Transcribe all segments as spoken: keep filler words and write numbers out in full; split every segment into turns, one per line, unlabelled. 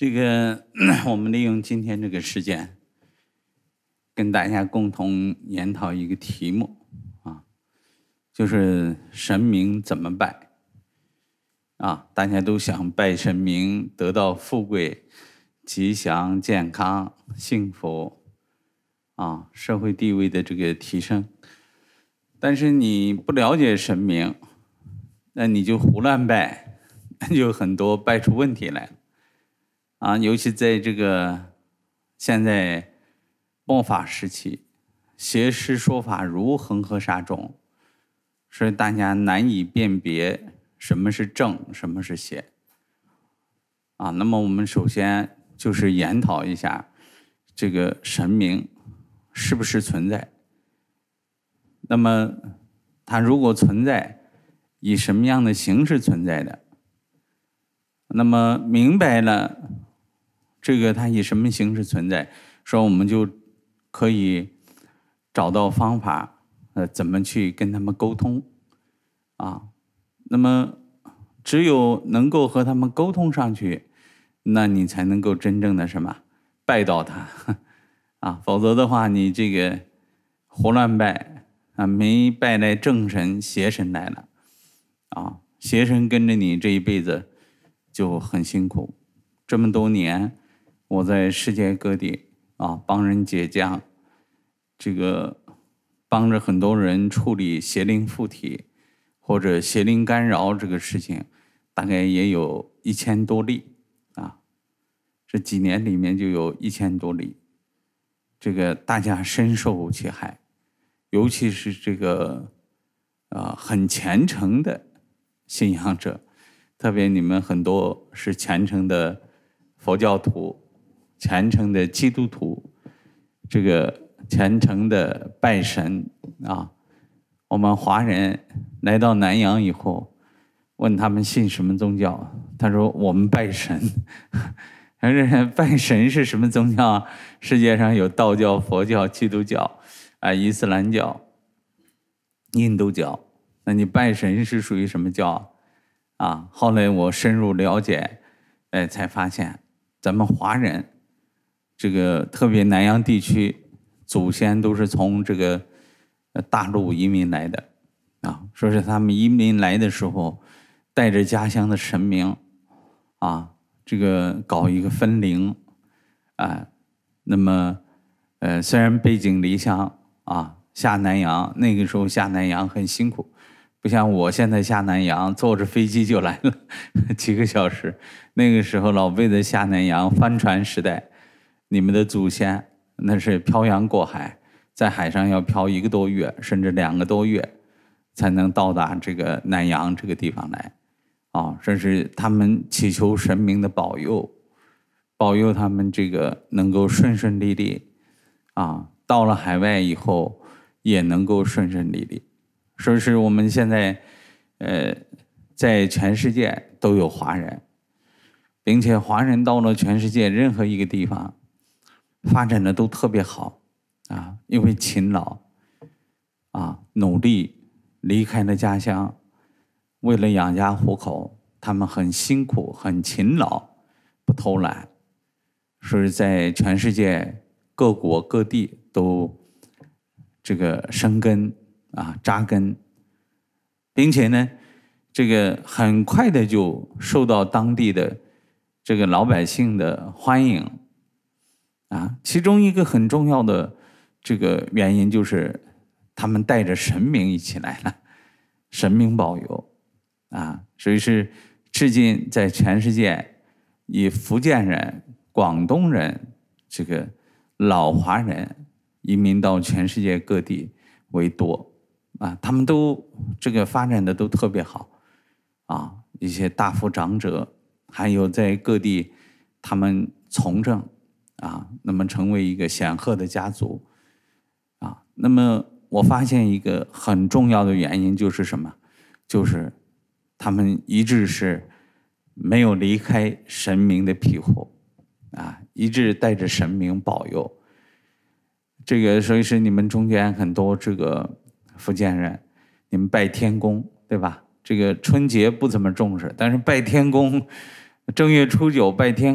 这个我们利用今天这个时间，跟大家共同研讨一个题目啊，就是神明怎么拜啊？大家都想拜神明，得到富贵、吉祥、健康、幸福啊，社会地位的这个提升。但是你不了解神明，那你就胡乱拜，就很多拜出问题来了。啊，尤其在这个现在末法时期，邪师说法如恒河沙众，所以大家难以辨别什么是正，什么是邪。啊，那么我们首先就是研讨一下这个神明是不是存在。那么它如果存在，以什么样的形式存在的？那么明白了这个它以什么形式存在，说我们就可以找到方法，呃，怎么去跟他们沟通啊？那么只有能够和他们沟通上去，那你才能够真正的什么拜到他啊？否则的话，你这个胡乱拜啊，没拜来正神，邪神来了啊！邪神跟着你这一辈子就很辛苦。这么多年，我在世界各地啊帮人解降，这个帮着很多人处理邪灵附体或者邪灵干扰这个事情，大概也有一千多例啊。这几年里面就有一千多例，这个大家深受其害，尤其是这个啊很虔诚的信仰者，特别你们很多是虔诚的佛教徒、虔诚的基督徒，这个虔诚的拜神啊。我们华人来到南洋以后，问他们信什么宗教，他说我们拜神。拜神是什么宗教啊？世界上有道教、佛教、基督教啊、伊斯兰教、印度教。那你拜神是属于什么教啊？后来我深入了解，哎，才发现咱们华人这个特别南洋地区，祖先都是从这个大陆移民来的啊。说是他们移民来的时候，带着家乡的神明啊，这个搞一个分灵啊。那么呃，虽然背井离乡啊，下南洋，那个时候下南洋很辛苦，不像我现在下南洋坐着飞机就来了几个小时。那个时候老辈子下南洋帆船时代，你们的祖先那是漂洋过海，在海上要漂一个多月甚至两个多月才能到达这个南洋这个地方来啊。这是他们祈求神明的保佑，保佑他们这个能够顺顺利利啊，到了海外以后也能够顺顺利利。说是我们现在呃在全世界都有华人，并且华人到了全世界任何一个地方发展的都特别好啊，因为勤劳啊，努力，离开了家乡，为了养家糊口，他们很辛苦，很勤劳，不偷懒，所以在全世界各国各地都这个生根啊，扎根，并且呢，这个很快的就受到当地的这个老百姓的欢迎啊。其中一个很重要的这个原因就是他们带着神明一起来了，神明保佑啊。所以是至今在全世界以福建人、广东人、这个老华人移民到全世界各地为多啊，他们都这个发展的都特别好啊。一些大夫长者，还有在各地他们从政啊，那么成为一个显赫的家族啊。那么我发现一个很重要的原因就是什么？就是他们一直是没有离开神明的庇护啊，一直带着神明保佑。这个所以是你们中间很多这个福建人，你们拜天公对吧？这个春节不怎么重视，但是拜天公，正月初九拜天公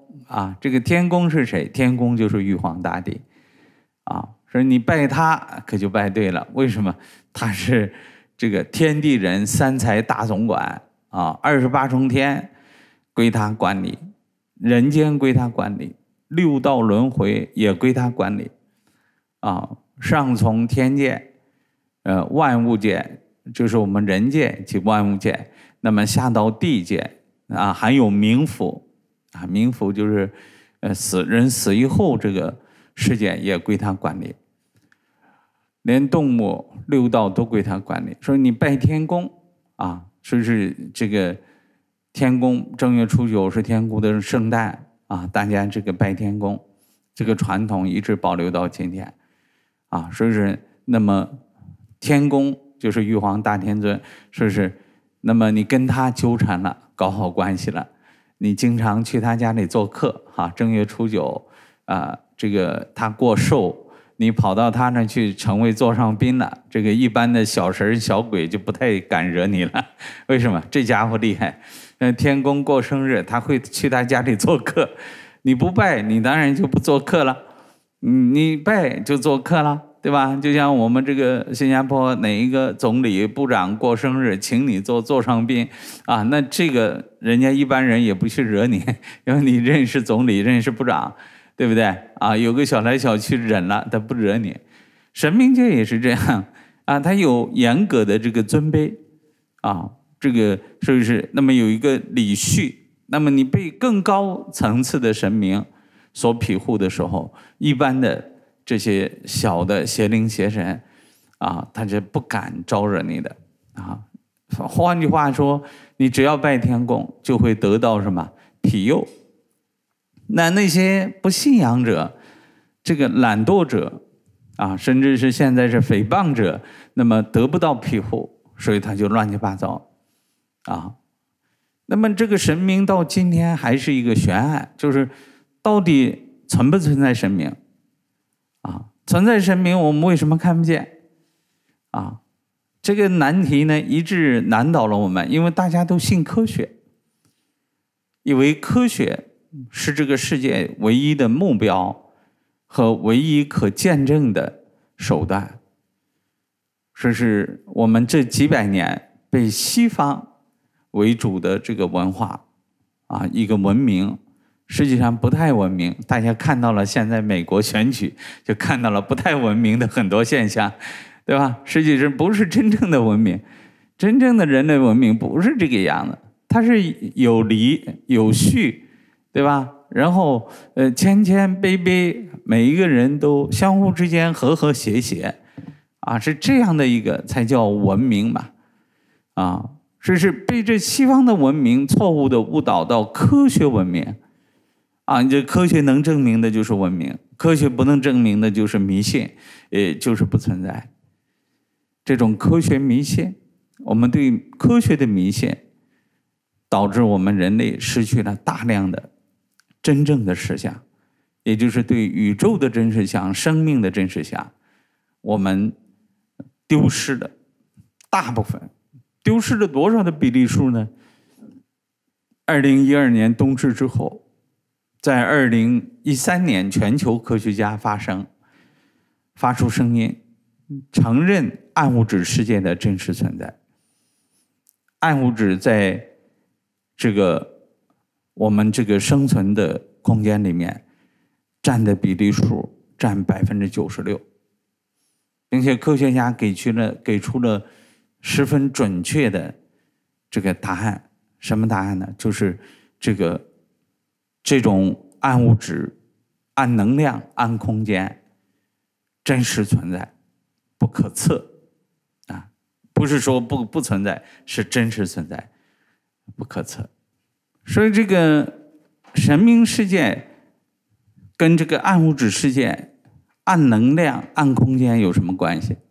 啊，这个天公是谁？天公就是玉皇大帝啊，所以你拜他可就拜对了。为什么？他是这个天地人三才大总管啊，二十八重天归他管理，人间归他管理，六道轮回也归他管理啊。上从天界，呃，万物界就是我们人界及万物界，那么下到地界啊，还有冥府啊，冥府就是呃死人死以后这个世界也归他管理，连动物六道都归他管理。所以你拜天公啊，说是这个天公正月初九是天公的圣诞啊，大家这个拜天公这个传统一直保留到今天啊，所以是那么天公就是玉皇大天尊，是不是？那么你跟他纠缠了，搞好关系了，你经常去他家里做客哈、啊，正月初九啊，这个他过寿，你跑到他那去成为座上宾了，这个一般的小神小鬼就不太敢惹你了。为什么？这家伙厉害，呃，天公过生日，他会去他家里做客，你不拜，你当然就不做客了，你拜就做客了。对吧？就像我们这个新加坡哪一个总理部长过生日，请你做座上宾啊，那这个人家一般人也不去惹你，因为你认识总理，认识部长，对不对啊？有个小来小去忍了，他不惹你。神明界也是这样啊，他有严格的这个尊卑啊，这个是不是？那么有一个礼序，那么你被更高层次的神明所庇护的时候，一般的这些小的邪灵邪神啊，他是不敢招惹你的啊。换句话说，你只要拜天公，就会得到什么庇佑。那那些不信仰者，这个懒惰者啊，甚至是现在是诽谤者，那么得不到庇护，所以他就乱七八糟啊。那么这个神明到今天还是一个悬案，就是到底存不存在神明？啊，存在神明，我们为什么看不见？啊，这个难题呢，一直难倒了我们，因为大家都信科学，以为科学是这个世界唯一的目标和唯一可见证的手段。这是我们这几百年被西方为主的这个文化啊，一个文明。实际上不太文明，大家看到了现在美国选举，就看到了不太文明的很多现象，对吧？实际上不是真正的文明，真正的人类文明不是这个样子，它是有理有序，对吧？然后呃谦谦卑卑，每一个人都相互之间和和谐谐，啊，是这样的一个才叫文明嘛，啊，这是被这西方的文明错误的误导到科学文明。啊，这科学能证明的就是文明，科学不能证明的就是迷信，也就是不存在。这种科学迷信，我们对科学的迷信，导致我们人类失去了大量的真正的实相，也就是对宇宙的真实相、生命的真实相，我们丢失了大部分，丢失了多少的比例数呢？二零一二年冬至之后。在二零一三年，全球科学家发声，发出声音，承认暗物质世界的真实存在。暗物质在这个我们这个生存的空间里面占的比例数占百分之九十六，并且科学家给出了给出了十分准确的这个答案。什么答案呢？就是这个。这种暗物质、暗能量、暗空间真实存在，不可测啊！不是说不不存在，是真实存在，不可测。所以这个神明世界跟这个暗物质世界、暗能量、暗空间有什么关系？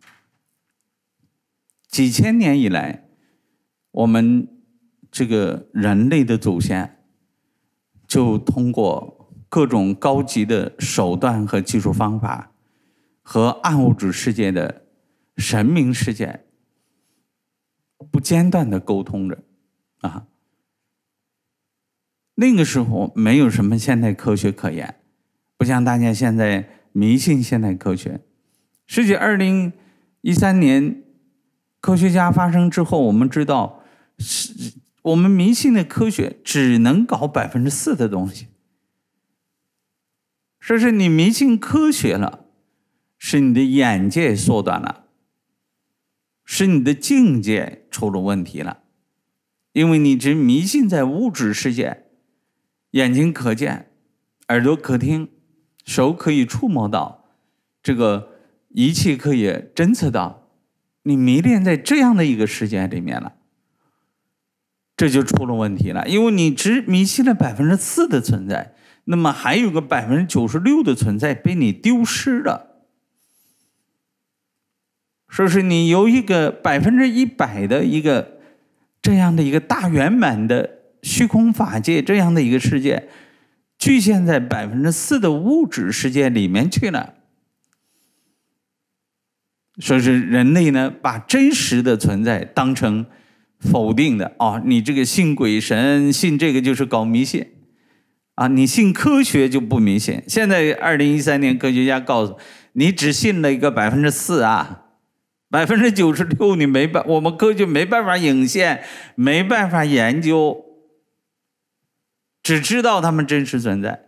几千年以来，我们这个人类的祖先。就通过各种高级的手段和技术方法，和暗物质世界的神明世界不间断的沟通着啊。 那个时候没有什么现代科学可言，不像大家现在迷信现代科学。实际二零一三年科学家发生之后，我们知道是我们迷信的科学只能搞百分之四的东西。说是你迷信科学了，是你的眼界缩短了，是你的境界出了问题了，因为你只迷信在物质世界，眼睛可见，耳朵可听，手可以触摸到，这个仪器可以侦测到，你迷恋在这样的一个世界里面了，这就出了问题了。因为你只迷信了百分之四的存在，那么还有个百分之九十六的存在被你丢失了。说是你有一个百分之一百的一个这样的一个大圆满的虚空法界，这样的一个世界，局限在百分之四的物质世界里面去了。说是人类呢，把真实的存在当成否定的哦，你这个信鬼神，信这个就是搞迷信啊！你信科学就不迷信。现在二零一三年科学家告诉你，只信了一个百分之四啊，百分之九十六你没办，我们科学没办法引现，没办法研究，只知道它们真实存在。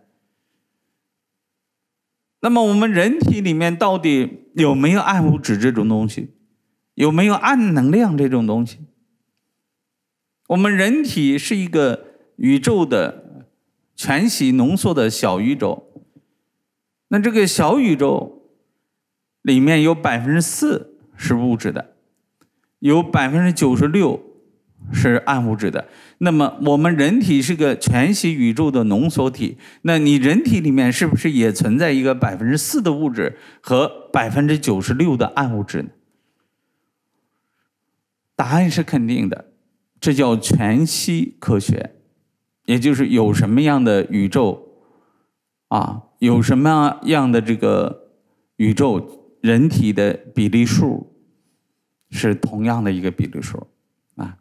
那么我们人体里面到底有没有暗物质这种东西？有没有暗能量这种东西？我们人体是一个宇宙的全息浓缩的小宇宙，那这个小宇宙里面有百分之四是物质的，有百分之九十六是暗物质的。那么我们人体是个全息宇宙的浓缩体，那你人体里面是不是也存在一个百分之四的物质和百分之九十六的暗物质呢？答案是肯定的，这叫全息科学，也就是有什么样的宇宙啊，有什么样的这个宇宙，人体的比例数是同样的一个比例数啊。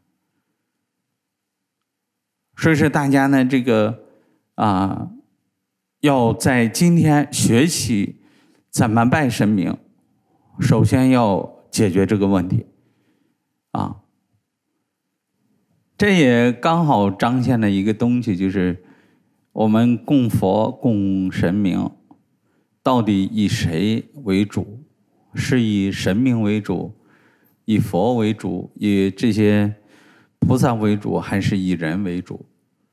所以说大家呢，这个啊，要在今天学习怎么拜神明，首先要解决这个问题啊。这也刚好彰显了一个东西，就是我们供佛供神明到底以谁为主？是以神明为主，以佛为主，以这些菩萨为主，还是以人为主？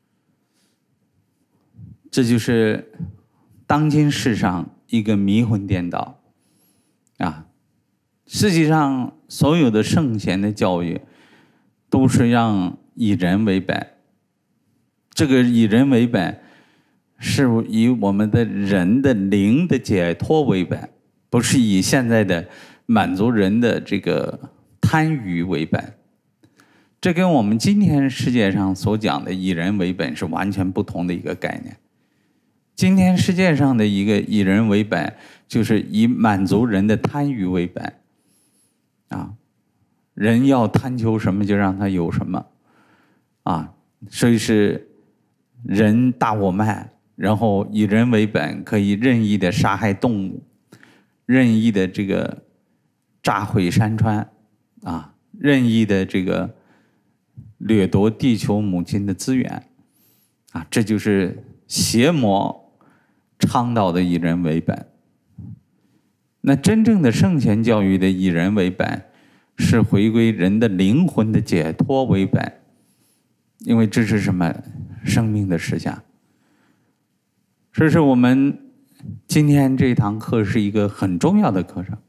这就是当今世上一个迷魂颠倒啊！实际上，所有的圣贤的教育都是让以人为本。这个以人为本，是以我们的人的灵的解脱为本，不是以现在的满足人的这个贪欲为本。这跟我们今天世界上所讲的以人为本是完全不同的一个概念。今天世界上的一个以人为本，就是以满足人的贪欲为本啊，人要贪求什么就让他有什么啊，所以是人大我慢，然后以人为本，可以任意的杀害动物，任意的这个炸毁山川啊，任意的这个掠夺地球母亲的资源啊，这就是邪魔倡导的以人为本。那真正的圣贤教育的以人为本，是回归人的灵魂的解脱为本，因为这是什么？生命的实相。这是我们今天这堂课是一个很重要的课程，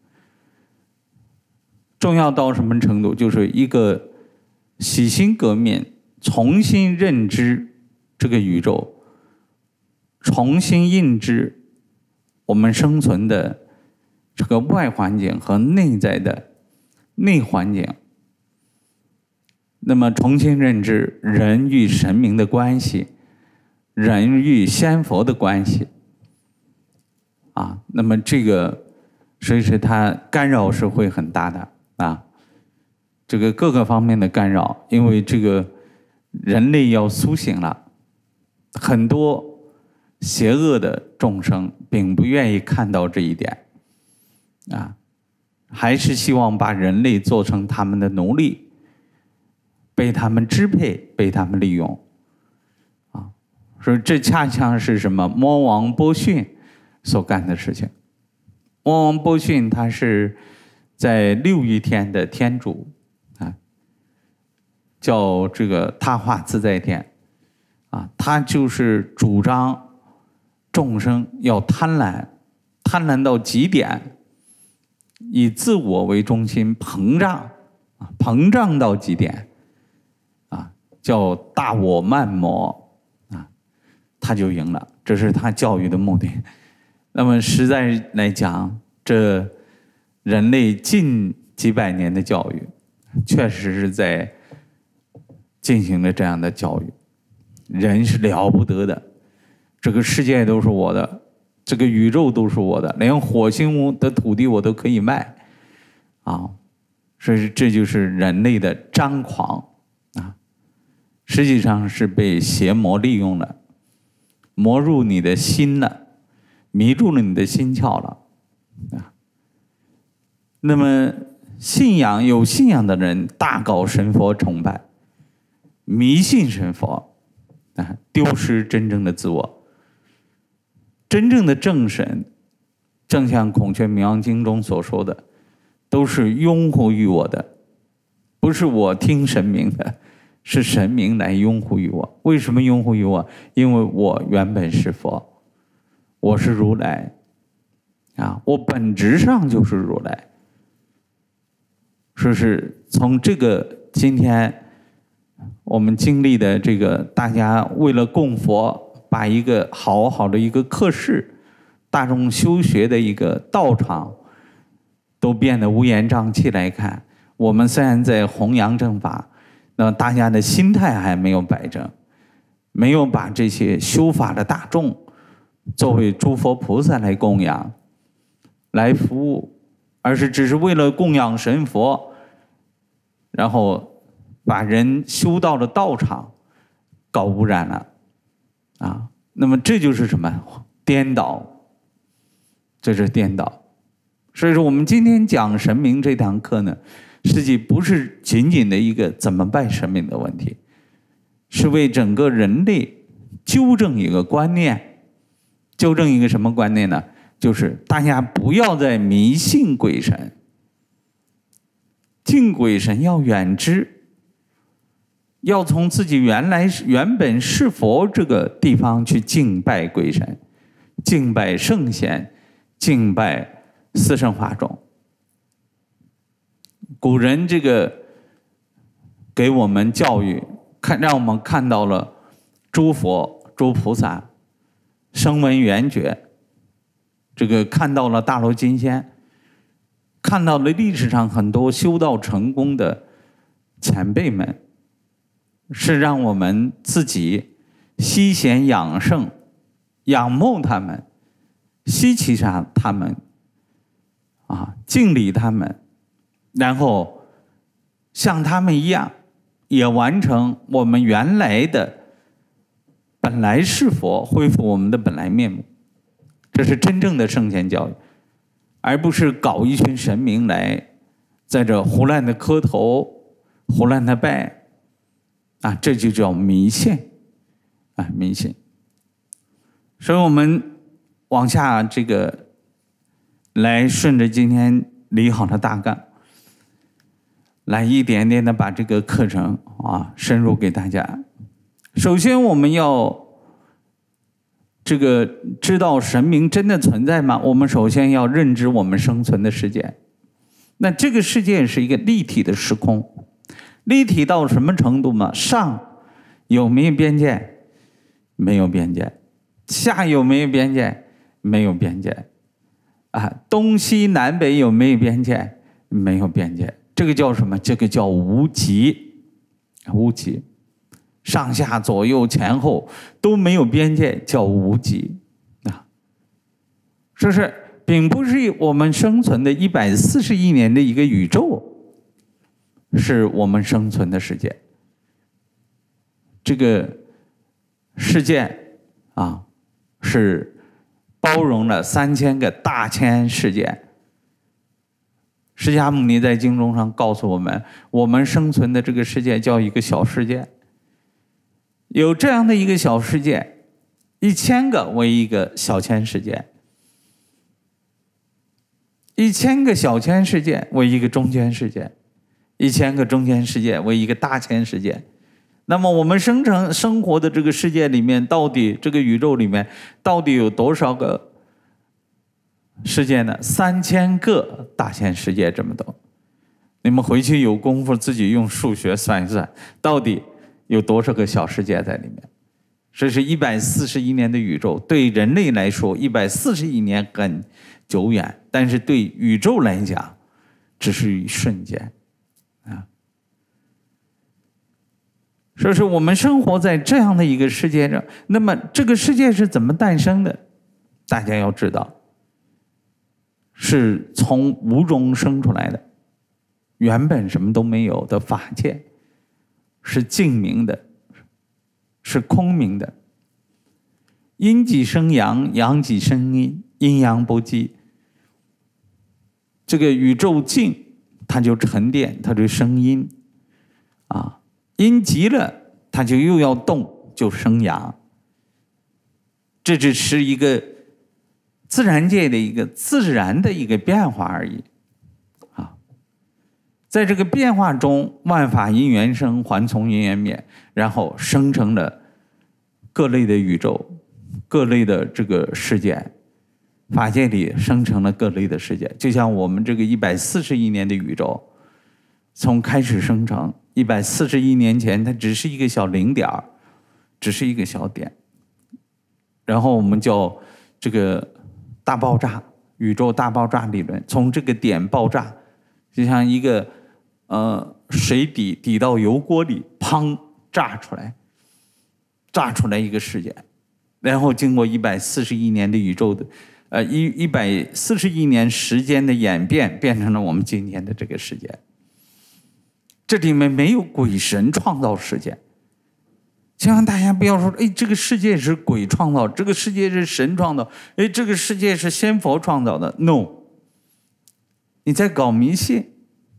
重要到什么程度？就是一个洗心革面，重新认知这个宇宙，重新认知我们生存的这个外环境和内在的内环境。那么重新认知人与神明的关系，人与仙佛的关系啊，那么这个所以说它干扰是会很大的啊，这个各个方面的干扰，因为这个人类要苏醒了很多邪恶的众生并不愿意看到这一点啊，还是希望把人类做成他们的奴隶，被他们支配，被他们利用啊。所以这恰恰是什么？魔王波旬所干的事情。魔王波旬他是在六欲天的天主啊，叫这个他化自在天啊，他就是主张众生要贪婪，贪婪到极点，以自我为中心膨胀啊，膨胀到极点啊，叫大我慢魔啊，他就赢了，这是他教育的目的。那么实在来讲，这人类近几百年的教育，确实是在进行了这样的教育。人是了不得的，这个世界都是我的，这个宇宙都是我的，连火星的土地我都可以卖啊！所以这就是人类的张狂啊！实际上是被邪魔利用了，魔入你的心了，迷住了你的心窍了啊！那么信仰有信仰的人大搞神佛崇拜，迷信神佛啊，丢失真正的自我。真正的正神，正像孔雀明王经中所说的，都是拥护于我的，不是我听神明的，是神明来拥护于我。为什么拥护于我？因为我原本是佛，我是如来啊，我本质上就是如来。说是从这个今天我们经历的这个，大家为了供佛，把一个好好的一个课室，大众修学的一个道场，都变得乌烟瘴气来看，我们虽然在弘扬正法，那大家的心态还没有摆正，没有把这些修法的大众作为诸佛菩萨来供养、来服务，而是只是为了供养神佛，然后把人修到了道场，搞污染了啊！那么这就是什么？颠倒，这是颠倒。所以说，我们今天讲神明这堂课呢，实际不是仅仅的一个怎么拜神明的问题，是为整个人类纠正一个观念，纠正一个什么观念呢？就是大家不要再迷信鬼神，敬鬼神要远之，要从自己原来原本是佛这个地方去敬拜鬼神，敬拜圣贤，敬拜四圣法种。古人这个给我们教育，看让我们看到了诸佛诸菩萨声闻缘觉，这个看到了大罗金仙，看到了历史上很多修道成功的前辈们，是让我们自己惜贤养圣，仰慕他们，稀奇上他们啊，敬礼他们，然后像他们一样，也完成我们原来的本来是佛，恢复我们的本来面目。这是真正的圣贤教育，而不是搞一群神明来在这胡乱的磕头，胡乱的拜啊，这就叫迷信啊，迷信。所以我们往下这个来顺着今天理好的大纲，来一点点的把这个课程啊深入给大家。首先我们要这个知道神明真的存在吗？我们首先要认知我们生存的世界。那这个世界是一个立体的时空，立体到什么程度吗？上有没有边界？没有边界。下有没有边界？没有边界。啊，东西南北有没有边界？没有边界。这个叫什么？这个叫无极，无极。上下左右前后都没有边界，叫无极啊。这是并不是我们生存的一百四十亿年的一个宇宙，是我们生存的世界。这个世界啊，是包容了三千个大千世界。释迦牟尼在经中上告诉我们，我们生存的这个世界叫一个小世界。有这样的一个小世界，一千个为一个小千世界，一千个小千世界为一个中千世界，一千个中千世界为一个大千世界。那么我们生成生活的这个世界里面，到底这个宇宙里面到底有多少个世界呢？三千个大千世界这么多。你们回去有功夫自己用数学算一算，到底有多少个小世界在里面？这是一百四十亿年的宇宙，对人类来说一百四十亿年很久远，但是对宇宙来讲只是一瞬间啊。所以说我们生活在这样的一个世界上，那么这个世界是怎么诞生的？大家要知道，是从无中生出来的，原本什么都没有的法界，是净明的，是空明的。阴即生阳，阳即生阴，阴阳不济。这个宇宙静，它就沉淀，它就生阴啊。阴极了，它就又要动，就生阳。这只是一个自然界的一个自然的一个变化而已啊。在这个变化中，万法因缘生，还从因缘灭，然后生成了各类的宇宙，各类的这个世界。法界里生成了各类的世界，就像我们这个一百四十亿年的宇宙，从开始生成一百四十亿年前，它只是一个小零点，只是一个小点。然后我们叫这个大爆炸，宇宙大爆炸理论，从这个点爆炸，就像一个呃水底底到油锅里，砰炸出来，炸出来一个世界，然后经过一百四十亿年的宇宙的。呃，一一百四十亿年时间的演变，变成了我们今天的这个世界。这里面没有鬼神创造世界，希望大家不要说，哎，这个世界是鬼创造，这个世界是神创造，哎，这个世界是仙佛创造的。No， 你在搞迷信。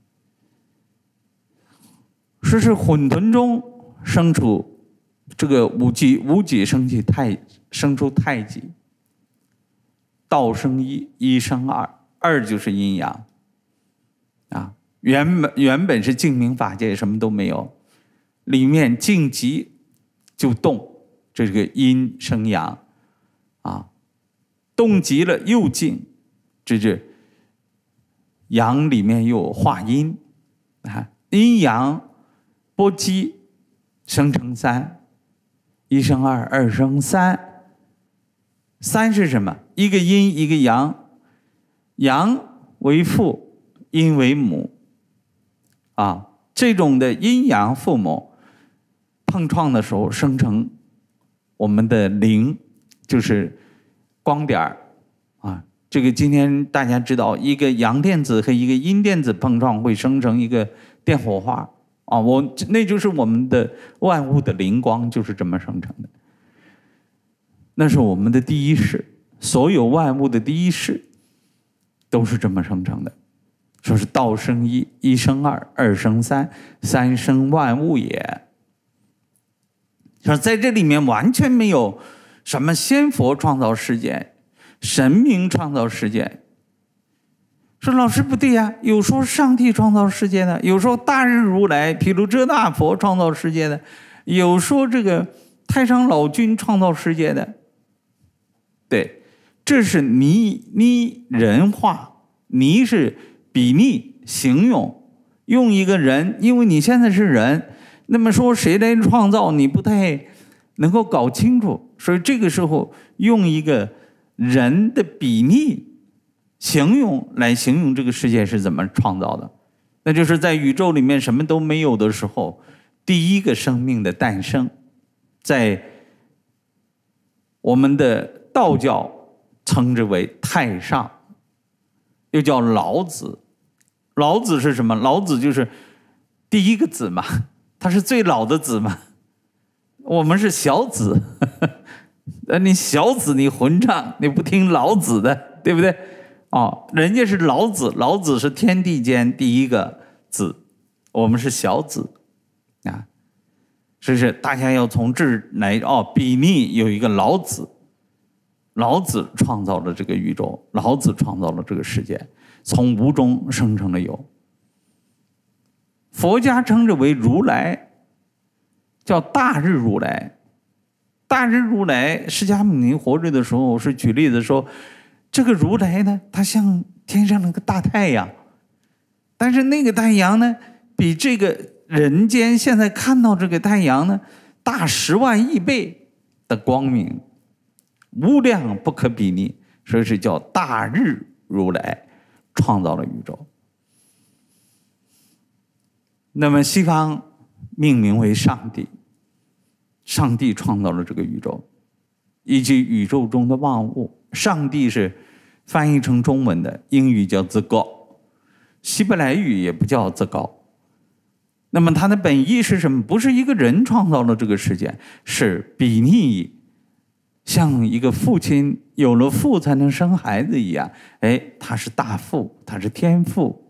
说是混沌中生出这个无极，无极生起太，生出太极。道生一，一生二，二就是阴阳啊。原本原本是净明法界，什么都没有，里面静极就动，这是个阴生阳啊。动极了又静，这是阳里面又有化阴啊。阴阳波激生成三，一生二，二生三。三是什么？一个阴，一个阳，阳为父，阴为母啊。这种的阴阳父母碰撞的时候，生成我们的灵，就是光点啊。这个今天大家知道，一个阳电子和一个阴电子碰撞会生成一个电火花啊。我那就是我们的万物的灵光，就是这么生成的。那是我们的第一世，所有万物的第一世都是这么生成的。说是道生一，一生二，二生三，三生万物也。说在这里面完全没有什么仙佛创造世界，神明创造世界。说老师不对呀、啊，有说上帝创造世界的，有说大日如来毗卢遮那佛创造世界的，有说这个太上老君创造世界的。对，这是拟拟人化，拟是比拟形容，用一个人，因为你现在是人，那么说谁来创造，你不太能够搞清楚，所以这个时候用一个人的比拟形容来形容这个世界是怎么创造的，那就是在宇宙里面什么都没有的时候，第一个生命的诞生，在我们的道教称之为太上，又叫老子。老子是什么？老子就是第一个子嘛，他是最老的子嘛。 我们是小子，呃，你小子你混账，你不听老子的，对不对？哦，人家是老子，老子是天地间第一个子，我们是小子啊。所以是大家要从这儿来哦，比拟有一个老子，老子创造了这个宇宙，老子创造了这个世界，从无中生成了有。佛家称之为如来，叫大日如来。大日如来，释迦牟尼活着的时候是举例子说，这个如来呢，它像天上那个大太阳，但是那个太阳呢，比这个人间现在看到这个太阳呢，大十万亿倍的光明，无量不可比拟，所以是叫大日如来创造了宇宙。那么西方命名为上帝，上帝创造了这个宇宙以及宇宙中的万物。上帝是翻译成中文的，英语叫 The God， 希伯来语也不叫 The God。那么它的本意是什么？不是一个人创造了这个世界，是比拟像一个父亲有了父才能生孩子一样，哎，他是大父，他是天父。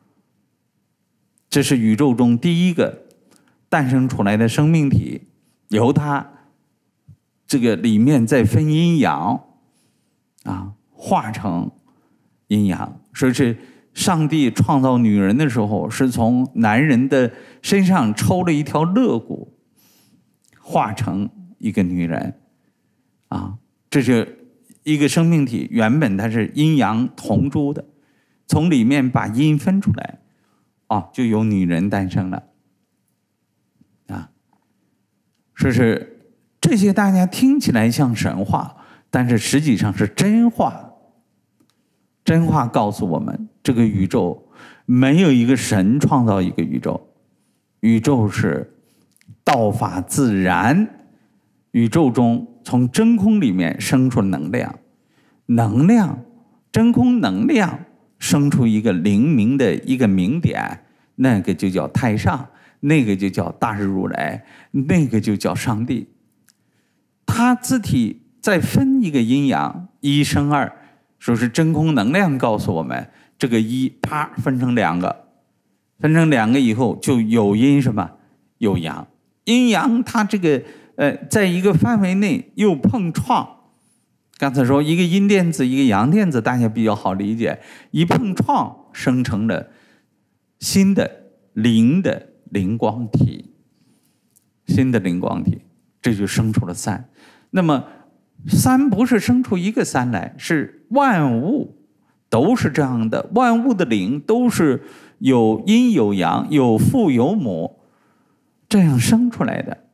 这是宇宙中第一个诞生出来的生命体，由它这个里面再分阴阳啊，化成阴阳。所以是上帝创造女人的时候，是从男人的身上抽了一条肋骨，化成一个女人啊。这是一个生命体，原本它是阴阳同珠的，从里面把阴分出来啊，就有女人诞生了啊。所以是这些大家听起来像神话，但是实际上是真话。真话告诉我们，这个宇宙没有一个神创造一个宇宙，宇宙是道法自然。宇宙中从真空里面生出能量，能量真空能量生出一个灵明的一个明点，那个就叫太上，那个就叫大日如来，那个就叫上帝。他自体再分一个阴阳，一生二，说是真空能量告诉我们，这个一啪分成两个，分成两个以后就有阴什么有阳，阴阳它这个呃在一个范围内又碰撞。刚才说一个阴电子一个阳电子，大家比较好理解，一碰撞生成了新的灵的灵光体，新的灵光体，这就生出了三。那么三不是生出一个三来，是万物都是这样的，万物的灵都是有阴有阳，有父有母，这样生出来的。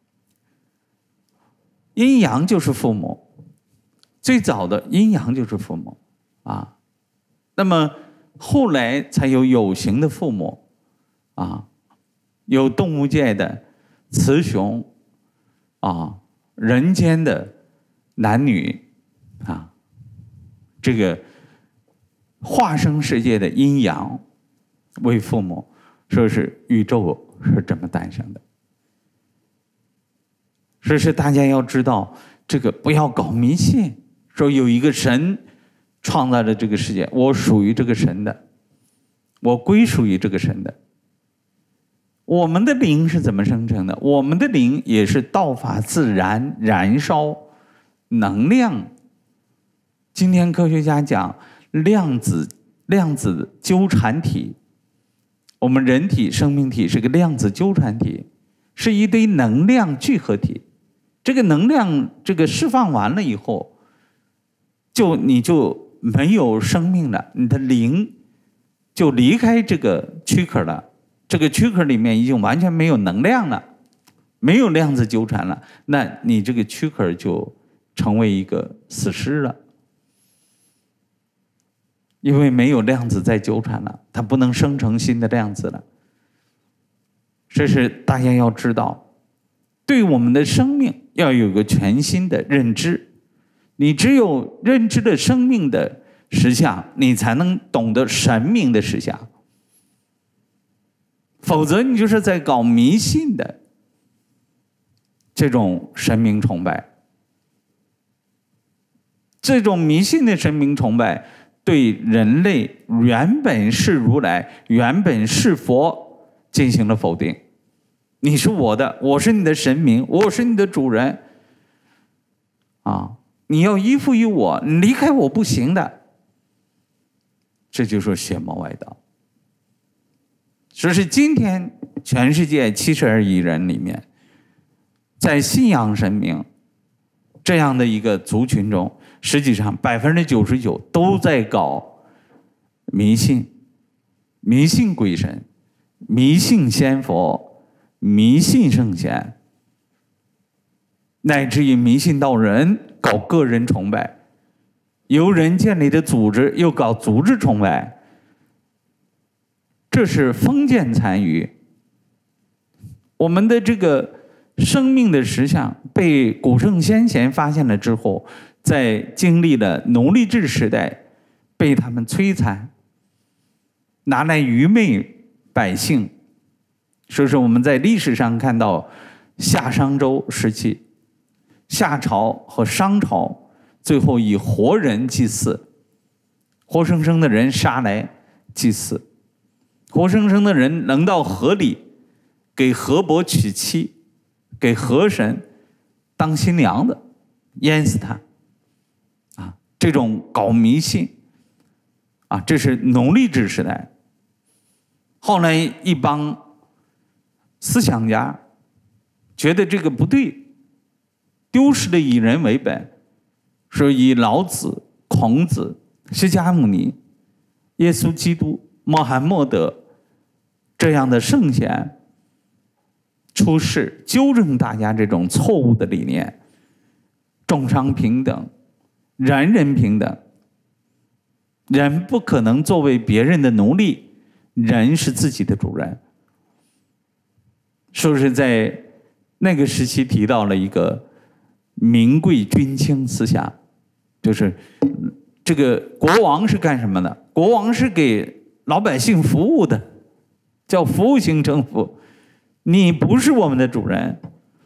阴阳就是父母，最早的阴阳就是父母啊。那么后来才有有形的父母啊，有动物界的雌雄啊，人间的男女啊，这个化生世界的阴阳为父母，说是宇宙是这么诞生的。所以是大家要知道，这个不要搞迷信，说有一个神创造了这个世界，我属于这个神的，我归属于这个神的。我们的灵是怎么生成的？我们的灵也是道法自然燃烧能量。今天科学家讲量子量子纠缠体，我们人体生命体是个量子纠缠体，是一堆能量聚合体。这个能量这个释放完了以后，就你就没有生命了，你的灵就离开这个躯壳了，这个躯壳里面已经完全没有能量了，没有量子纠缠了，那你这个躯壳就成为一个死尸了，因为没有量子再纠缠了，它不能生成新的量子了。这是大家要知道，对我们的生命要有一个全新的认知。你只有认知了生命的实相，你才能懂得神明的实相，否则你就是在搞迷信的。 这种神明崇拜。这种迷信的神明崇拜对人类原本是如来、原本是佛进行了否定。你是我的，我是你的神明，我是你的主人啊！你要依附于我，你离开我不行的。这就是邪魔外道。所以今天全世界七十二亿人里面，在信仰神明这样的一个族群中，实际上百分之九十九都在搞迷信，迷信鬼神，迷信仙佛，迷信圣贤，乃至于迷信到人，搞个人崇拜，由人建立的组织又搞组织崇拜，这是封建残余。我们的这个生命的实相被古圣先贤发现了之后，在经历了奴隶制时代，被他们摧残，拿来愚昧百姓。所以说我们在历史上看到夏商周时期，夏朝和商朝最后以活人祭祀，活生生的人杀来祭祀，活生生的人能到河里给河伯娶妻，给河神当新娘子，淹死他啊！这种搞迷信啊，这是奴隶制时代。后来一帮思想家觉得这个不对，丢失了以人为本，说以老子、孔子、释迦牟尼、耶稣基督、穆罕默德这样的圣贤出世，纠正大家这种错误的理念，众商平等，人人平等，人不可能作为别人的奴隶，人是自己的主人。是不是在那个时期提到了一个民贵君轻思想，就是这个国王是干什么的？国王是给老百姓服务的，叫服务型政府，你不是我们的主人。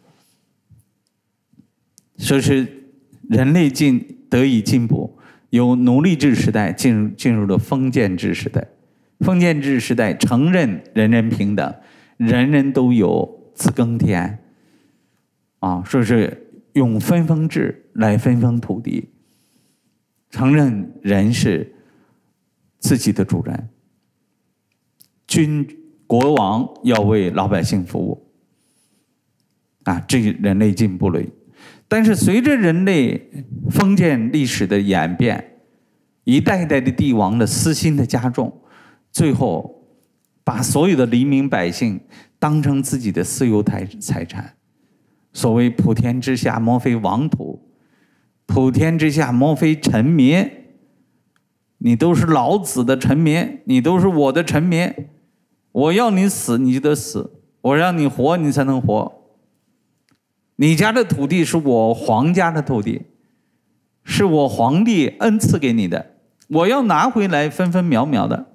所以是人类进得以进步，由奴隶制时代进入进入了封建制时代。封建制时代承认人人平等，人人都有自耕田啊，说是用分封制来分封土地，承认人是自己的主人，君国王要为老百姓服务啊，这人类进步了。但是随着人类封建历史的演变，一代一代的帝王的私心的加重，最后把所有的黎民百姓当成自己的私有财财产。所谓普天之下莫非王土，普天之下莫非臣民，你都是老子的臣民，你都是我的臣民，我要你死你就得死，我让你活你才能活。你家的土地是我皇家的土地，是我皇帝恩赐给你的，我要拿回来分分秒秒的。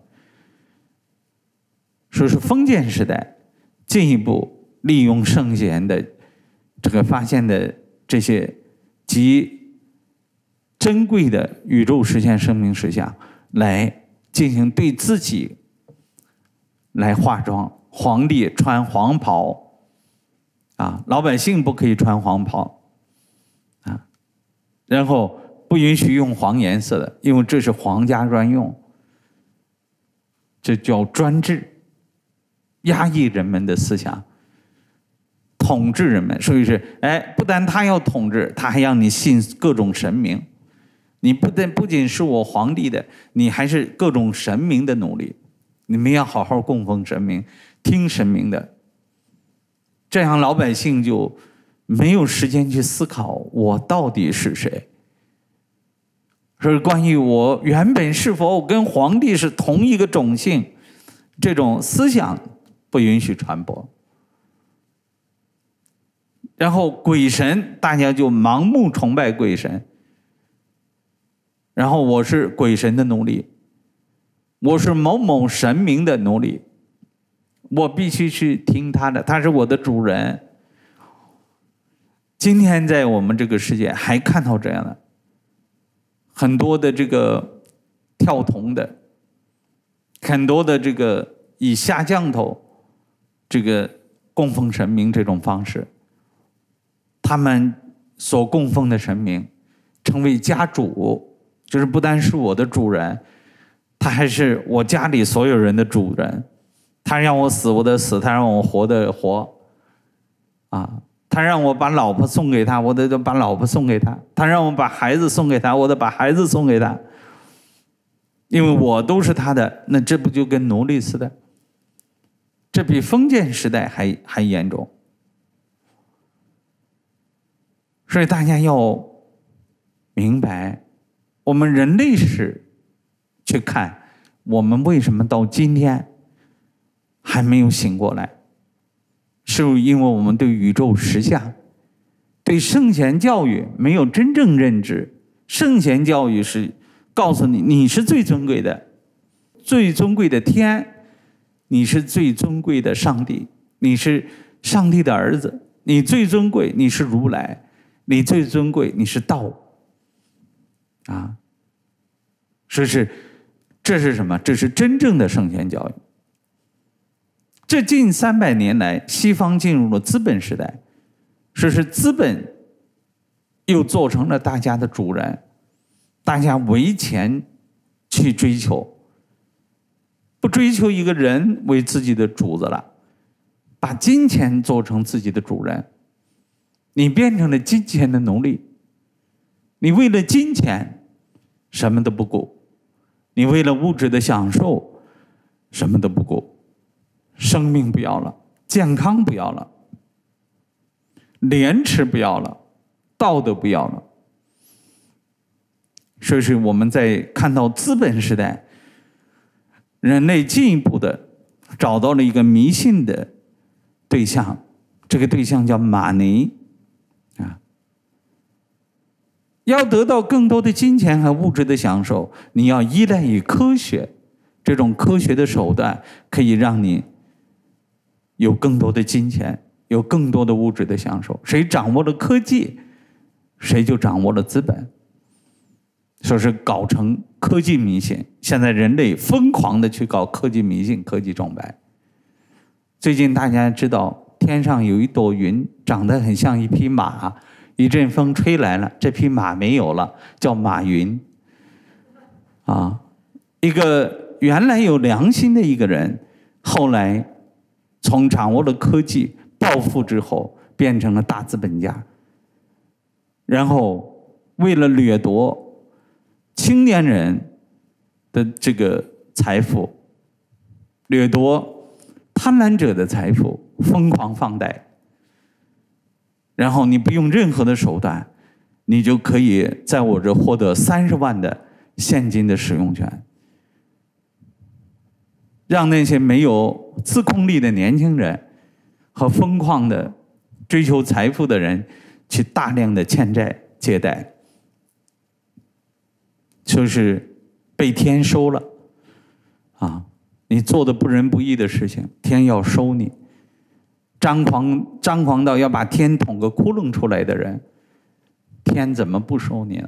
说是封建时代进一步利用圣贤的这个发现的这些极珍贵的宇宙实现生命实相，来进行对自己来化妆。皇帝穿黄袍啊，老百姓不可以穿黄袍啊，然后不允许用黄颜色的，因为这是皇家专用，这叫专制，压抑人们的思想，统治人们。所以是，哎，不但他要统治，他还让你信各种神明。你不但不仅是我皇帝的，你还是各种神明的奴隶。你们要好好供奉神明，听神明的。这样老百姓就没有时间去思考我到底是谁。所以关于我原本是否跟皇帝是同一个种姓，这种思想不允许传播。然后鬼神，大家就盲目崇拜鬼神，然后我是鬼神的奴隶，我是某某神明的奴隶，我必须去听他的，他是我的主人。 今天在我们这个世界还看到这样的很多的这个跳童的，很多的这个以下降头这个供奉神明这种方式，他们所供奉的神明成为家主，就是不单是我的主人，他还是我家里所有人的主人。他让我死我得死，他让我活的活啊，他让我把老婆送给他，我得把老婆送给他，他让我把孩子送给他，我得把孩子送给他，因为我都是他的。那这不就跟奴隶似的？这比封建时代还还严重。所以大家要明白，我们人类史去看，我们为什么到今天还没有醒过来，是因为我们对宇宙实相、对圣贤教育没有真正认知。圣贤教育是告诉你，你是最尊贵的，最尊贵的天，你是最尊贵的上帝，你是上帝的儿子，你最尊贵，你是如来，你最尊贵，你是道啊。这是这是什么？这是真正的圣贤教育。这近三百年来，西方进入了资本时代，说是资本又做成了大家的主人，大家为钱去追求，不追求一个人为自己的主子了，把金钱做成自己的主人，你变成了金钱的奴隶，你为了金钱什么都不顾，你为了物质的享受什么都不顾。生命不要了，健康不要了，廉耻不要了，道德不要了。所以是我们在看到资本时代，人类进一步的找到了一个迷信的对象，这个对象叫马尼啊。要得到更多的金钱和物质的享受，你要依赖于科学，这种科学的手段可以让你有更多的金钱，有更多的物质的享受。谁掌握了科技，谁就掌握了资本。说是搞成科技迷信，现在人类疯狂的去搞科技迷信、科技崇拜。最近大家知道，天上有一朵云，长得很像一匹马，一阵风吹来了，这匹马没有了，叫马云。啊，一个原来有良心的一个人，后来从掌握了科技暴富之后，变成了大资本家，然后为了掠夺青年人的这个财富，掠夺贪婪者的财富，疯狂放贷，然后你不用任何的手段，你就可以在我这获得三十万的现金的使用权，让那些没有自控力的年轻人和疯狂的追求财富的人去大量的欠债借贷，就是被天收了啊！你做的不仁不义的事情，天要收你。张狂张狂到要把天捅个窟窿出来的人，天怎么不收你呢？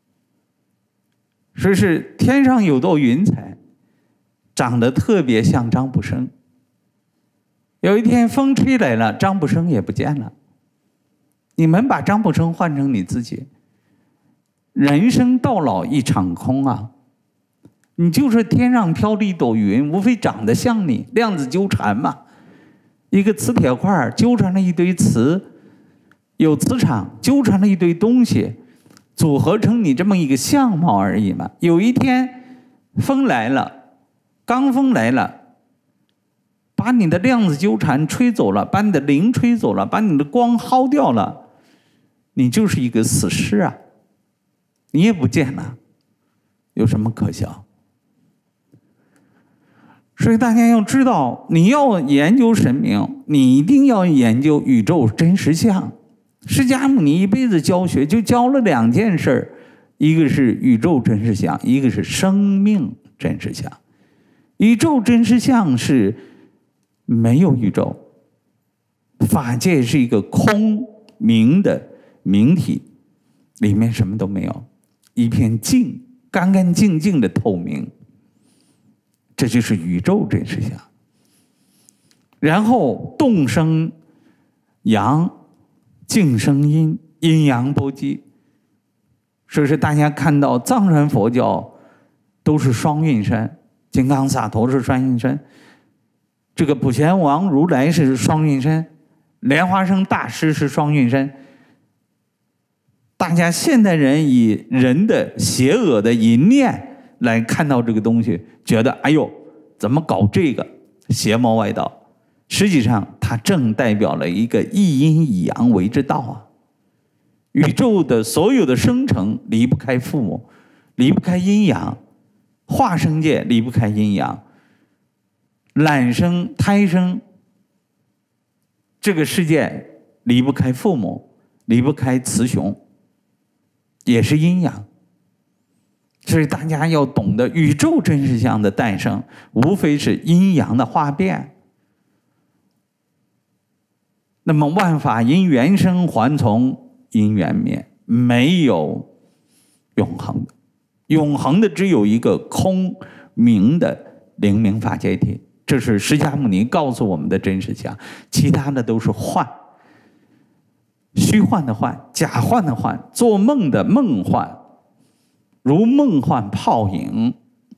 所以是天上有朵云彩，长得特别像张卜生。有一天风吹来了，张卜生也不见了。你们把张卜生换成你自己，人生到老一场空啊！你就是天上飘了一朵云，无非长得像你，量子纠缠嘛。一个磁铁块纠缠了一堆磁，有磁场纠缠了一堆东西，组合成你这么一个相貌而已嘛。有一天风来了，罡风来了，把你的量子纠缠吹走了，把你的灵吹走了，把你的光薅掉了，你就是一个死尸啊，你也不见了，有什么可笑？所以大家要知道，你要研究神明，你一定要研究宇宙真实相。释迦牟尼一辈子教学就教了两件事，一个是宇宙真实相，一个是生命真实相。宇宙真实相是没有宇宙，法界是一个空明的明体，里面什么都没有，一片净，干干净净的透明。这就是宇宙真实相。然后动生阳，静生阴，阴阳不济。所以说大家看到藏传佛教都是双运身，金刚萨埵是双运身，这个普贤王如来是双运身，莲花生大师是双运身。大家现代人以人的邪恶的淫念来看到这个东西，觉得哎呦，怎么搞这个邪魔外道？实际上它正代表了一个一阴一阳为之道啊。宇宙的所有的生成离不开父母，离不开阴阳，化生界离不开阴阳，卵生胎生，这个世界离不开父母，离不开雌雄，也是阴阳。所以大家要懂得宇宙真实相的诞生，无非是阴阳的化变。那么万法因缘生，还从因缘灭，没有永恒的，永恒的只有一个空明的灵明法界体，这是释迦牟尼告诉我们的真实相，其他的都是幻，虚幻的幻，假幻的幻，做梦的梦幻，如梦幻泡影。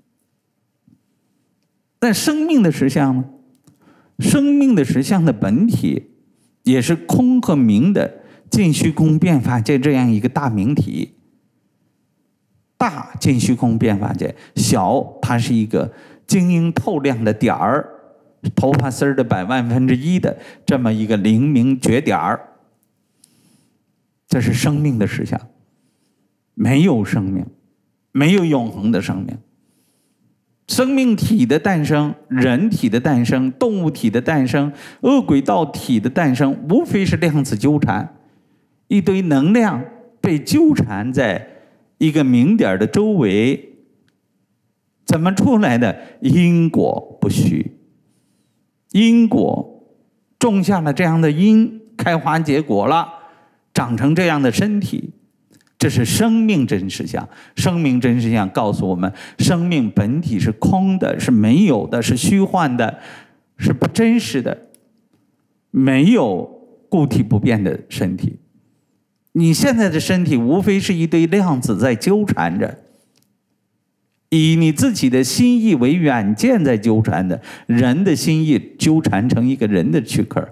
但生命的实相呢？生命的实相的本体也是空和明的尽虚空变法界这样一个大明体。大尽虚空变法界，小它是一个晶莹透亮的点儿，头发丝儿的百万分之一的这么一个灵明绝点儿。这是生命的实相。没有生命，没有永恒的生命。生命体的诞生，人体的诞生，动物体的诞生，恶鬼道体的诞生，无非是量子纠缠，一堆能量被纠缠在一个明点的周围。怎么出来的？因果不虚，因果种下了这样的因，开花结果了，长成这样的身体。这是生命真实相。生命真实相告诉我们，生命本体是空的，是没有的，是虚幻的，是不真实的，没有固体不变的身体。你现在的身体无非是一堆量子在纠缠着，以你自己的心意为远见在纠缠的，人的心意纠缠成一个人的躯壳，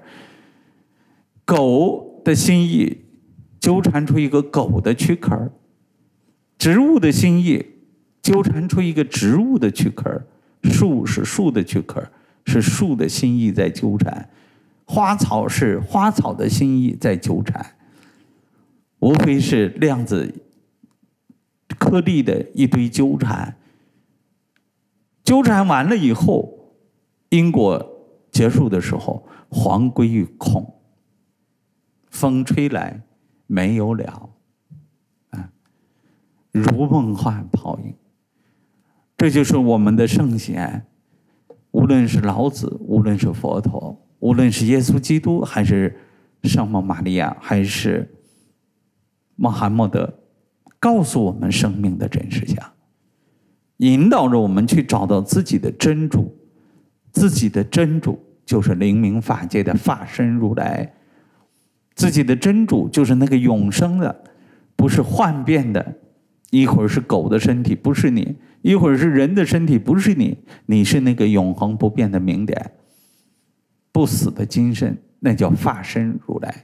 狗的心意纠缠出一个狗的躯壳，植物的心意纠缠出一个植物的躯壳，树是树的躯壳，是树的心意在纠缠，花草是花草的心意在纠缠，无非是量子颗粒的一堆纠缠。纠缠完了以后，因果结束的时候，还归于空。风吹来没有了，啊，如梦幻泡影。这就是我们的圣贤，无论是老子，无论是佛陀，无论是耶稣基督，还是圣母玛利亚，还是穆罕默德，告诉我们生命的真实相，引导着我们去找到自己的真主。自己的真主就是灵明法界的法身如来，自己的真主就是那个永生的，不是幻变的。一会儿是狗的身体，不是你；一会儿是人的身体，不是你。你是那个永恒不变的明点，不死的精神，那叫法身如来。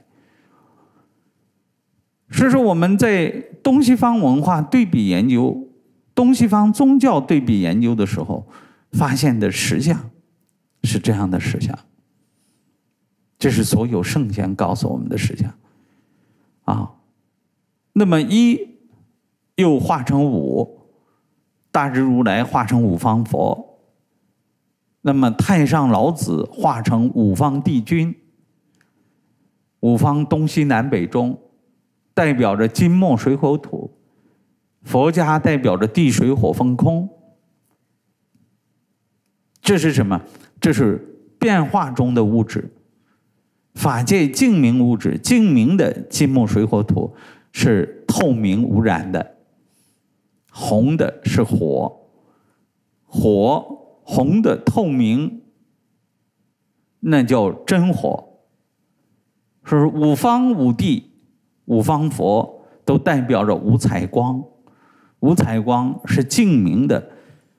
所以说我们在东西方文化对比研究，东西方宗教对比研究的时候，发现的实相是这样的实相。这是所有圣贤告诉我们的实相啊。那么一又化成五，大日如来化成五方佛，那么太上老子化成五方帝君，五方东西南北中，代表着金木水火土，佛家代表着地水火风空。这是什么？这是变化中的物质。 法界净明物质，净明的金木水火土是透明无染的，红的是火，火红的透明，那叫真火。说五方五帝、五方佛都代表着五彩光，五彩光是净明的、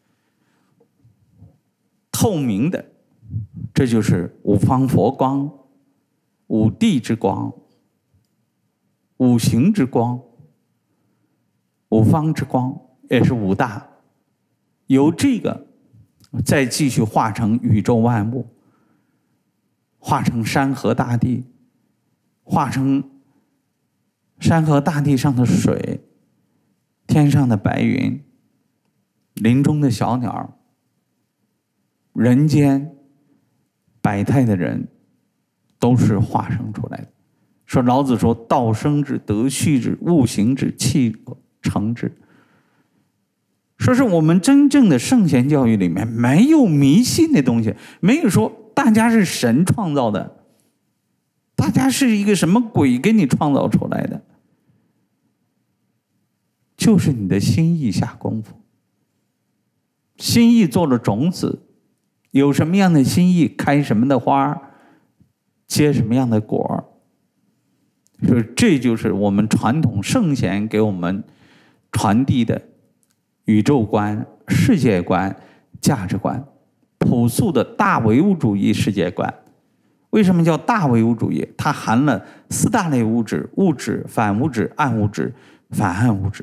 透明的，这就是五方佛光、五帝之光、五行之光、五方之光，也是五大。由这个再继续化成宇宙万物，化成山河大地，化成山河大地上的水，天上的白云，林中的小鸟，人间百态的人都是化生出来的。说老子说道生之，德畜之，物行之，气成之。说是我们真正的圣贤教育里面没有迷信的东西，没有说大家是神创造的，大家是一个什么鬼给你创造出来的，就是你的心意下功夫，心意做了种子，有什么样的心意开什么的花，结什么样的果。所以这就是我们传统圣贤给我们传递的宇宙观、世界观、价值观，朴素的大唯物主义世界观。为什么叫大唯物主义？它含了四大类物质：物质、反物质、暗物质、反暗物质。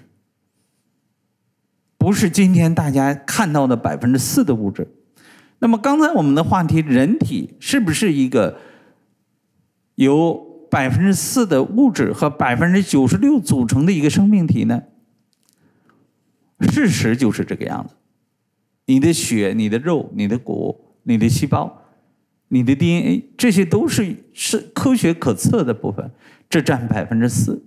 不是今天大家看到的百分之四的物质。那么刚才我们的话题，人体是不是一个由百分之四的物质和百分之九十六组成的一个生命体呢？事实就是这个样子。你的血、你的肉、你的骨、你的细胞、你的 D N A， 这些都是是科学可测的部分，这占百分之四。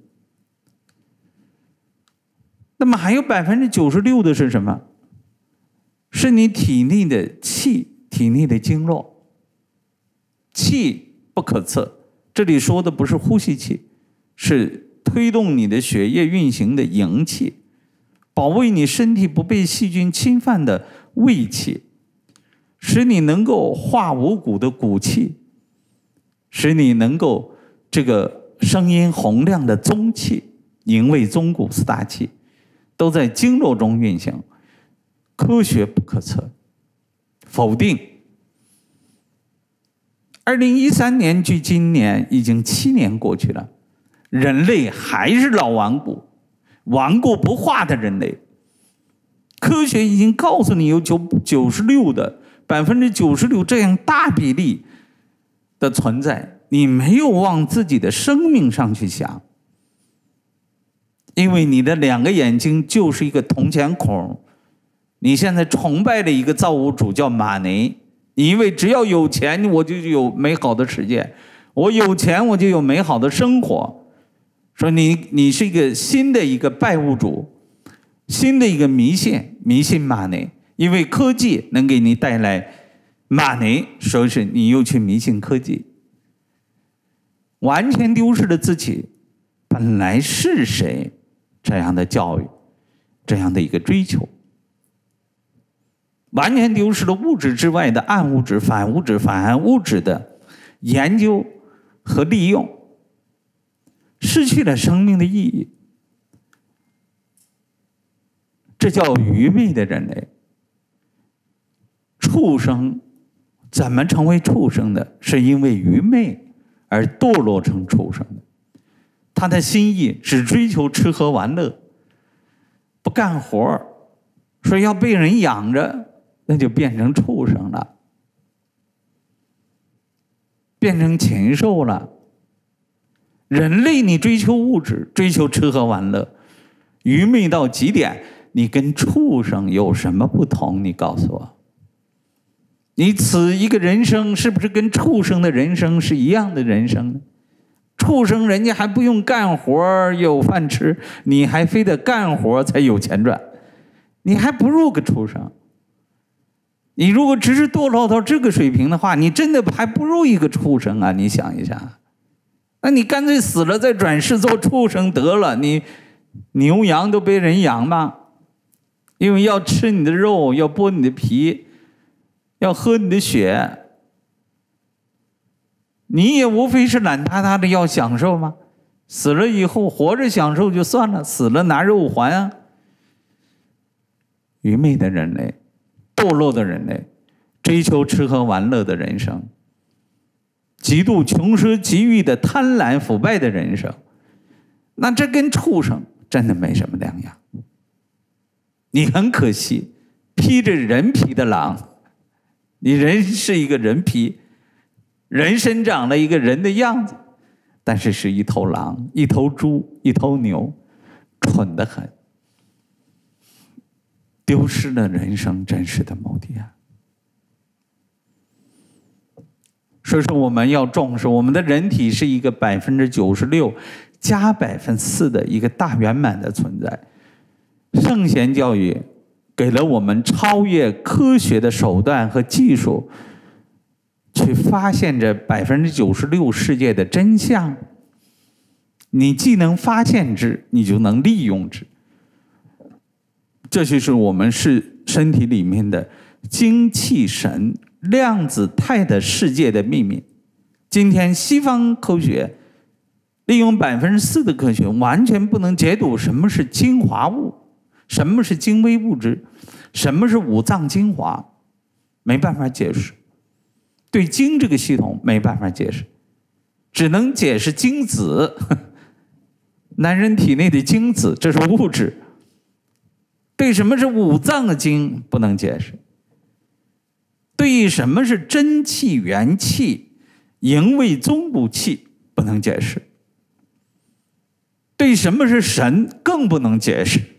那么还有百分之九十六的是什么？是你体内的气、体内的经络。气不可测，这里说的不是呼吸气，是推动你的血液运行的营气，保卫你身体不被细菌侵犯的胃气，使你能够化五谷的谷气，使你能够这个声音洪亮的宗气，营卫宗谷四大气都在经络中运行，科学不可测，否定。二零一三年距今年已经七年过去了，人类还是老顽固，顽固不化的人类。科学已经告诉你有九十六的百分之九十六这样大比例的存在，你没有往自己的生命上去想，因为你的两个眼睛就是一个铜钱孔。你现在崇拜的一个造物主叫马内，你以为只要有钱我就有美好的世界，我有钱我就有美好的生活。说你你是一个新的一个拜物主，新的一个迷信，迷信马内，因为科技能给你带来马内，所以是你又去迷信科技，完全丢失了自己本来是谁这样的教育，这样的一个追求，完全丢失了物质之外的暗物质、反物质、反暗物质的研究和利用，失去了生命的意义。这叫愚昧的人类。畜生怎么成为畜生的？是因为愚昧而堕落成畜生的。他的心意只追求吃喝玩乐，不干活，说要被人养着，那就变成畜生了，变成禽兽了。人类你追求物质，追求吃喝玩乐，愚昧到极点，你跟畜生有什么不同？你告诉我，你此一个人生是不是跟畜生的人生是一样的人生呢？畜生人家还不用干活有饭吃，你还非得干活才有钱赚，你还不如个畜生。 你如果只是堕落到这个水平的话，你真的还不如一个畜生啊！你想一想，那你干脆死了再转世做畜生得了，你牛羊都被人养嘛，因为要吃你的肉，要剥你的皮，要喝你的血，你也无非是懒塌塌的要享受吗？死了以后活着享受就算了，死了拿肉还啊！愚昧的人类，堕落的人类，追求吃喝玩乐的人生，极度穷奢极欲的贪婪腐败的人生，那这跟畜生真的没什么两样。你很可惜，披着人皮的狼，你人是一个人皮，人身长了一个人的样子，但是是一头狼，一头猪，一头牛，蠢得很，丢失了人生真实的目的啊！所以说，我们要重视我们的人体是一个百分之九十六加百分之四的一个大圆满的存在。圣贤教育给了我们超越科学的手段和技术，去发现这百分之九十六世界的真相。你既能发现之，你就能利用之。这就是我们是身体里面的精气神量子态的世界的秘密。今天西方科学利用百分之四的科学，完全不能解读什么是精华物，什么是精微物质，什么是五脏精华，没办法解释。对精这个系统没办法解释，只能解释精子，男人体内的精子，这是物质。对什么是五脏的精不能解释，对于什么是真气元气营卫宗骨气不能解释，对什么是神更不能解释。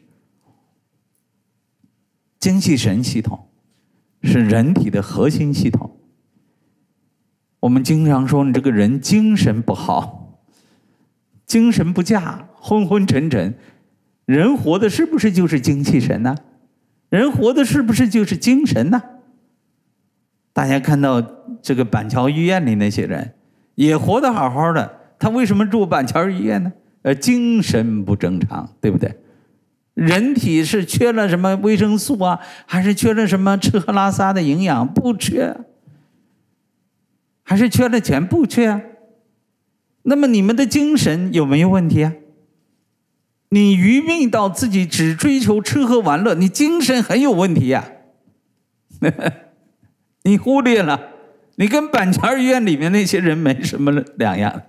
精气神系统是人体的核心系统。我们经常说你这个人精神不好，精神不佳，昏昏沉沉。人活的是不是就是精气神呢？人活的是不是就是精神呢？大家看到这个板桥医院里那些人也活得好好的，他为什么住板桥医院呢？呃，精神不正常，对不对？人体是缺了什么维生素啊，还是缺了什么吃喝拉撒的营养？不缺。还是缺了钱？不缺啊。那么你们的精神有没有问题啊？你愚昧到自己只追求吃喝玩乐，你精神很有问题呀、啊！你忽略了，你跟板桥医院里面那些人没什么两样。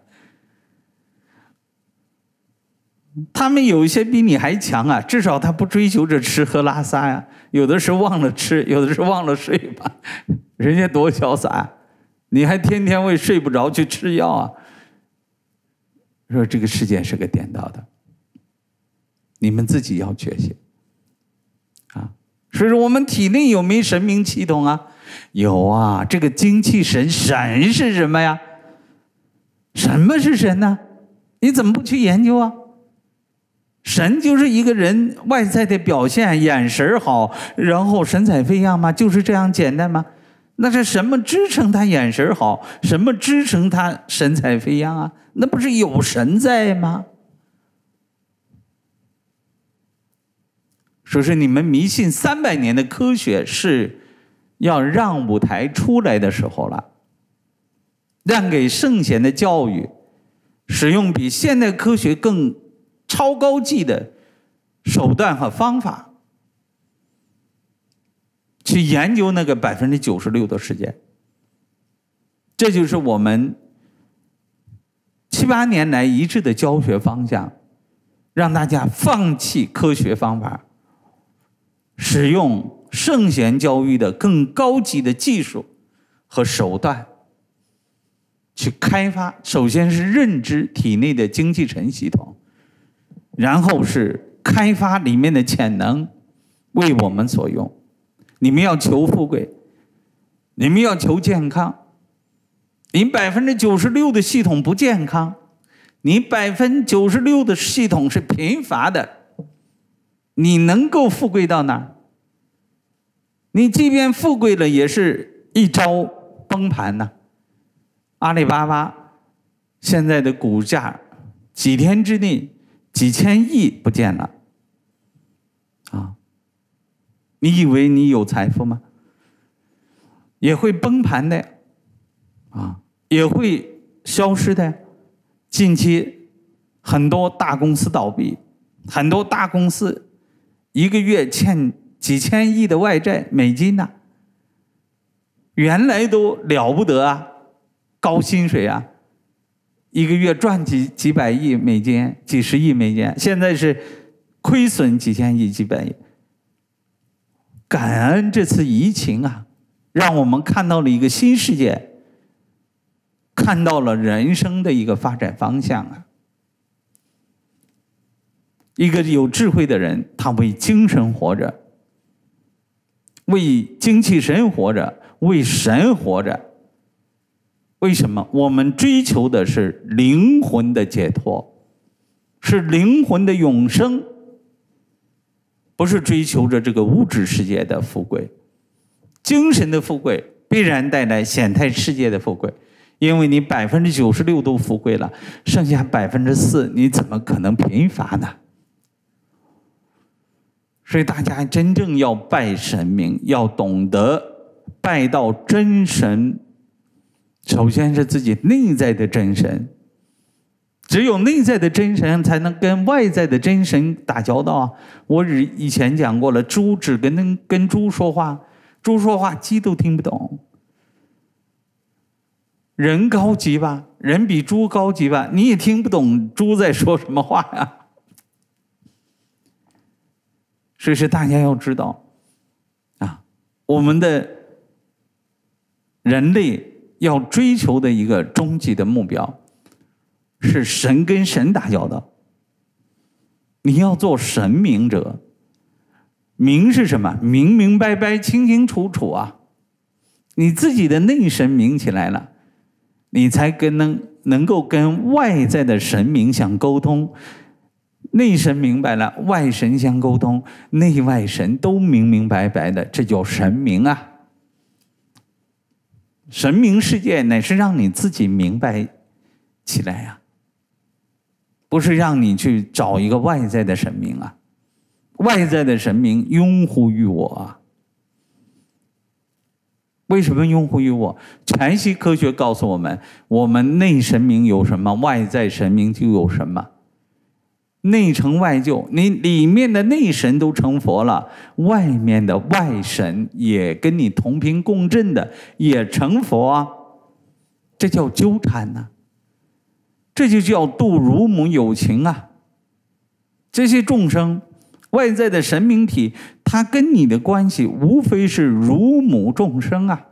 他们有一些比你还强啊，至少他不追求着吃喝拉撒呀、啊，有的是忘了吃，有的是忘了睡吧，人家多潇洒啊！你还天天为睡不着去吃药啊！说这个世界是个颠倒的。你们自己要觉醒啊！所以说，我们体内有没有神明系统啊？有啊！这个精气神，神是什么呀？什么是神呢？你怎么不去研究啊？神就是一个人外在的表现，眼神好，然后神采飞扬吗？就是这样简单吗？那是什么支撑他眼神好？什么支撑他神采飞扬啊？那不是有神在吗？说是你们迷信三百年的科学是要让舞台出来的时候了，让给圣贤的教育使用比现代科学更超高级的手段和方法，去研究那个百分之九十六的世界。这就是我们七八年来一致的教学方向，让大家放弃科学方法，使用圣贤教育的更高级的技术和手段去开发。首先是认知体内的精气神系统，然后是开发里面的潜能，为我们所用。你们要求富贵，你们要求健康，你百分之九十六的系统不健康，你百分之九十六的系统是贫乏的，你能够富贵到哪儿？ 你即便富贵了，也是一朝崩盘呐、啊。阿里巴巴现在的股价几天之内几千亿不见了啊！你以为你有财富吗？也会崩盘的啊，也会消失的。近期很多大公司倒闭，很多大公司一个月欠几千亿的外债美金呐、啊，原来都了不得啊，高薪水啊，一个月赚几几百亿美金、几十亿美金，现在是亏损几千亿、几百亿。感恩这次疫情啊，让我们看到了一个新世界，看到了人生的一个发展方向啊。一个有智慧的人，他为精神活着，为精气神活着，为神活着。为什么？我们追求的是灵魂的解脱，是灵魂的永生，不是追求着这个物质世界的富贵。精神的富贵必然带来显态世界的富贵，因为你百分之九十六都富贵了，剩下百分之四你怎么可能贫乏呢？所以大家真正要拜神明，要懂得拜到真神。首先是自己内在的真神，只有内在的真神才能跟外在的真神打交道啊！我以前讲过了，猪只跟跟猪说话，猪说话鸡都听不懂。人高级吧，人比猪高级吧，你也听不懂猪在说什么话呀。所以是大家要知道啊，我们的人类要追求的一个终极的目标是神跟神打交道。你要做神明者，明是什么？明明白白清清楚楚啊，你自己的内神明起来了，你才跟能能够跟外在的神明相沟通。内神明白了，外神相沟通，内外神都明明白白的，这叫神明啊。神明世界乃是让你自己明白起来呀、啊，不是让你去找一个外在的神明啊。外在的神明拥护于我啊。为什么拥护于我？全息科学告诉我们，我们内神明有什么，外在神明就有什么。内成外就，你里面的内神都成佛了，外面的外神也跟你同频共振的也成佛啊，这叫纠缠呐、啊，这就叫度乳母有情啊。这些众生外在的神明体，它跟你的关系无非是乳母众生啊。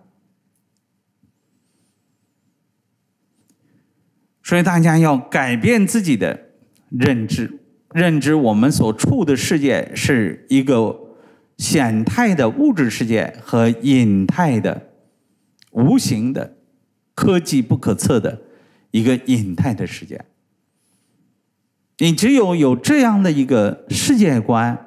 所以大家要改变自己的认知，认知我们所处的世界是一个显态的物质世界和隐态的无形的科技不可测的一个隐态的世界。你只有有这样的一个世界观、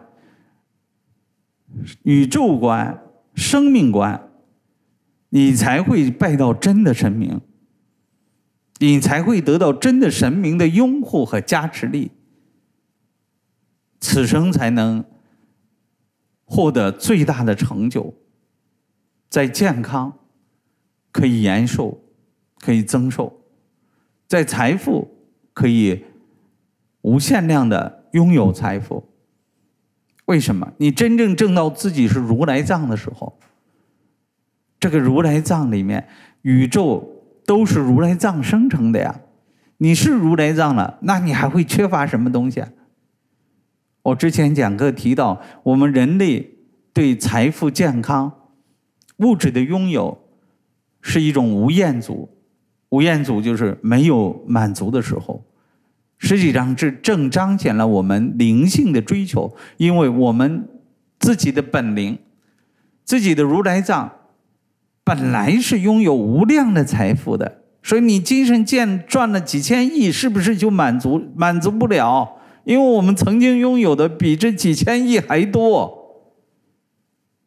宇宙观、生命观，你才会拜到真的神明，你才会得到真的神明的拥护和加持力，此生才能获得最大的成就，在健康可以延寿，可以增寿，在财富可以无限量的拥有财富。为什么？你真正证到自己是如来藏的时候，这个如来藏里面宇宙都是如来藏生成的呀。你是如来藏了，那你还会缺乏什么东西啊？我之前讲课提到，我们人类对财富、健康、物质的拥有是一种无厌足。无厌足就是没有满足的时候，实际上这正彰显了我们灵性的追求，因为我们自己的本灵、自己的如来藏本来是拥有无量的财富的，所以你精神剑赚了几千亿，是不是就满足？满足不了，因为我们曾经拥有的比这几千亿还多。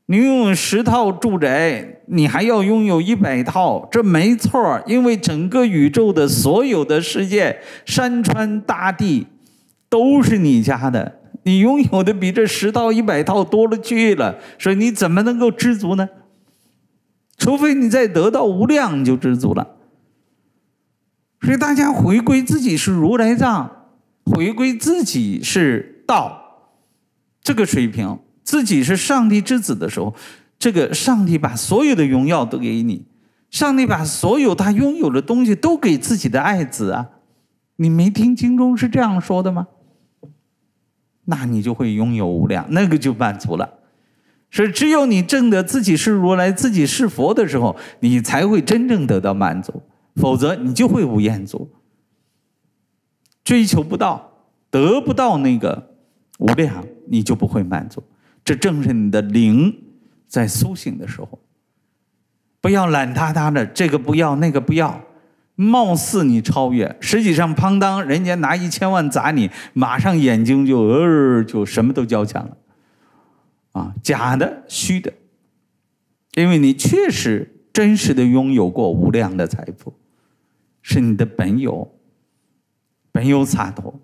你拥有十套住宅，你还要拥有一百套，这没错，因为整个宇宙的所有的世界，山川大地都是你家的，你拥有的比这十套一百套多了去了，所以你怎么能够知足呢？除非你再得到无量，就知足了。所以大家回归自己是如来藏，回归自己是道，这个水平，自己是上帝之子的时候，这个上帝把所有的荣耀都给你，上帝把所有他拥有的东西都给自己的爱子啊！你没听经中是这样说的吗？那你就会拥有无量，那个就满足了。所以只有你证得自己是如来，自己是佛的时候，你才会真正得到满足，否则你就会无厌足，追求不到，得不到那个无量，你就不会满足。这正是你的灵在苏醒的时候。不要懒塌塌的，这个不要那个不要，貌似你超越，实际上砰当人家拿一千万砸你，马上眼睛就呃就什么都交强了啊，假的虚的，因为你确实真实的拥有过无量的财富，是你的本有，本有洒脱。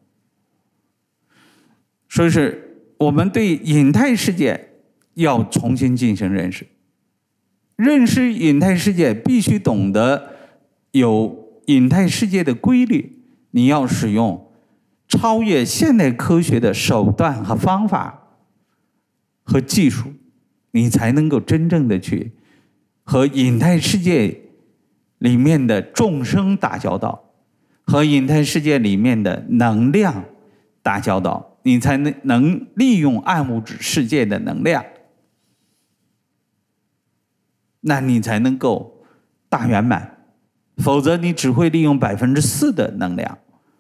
所以是我们对隐态世界要重新进行认识，认识隐态世界必须懂得有隐态世界的规律，你要使用超越现代科学的手段和方法和技术，你才能够真正的去和隐态世界里面的众生打交道，和隐态世界里面的能量打交道，你才能能利用暗物质世界的能量，那你才能够大圆满。否则你只会利用百分之四的能量，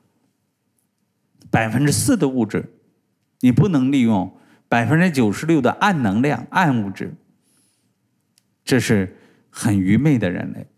百分之四的物质，你不能利用百分之九十六的暗能量、暗物质，这是很愚昧的人类。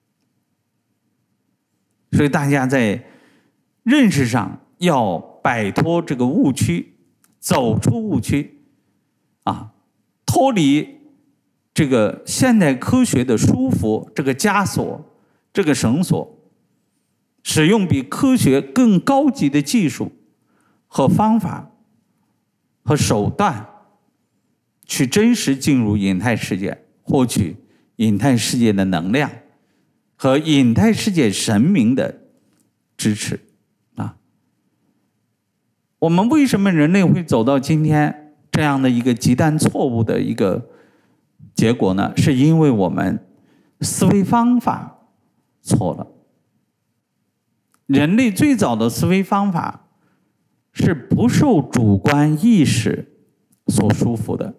所以大家在认识上要摆脱这个误区，走出误区，啊，脱离这个现代科学的束缚，这个枷锁。这个绳索，使用比科学更高级的技术和方法和手段，去真实进入隐态世界，获取隐态世界的能量和隐态世界神明的支持啊！我们为什么人类会走到今天这样的一个极端错误的一个结果呢？是因为我们思维方法错了。人类最早的思维方法是不受主观意识所束缚的，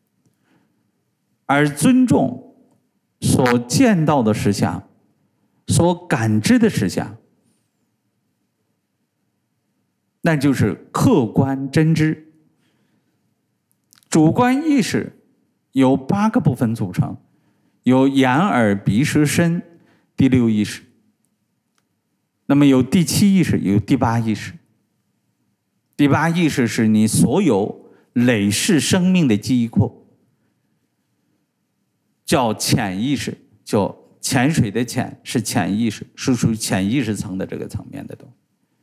而尊重所见到的实相，所感知的实相，那就是客观真知。主观意识由八个部分组成，有眼耳鼻舌身第六意识，那么有第七意识，有第八意识。第八意识是你所有累世生命的记忆库，叫潜意识，叫潜水的潜，是潜意识，是属于潜意识层的这个层面的东西。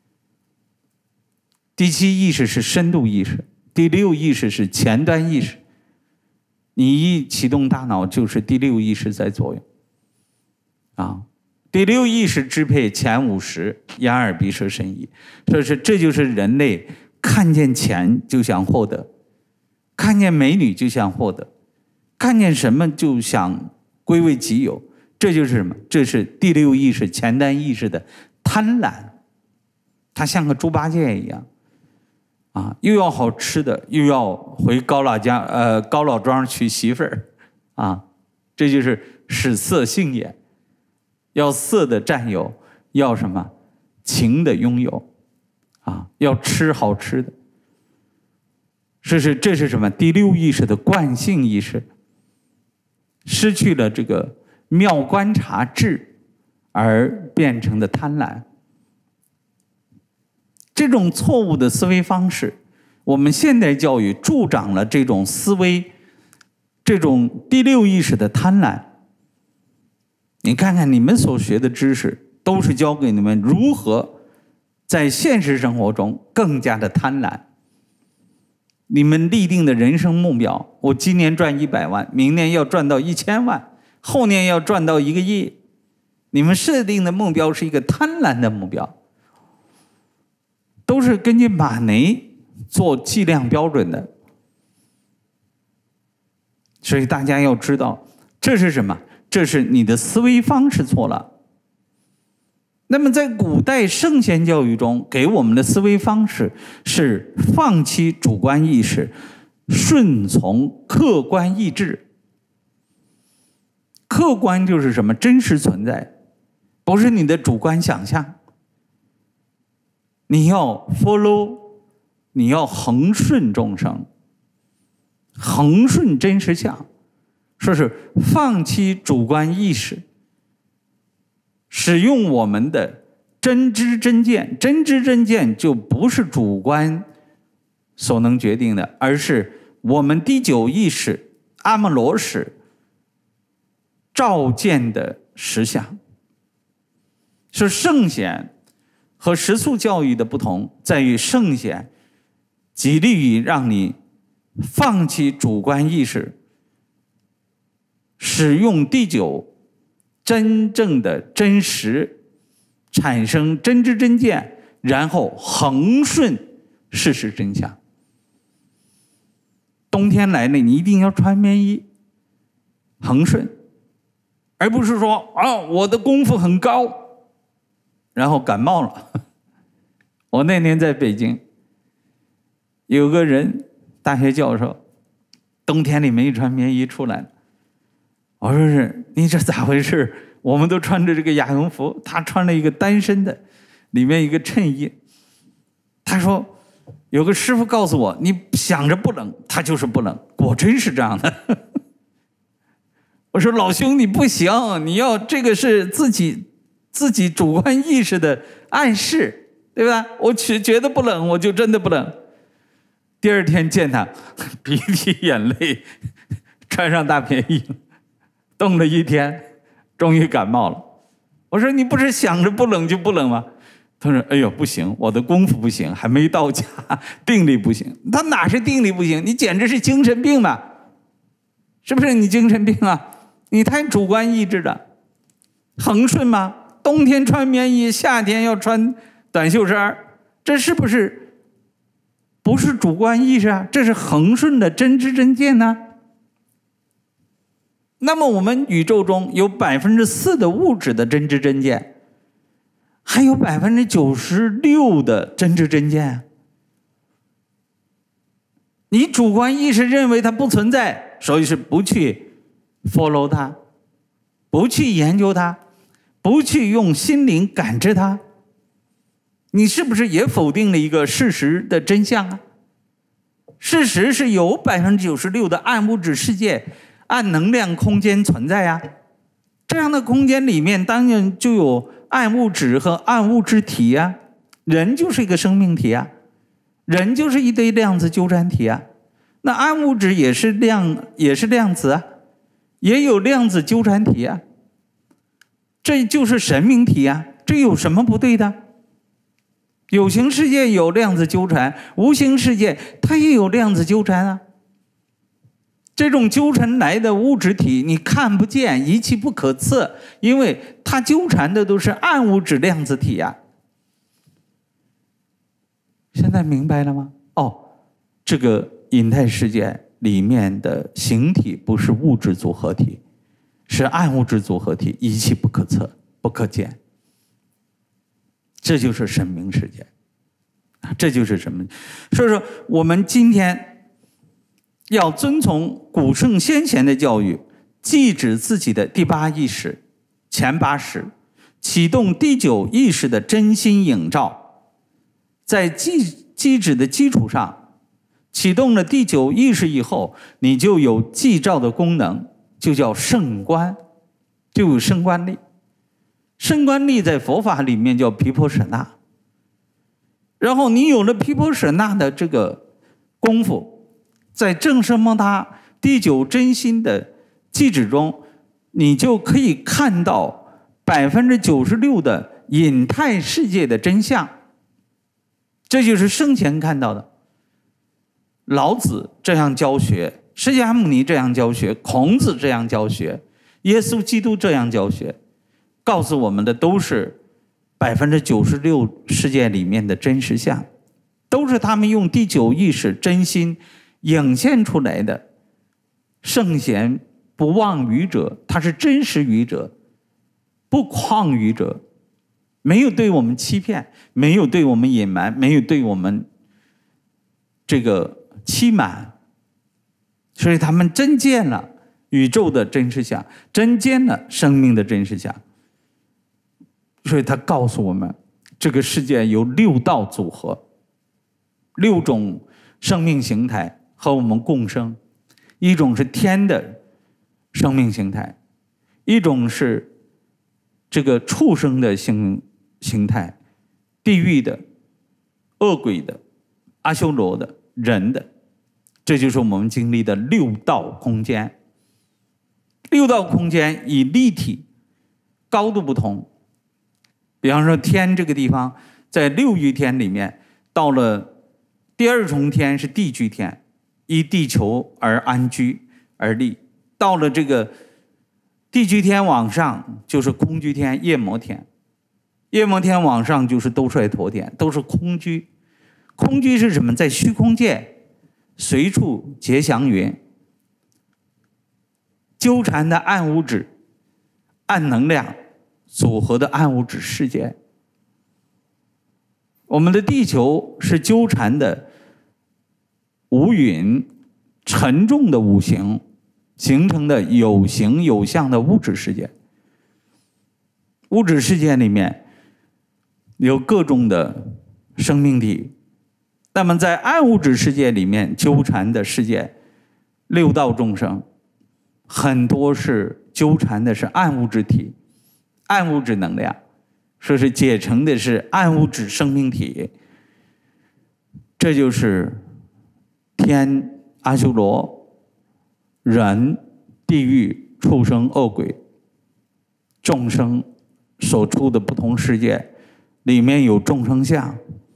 第七意识是深度意识，第六意识是前端意识。你一启动大脑，就是第六意识在作用。啊，第六意识支配前五十，眼耳鼻舌身意，所以说这就是人类看见钱就想获得，看见美女就想获得，看见什么就想归为己有，这就是什么？这是第六意识前端意识的贪婪，它像个猪八戒一样，啊，又要好吃的，又要回高老家呃高老庄娶媳妇儿，啊，这就是使色性也。要色的占有，要什么？情的拥有，啊，要吃好吃的。这是这是什么？第六意识的惯性意识，失去了这个妙观察智，而变成的贪婪。这种错误的思维方式，我们现代教育助长了这种思维这种第六意识的贪婪。你看看你们所学的知识，都是教给你们如何在现实生活中更加的贪婪。你们立定的人生目标，我今年赚一百万，明年要赚到一千万，后年要赚到一个亿。你们设定的目标是一个贪婪的目标，都是根据马内做计量标准的。所以大家要知道，这是什么？这是你的思维方式错了。那么在古代圣贤教育中给我们的思维方式是放弃主观意识，顺从客观意志。客观就是什么？真实存在，不是你的主观想象。你要 follow， 你要恒顺众生，恒顺真实相，说是放弃主观意识，使用我们的真知真见。真知真见就不是主观所能决定的，而是我们第九意识阿摩罗识照见的实相。是圣贤和实素教育的不同，在于圣贤极力于让你放弃主观意识，使用第九真正的真实，产生真知真见，然后恒顺事实真相。冬天来了，你一定要穿棉衣，恒顺，而不是说啊，我的功夫很高，然后感冒了。我那年在北京，有个人大学教授，冬天里没穿棉衣出来了。我说是，你这咋回事？我们都穿着这个亚绒服，他穿了一个单身的，里面一个衬衣。他说有个师傅告诉我，你想着不冷，他就是不冷，果真是这样的。我说老兄，你不行，你要这个是自己自己主观意识的暗示，对吧？我觉得不冷，我就真的不冷。第二天见他，鼻涕眼泪，穿上大棉衣，冻了一天，终于感冒了。我说你不是想着不冷就不冷吗？他说哎呦不行，我的功夫不行，还没到家，定力不行。他哪是定力不行，你简直是精神病吧？是不是你精神病啊？你太主观意志了。恒顺吗？冬天穿棉衣，夏天要穿短袖衫，这是不是不是主观意识啊？这是恒顺的真知真见呢、啊。那么我们宇宙中有百分之四的物质的真知真见，还有百分之九十六的真知真见。你主观意识认为它不存在，所以是不去 follow 它，不去研究它，不去用心灵感知它。你是不是也否定了一个事实的真相啊？事实是有百分之九十六的暗物质世界、暗能量空间存在啊。这样的空间里面当然就有暗物质和暗物质体啊。人就是一个生命体啊，人就是一堆量子纠缠体啊。那暗物质也是量，也是量子啊，也有量子纠缠体啊。这就是神明体啊，这有什么不对的？有形世界有量子纠缠，无形世界它也有量子纠缠啊。这种纠缠来的物质体你看不见，仪器不可测，因为它纠缠的都是暗物质量子体啊。现在明白了吗？哦，这个隐态世界里面的形体不是物质组合体，是暗物质组合体，仪器不可测，不可见。这就是神明世界，这就是什么？所以说，我们今天要遵从古圣先贤的教育，记止自己的第八意识、前八识，启动第九意识的真心映照，在记记止的基础上，启动了第九意识以后，你就有记照的功能，就叫圣观，就有圣观力。圣观力在佛法里面叫毗婆舍那。然后你有了毗婆舍那的这个功夫，在正奢摩他第九真心的记指中，你就可以看到百分之九十六的隐态世界的真相。这就是生前看到的。老子这样教学，释迦牟尼这样教学，孔子这样教学，耶稣基督这样教学，告诉我们的都是百分之九十六世界里面的真实相，都是他们用第九意识真心涌现出来的。圣贤不妄语者，他是真实语者，不诳语者，没有对我们欺骗，没有对我们隐瞒，没有对我们这个欺瞒，所以他们真见了宇宙的真实相，真见了生命的真实相。所以他告诉我们，这个世界有六道组合，六种生命形态和我们共生。一种是天的生命形态，一种是这个畜生的形形态，地狱的、恶鬼的、阿修罗的、人的，这就是我们经历的六道空间。六道空间以立体、高度不同。比方说天这个地方，在六欲天里面，到了第二重天是地居天，依地球而安居而立。到了这个地居天往上就是空居天、夜摩天，夜摩天往上就是兜率陀天，都是空居。空居是什么？在虚空界随处结祥云，纠缠的暗物质、暗能量组合的暗物质世界。我们的地球是纠缠的五蕴沉重的五行形成的有形有相的物质世界。物质世界里面有各种的生命体，那么在暗物质世界里面纠缠的世界，六道众生很多是纠缠的是暗物质体、暗物质能量，说是解成的是暗物质生命体。这就是天、阿修罗、人、地狱、畜生、恶鬼众生所处的不同世界，里面有众生相。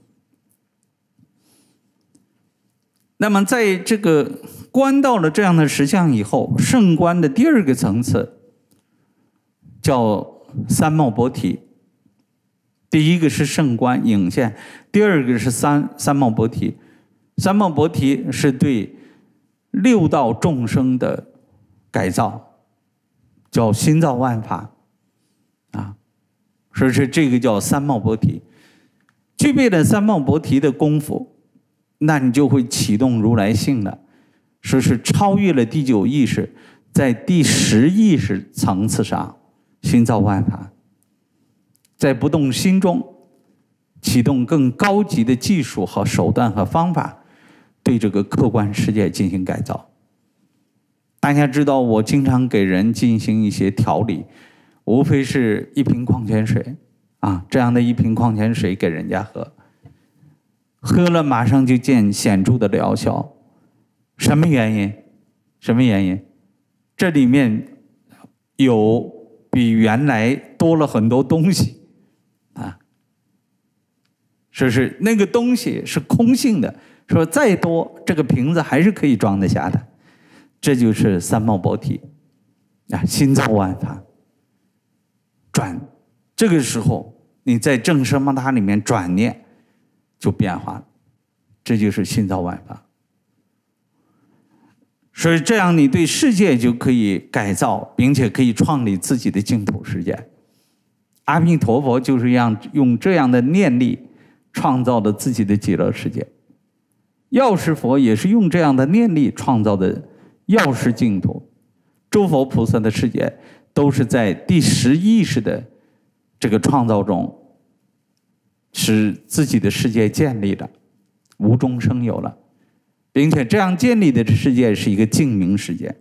那么在这个观到了这样的实相以后，圣观的第二个层次叫三昧菩提。第一个是圣观影现，第二个是三三昧菩提。三昧菩提是对六道众生的改造，叫心造万法啊，所以是这个叫三昧菩提。具备了三昧菩提的功夫，那你就会启动如来性了，说是超越了第九意识，在第十意识层次上心造万法，在不动心中启动更高级的技术和手段和方法，对这个客观世界进行改造。大家知道，我经常给人进行一些调理，无非是一瓶矿泉水啊，这样的一瓶矿泉水给人家喝，喝了马上就见显著的疗效。什么原因？什么原因？这里面有比原来多了很多东西啊，说是那个东西是空性的，说再多这个瓶子还是可以装得下的。这就是三昧菩提啊，心造万法转。这个时候你在正奢摩他里面转念就变化了，这就是心造万法。所以这样你对世界就可以改造，并且可以创立自己的净土世界。阿弥陀佛就是让用这样的念力创造了自己的极乐世界，药师佛也是用这样的念力创造的药师净土。诸佛菩萨的世界都是在第十意识的这个创造中，使自己的世界建立了，无中生有了，并且这样建立的世界是一个净明世界。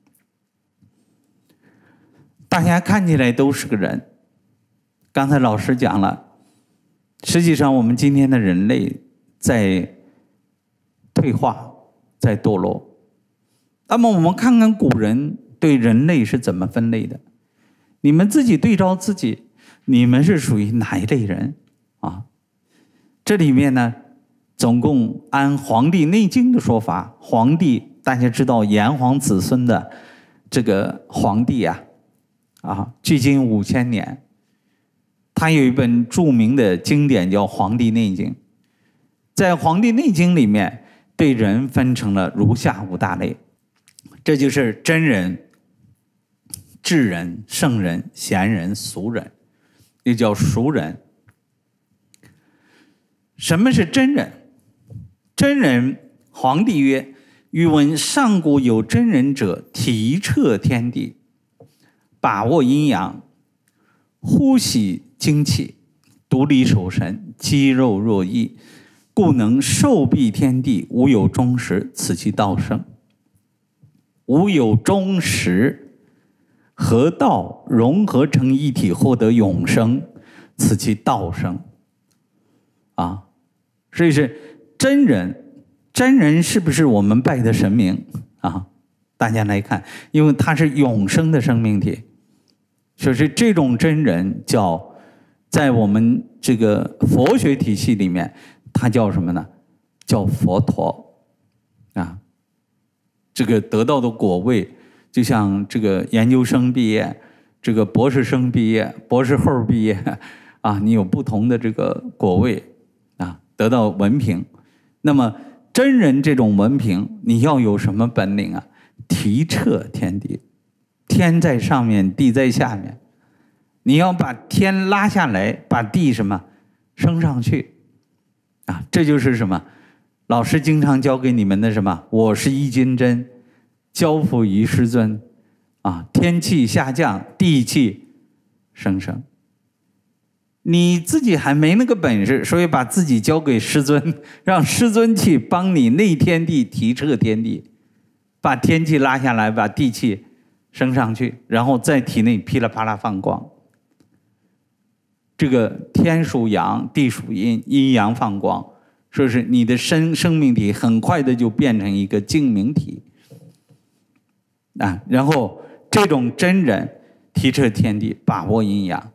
大家看起来都是个人，刚才老师讲了，实际上我们今天的人类在退化，在堕落。 那么我们看看古人对人类是怎么分类的，你们自己对照自己，你们是属于哪一类人啊？这里面呢，总共按《黄帝内经》的说法，黄帝大家知道炎黄子孙的这个黄帝啊，啊，距今五千年，他有一本著名的经典叫《黄帝内经》。在《黄帝内经》里面，对人分成了如下五大类，这就是真人、智人、圣人、贤人、俗人，又叫俗人。什么是真人？真人，黄帝曰：欲闻上古有真人者，体彻天地，把握阴阳，呼吸精气，独立守神，肌肉若一，故能受蔽天地，无有终始，此其道生。无有终始，合道融合成一体，获得永生，此其道生。啊，所以是真人，真人是不是我们拜的神明啊？大家来看，因为他是永生的生命体，所以是这种真人叫，在我们这个佛学体系里面，它叫什么呢？叫佛陀啊。这个得到的果位，就像这个研究生毕业，这个博士生毕业，博士后毕业啊，你有不同的这个果位啊，得到文凭。那么真人这种文凭，你要有什么本领啊？体彻天地，天在上面，地在下面，你要把天拉下来，把地什么升上去啊？这就是什么？老师经常教给你们的什么？我是一金针，交付于师尊啊！天气下降，地气生生。你自己还没那个本事，所以把自己交给师尊，让师尊去帮你内天地，体彻天地，把天气拉下来，把地气升上去，然后在体内噼里啪啦放光。这个天属阳，地属阴，阴阳放光。说是你的生生命体很快的就变成一个净明体啊，然后这种真人体彻天地，把握阴阳，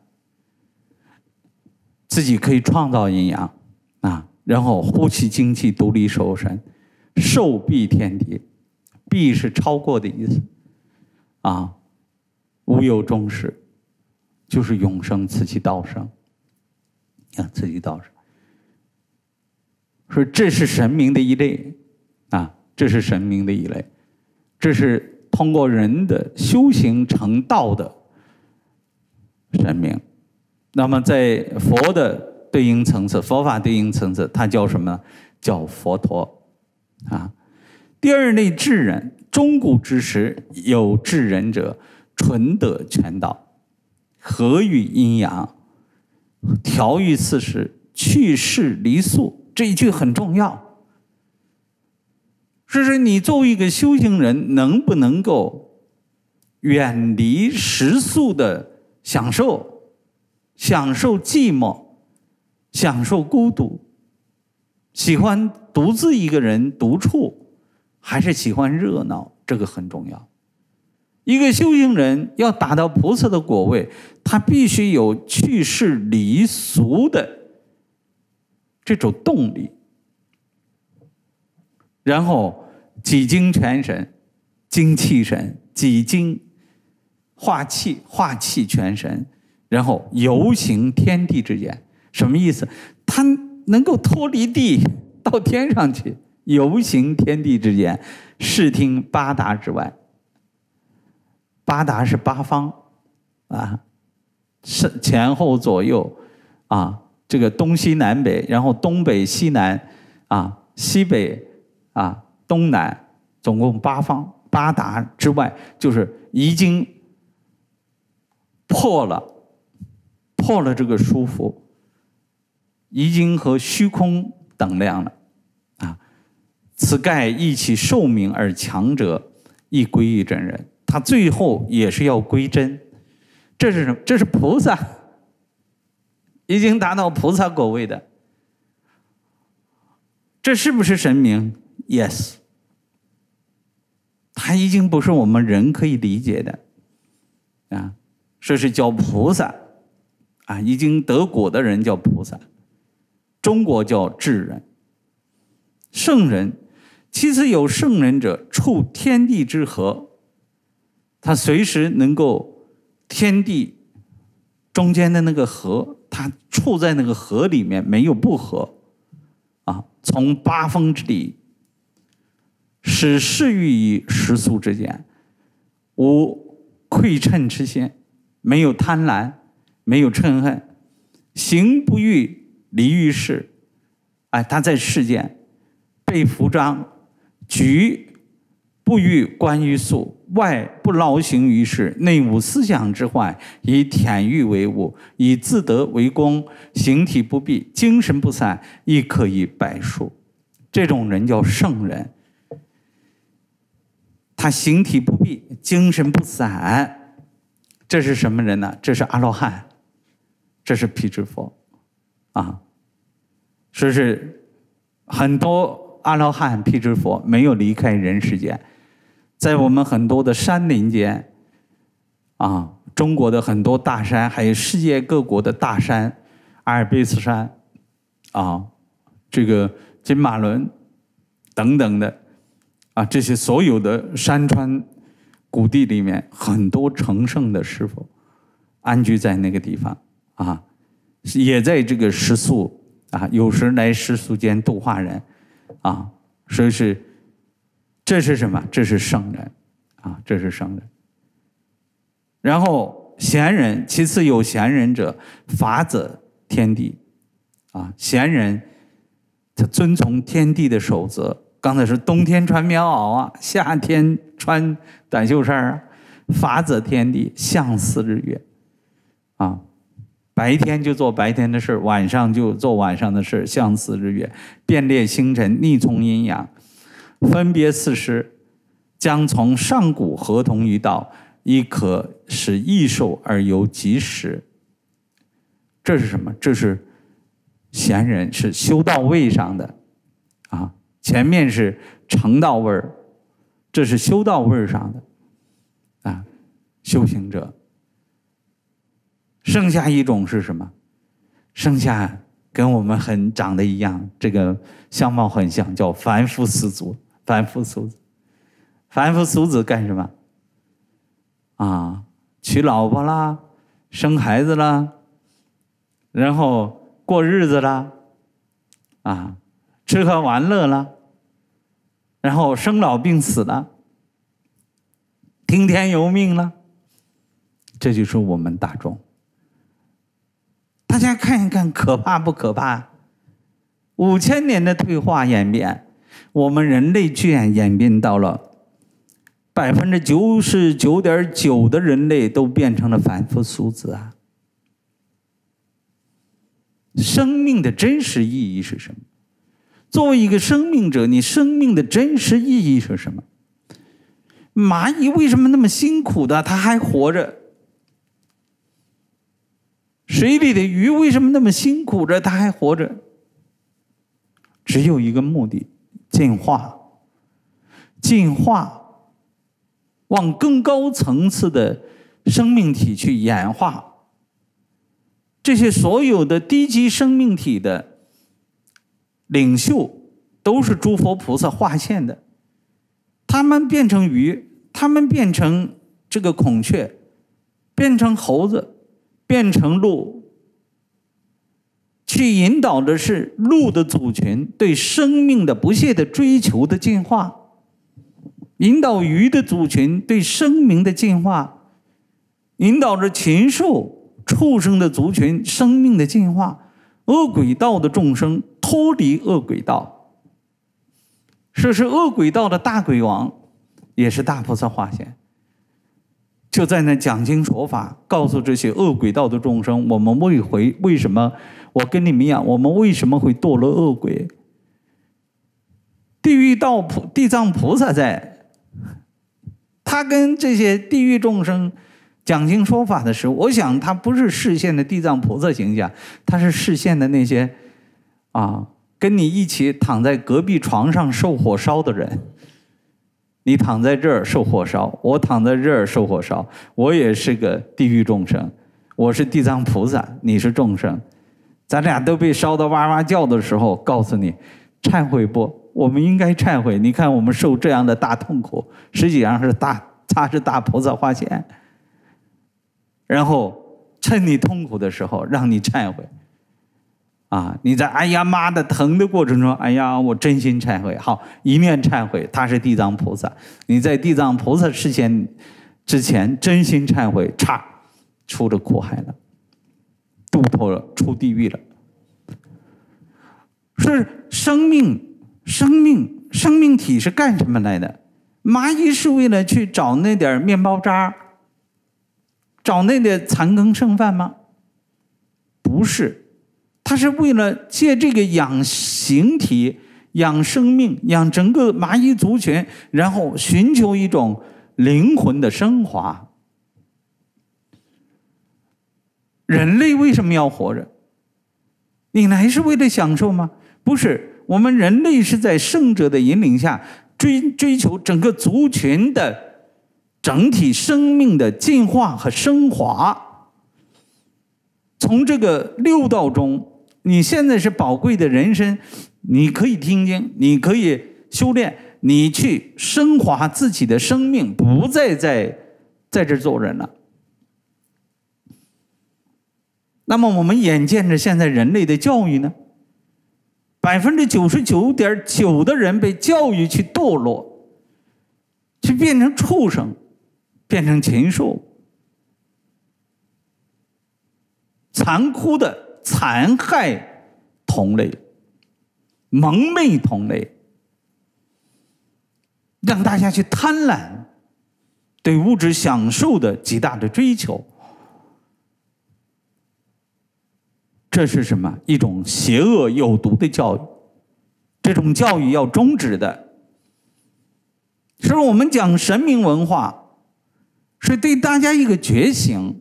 自己可以创造阴阳啊，然后呼气精气，独立守神，受蔽天地，蔽是超过的意思啊，无有终始，就是永生，此其道生啊，此其道生。说这是神明的一类啊，这是神明的一类，这是通过人的修行成道的神明。那么在佛的对应层次，佛法对应层次，它叫什么呢？叫佛陀啊。第二类智人，中古之时有智人者，纯得全道，合于阴阳，调于四时，去世离俗。这一句很重要，就是你作为一个修行人，能不能够远离世俗的享受，享受寂寞，享受孤独，喜欢独自一个人独处，还是喜欢热闹，这个很重要。一个修行人要达到菩萨的果位，他必须有去世离俗的这种动力，然后几精全神，精气神，几精化气，化气全神，然后游行天地之间。什么意思？他能够脱离地到天上去，游行天地之间，视听八达之外。八达是八方啊，是前后左右啊。这个东西南北，然后东北西南啊，西北啊，东南，总共八方。八达之外，就是已经破了，破了这个束缚，已经和虚空等量了啊。此盖一起寿命而强者，亦归于真人。他最后也是要归真，这是什么？这是菩萨。已经达到菩萨果位的，这是不是神明 ？Yes， 它已经不是我们人可以理解的啊。说是叫菩萨啊，已经得果的人叫菩萨，中国叫智人。圣人，其实有圣人者，处天地之和，他随时能够天地中间的那个和，他处在那个和里面，没有不和啊。从八风之理，使事欲于世俗之间，无窥嗔之心，没有贪婪，没有嗔恨，行不欲离于世。哎，他在世间被服章，局不欲观于素，外不劳形于世，内无思想之患，以舔欲为物，以自得为功，形体不避，精神不散，亦可以百数。这种人叫圣人，他形体不避，精神不散。这是什么人呢？这是阿罗汉，这是辟支佛啊。说是很多阿罗汉、辟支佛没有离开人世间，在我们很多的山林间啊，中国的很多大山，还有世界各国的大山，阿尔卑斯山啊，这个金马伦等等的啊，这些所有的山川谷地里面，很多成圣的师父安居在那个地方啊，也在这个世俗啊，有时来世俗间度化人啊，所以是这是什么？这是圣人啊，这是圣人。然后贤人，其次有贤人者，法则天地啊，贤人他遵从天地的守则。刚才是冬天穿棉袄啊，夏天穿短袖衫啊，法则天地，象似日月啊，白天就做白天的事，晚上就做晚上的事，象似日月，遍列星辰，逆从阴阳，分别四时，将从上古合同于道，亦可使益寿而由及时。这是什么？这是贤人，是修道位上的啊。前面是成道位，这是修道位上的啊，修行者。剩下一种是什么？剩下跟我们很长得一样，这个相貌很像，叫凡夫俗子。凡夫俗子，凡夫俗子干什么？啊，娶老婆啦，生孩子啦，然后过日子啦，啊。吃喝玩乐了，然后生老病死了，听天由命了，这就是我们大众。大家看一看，可怕不可怕？五千年的退化演变，我们人类居然演变到了百分之九十九点九的人类都变成了凡夫俗子啊！生命的真实意义是什么？作为一个生命者，你生命的真实意义是什么？蚂蚁为什么那么辛苦的它还活着？水里的鱼为什么那么辛苦着它还活着？只有一个目的，进化。进化，往更高层次的生命体去演化。这些所有的低级生命体的领袖都是诸佛菩萨化现的，他们变成鱼，他们变成这个孔雀，变成猴子，变成鹿，去引导的是鹿的族群对生命的不懈的追求的进化，引导鱼的族群对生命的进化，引导着禽兽畜生的族群生命的进化，恶鬼道的众生脱离恶鬼道，这是恶鬼道的大鬼王，也是大菩萨化现，就在那讲经说法，告诉这些恶鬼道的众生，我们为回为什么我跟你们一样，我们为什么会堕落恶鬼？地狱道菩地藏菩萨在，他跟这些地狱众生讲经说法的时候，我想他不是示现的地藏菩萨形象，他是示现的那些啊，跟你一起躺在隔壁床上受火烧的人， 你躺在这儿受火烧，我躺在这儿受火烧，我也是个地狱众生，我是地藏菩萨，你是众生，咱俩都被烧得哇哇叫的时候，告诉你忏悔不？我们应该忏悔。你看我们受这样的大痛苦，实际上是大他是大菩萨化现，然后趁你痛苦的时候让你忏悔啊！你在哎呀妈的疼的过程中，哎呀我真心忏悔，好，一念忏悔，他是地藏菩萨。你在地藏菩萨视线之前真心忏悔，嚓，出了苦海了，渡脱了，出地狱了。是生命，生命，生命体是干什么来的？蚂蚁是为了去找那点面包渣，找那点残羹剩饭吗？不是，它是为了借这个养形体、养生命、养整个蚂蚁族群，然后寻求一种灵魂的升华。人类为什么要活着？你来是为了享受吗？不是，我们人类是在圣者的引领下追追求整个族群的整体生命的进化和升华。从这个六道中，你现在是宝贵的人生，你可以听经，你可以修炼，你去升华自己的生命，不再在在这做人了。那么我们眼见着现在人类的教育呢，百分之九十九点九的人被教育去堕落，去变成畜生，变成禽兽，残酷的残害同类，蒙昧同类，让大家去贪婪，对物质享受的极大的追求。这是什么？一种邪恶有毒的教育。这种教育要终止的。是我们讲神明文化，是对大家一个觉醒，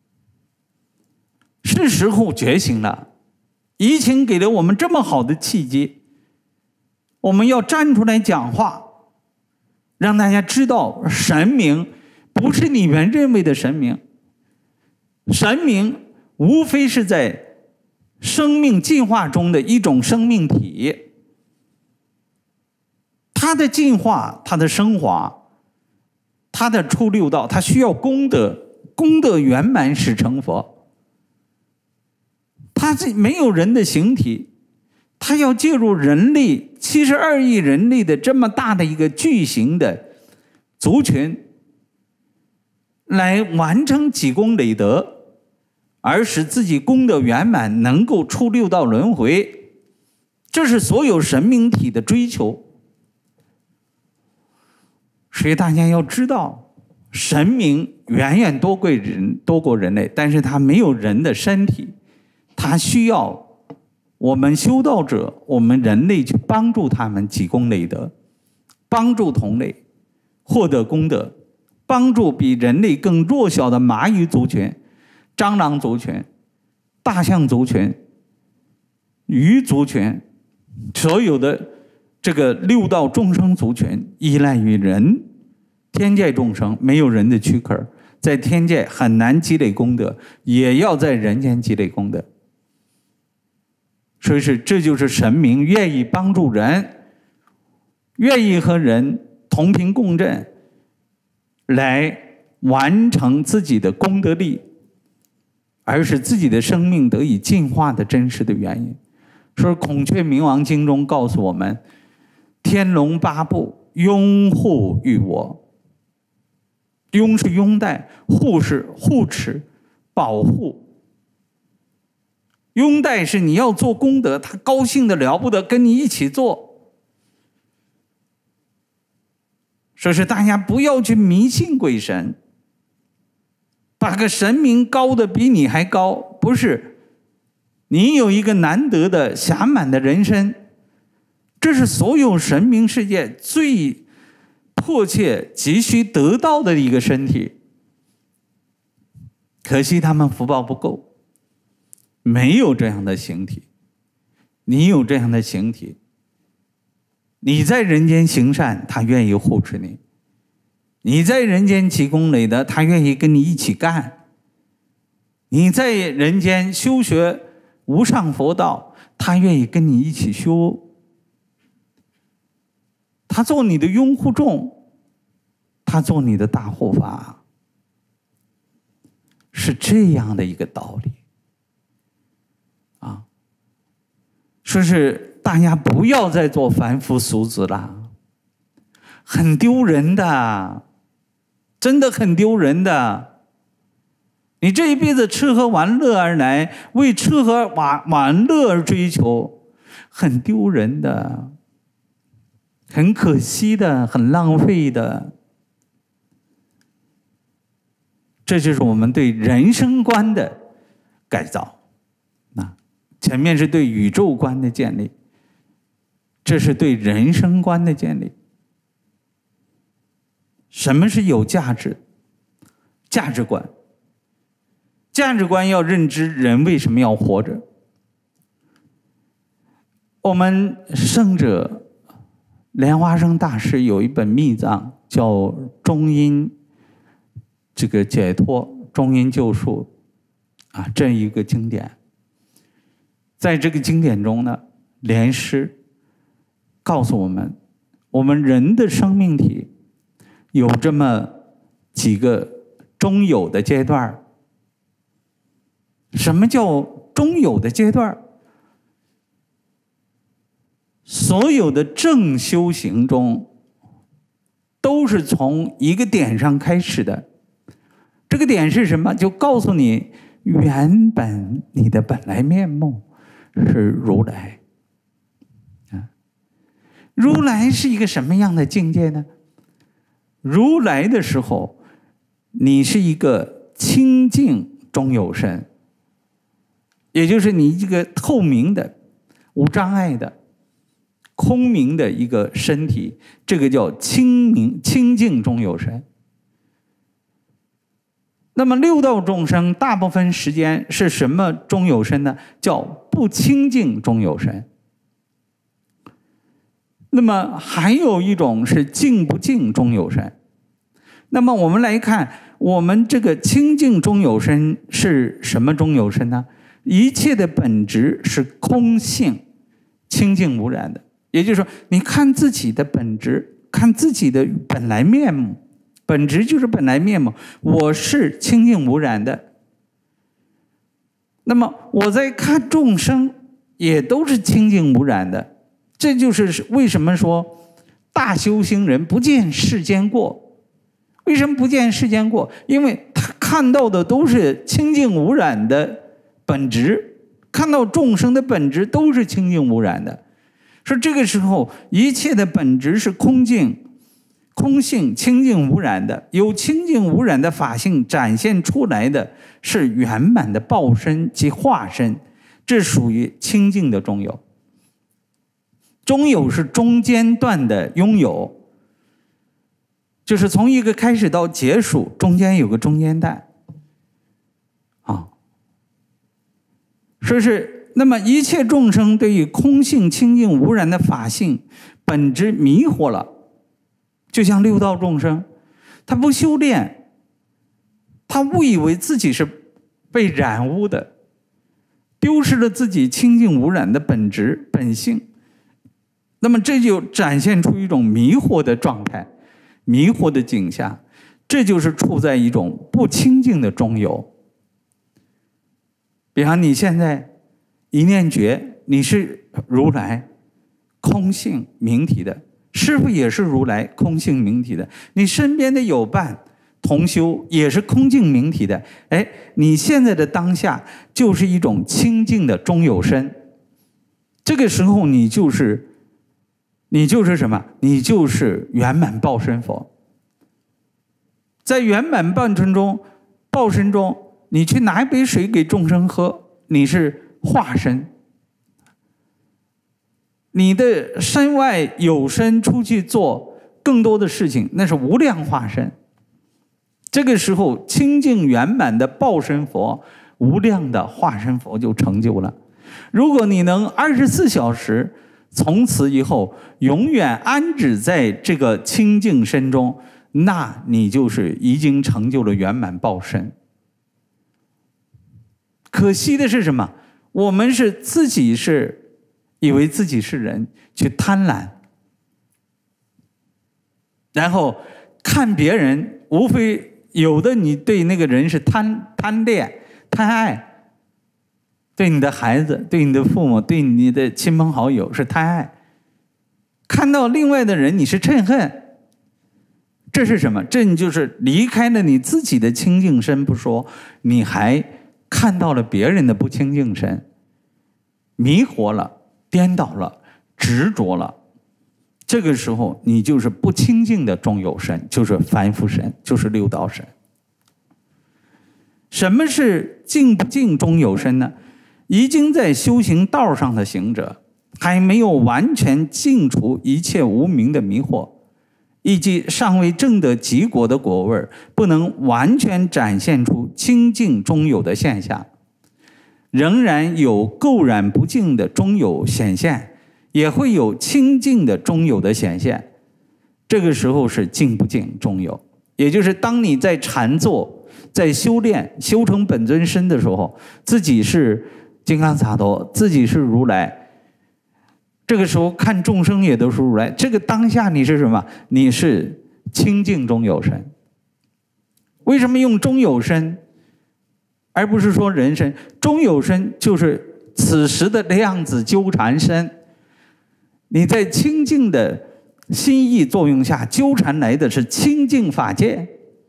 是时候觉醒了。疫情给了我们这么好的契机，我们要站出来讲话，让大家知道神明不是你们认为的神明，神明无非是在生命进化中的一种生命体，它的进化，它的升华，它的出六道，它需要功德，功德圆满使成佛。它是没有人的形体，它要介入人类七十二亿人类的这么大的一个巨型的族群，来完成积功累德，而使自己功德圆满，能够出六道轮回。这是所有神明体的追求。所以大家要知道，神明远远多过人，多过人类，但是他没有人的身体，他需要我们修道者，我们人类去帮助他们积功累德，帮助同类获得功德，帮助比人类更弱小的蚂蚁族群、蟑螂族群、大象族群、鱼族群，所有的这个六道众生族群依赖于人，天界众生没有人的躯壳，在天界很难积累功德，也要在人间积累功德。所以是这就是神明愿意帮助人，愿意和人同频共振，来完成自己的功德力，而使自己的生命得以进化的真实的原因。所以孔雀明王经中告诉我们，天龙八部拥护于我。拥是拥戴，护是护持，保护。拥戴是你要做功德，他高兴的了不得，跟你一起做。所以是大家不要去迷信鬼神，把个神明高的比你还高，不是。你有一个难得的暇满的人身，这是所有神明世界最迫切急需得到的一个身体。可惜他们福报不够，没有这样的形体。你有这样的形体，你在人间行善，他愿意护持你； 你在人间积功累德，他愿意跟你一起干；你在人间修学无上佛道，他愿意跟你一起修。他做你的拥护众，他做你的大护法，是这样的一个道理啊！说是大家不要再做凡夫俗子了，很丢人的，真的很丢人的。你这一辈子吃喝玩乐而来，为吃喝玩玩乐而追求，很丢人的，很可惜的，很浪费的。这就是我们对人生观的改造。那前面是对宇宙观的建立，这是对人生观的建立。什么是有价值？价值观。价值观要认知人为什么要活着。我们圣者莲花生大师有一本密藏叫《中阴这个解脱中阴救赎》啊，这一个经典。在这个经典中呢，莲师告诉我们，我们人的生命体有这么几个中有的阶段。什么叫中有的阶段？所有的正修行中都是从一个点上开始的。这个点是什么？就告诉你，原本你的本来面目是如来。如来是一个什么样的境界呢？如来的时候，你是一个清净中有身，也就是你一个透明的、无障碍的、空明的一个身体，这个叫清明清净中有身。那么六道众生大部分时间是什么中有身呢？叫不清净中有身。那么还有一种是净不净中有身。那么我们来看，我们这个清净中有身是什么中有身呢？一切的本质是空性，清净无染的。也就是说，你看自己的本质，看自己的本来面目，本质就是本来面目，我是清净无染的。那么我在看众生，也都是清净无染的。这就是为什么说大修行人不见世间过。为什么不见世间过？因为他看到的都是清净无染的本质，看到众生的本质都是清净无染的。说这个时候一切的本质是空净、空性、清净无染的，有清净无染的法性展现出来的是圆满的报身及化身，这属于清净的中有。中有是中间段的拥有，就是从一个开始到结束，中间有个中间段啊。说是那么一切众生对于空性清净无染的法性本质迷惑了，就像六道众生，他不修炼，他误以为自己是被染污的，丢失了自己清净无染的本质本性。那么这就展现出一种迷惑的状态，迷惑的景象，这就是处在一种不清净的中有。比方你现在一念觉，你是如来空性明体的，师父也是如来空性明体的，你身边的友伴同修也是空净明体的，哎，你现在的当下就是一种清净的中有身。这个时候你就是你就是什么？你就是圆满报身佛。在圆满报身中，报身中，你去拿一杯水给众生喝，你是化身。你的身外有身出去做更多的事情，那是无量化身。这个时候清净圆满的报身佛，无量的化身佛就成就了。如果你能二十四小时从此以后永远安止在这个清净身中， 那你就是已经成就了圆满报身。可惜的是什么？我们是自己是以为自己是人，去贪婪，然后看别人，无非有的你对那个人是贪贪恋、贪爱，对你的孩子、对你的父母、对你的亲朋好友是贪爱，看到另外的人你是嗔恨，这是什么？这你就是离开了你自己的清净身不说，你还看到了别人的不清净身，迷惑了、颠倒了、执着了。这个时候你就是不清净的中有身，就是凡夫身，就是六道身。什么是净不净中有身呢？已经在修行道上的行者，还没有完全净除一切无明的迷惑，以及尚未证得极果的果味，不能完全展现出清净中有的现象，仍然有垢染不净的中有显现，也会有清净的中有的显现。这个时候是净不净中有，也就是当你在禅坐、在修炼、修成本尊身的时候，自己是金刚萨埵，自己是如来。这个时候看众生也都是如来，这个当下你是什么？你是清净中有身。为什么用中有身，而不是说人身？中有身就是此时的量子纠缠身。你在清净的心意作用下，纠缠来的是清净法界，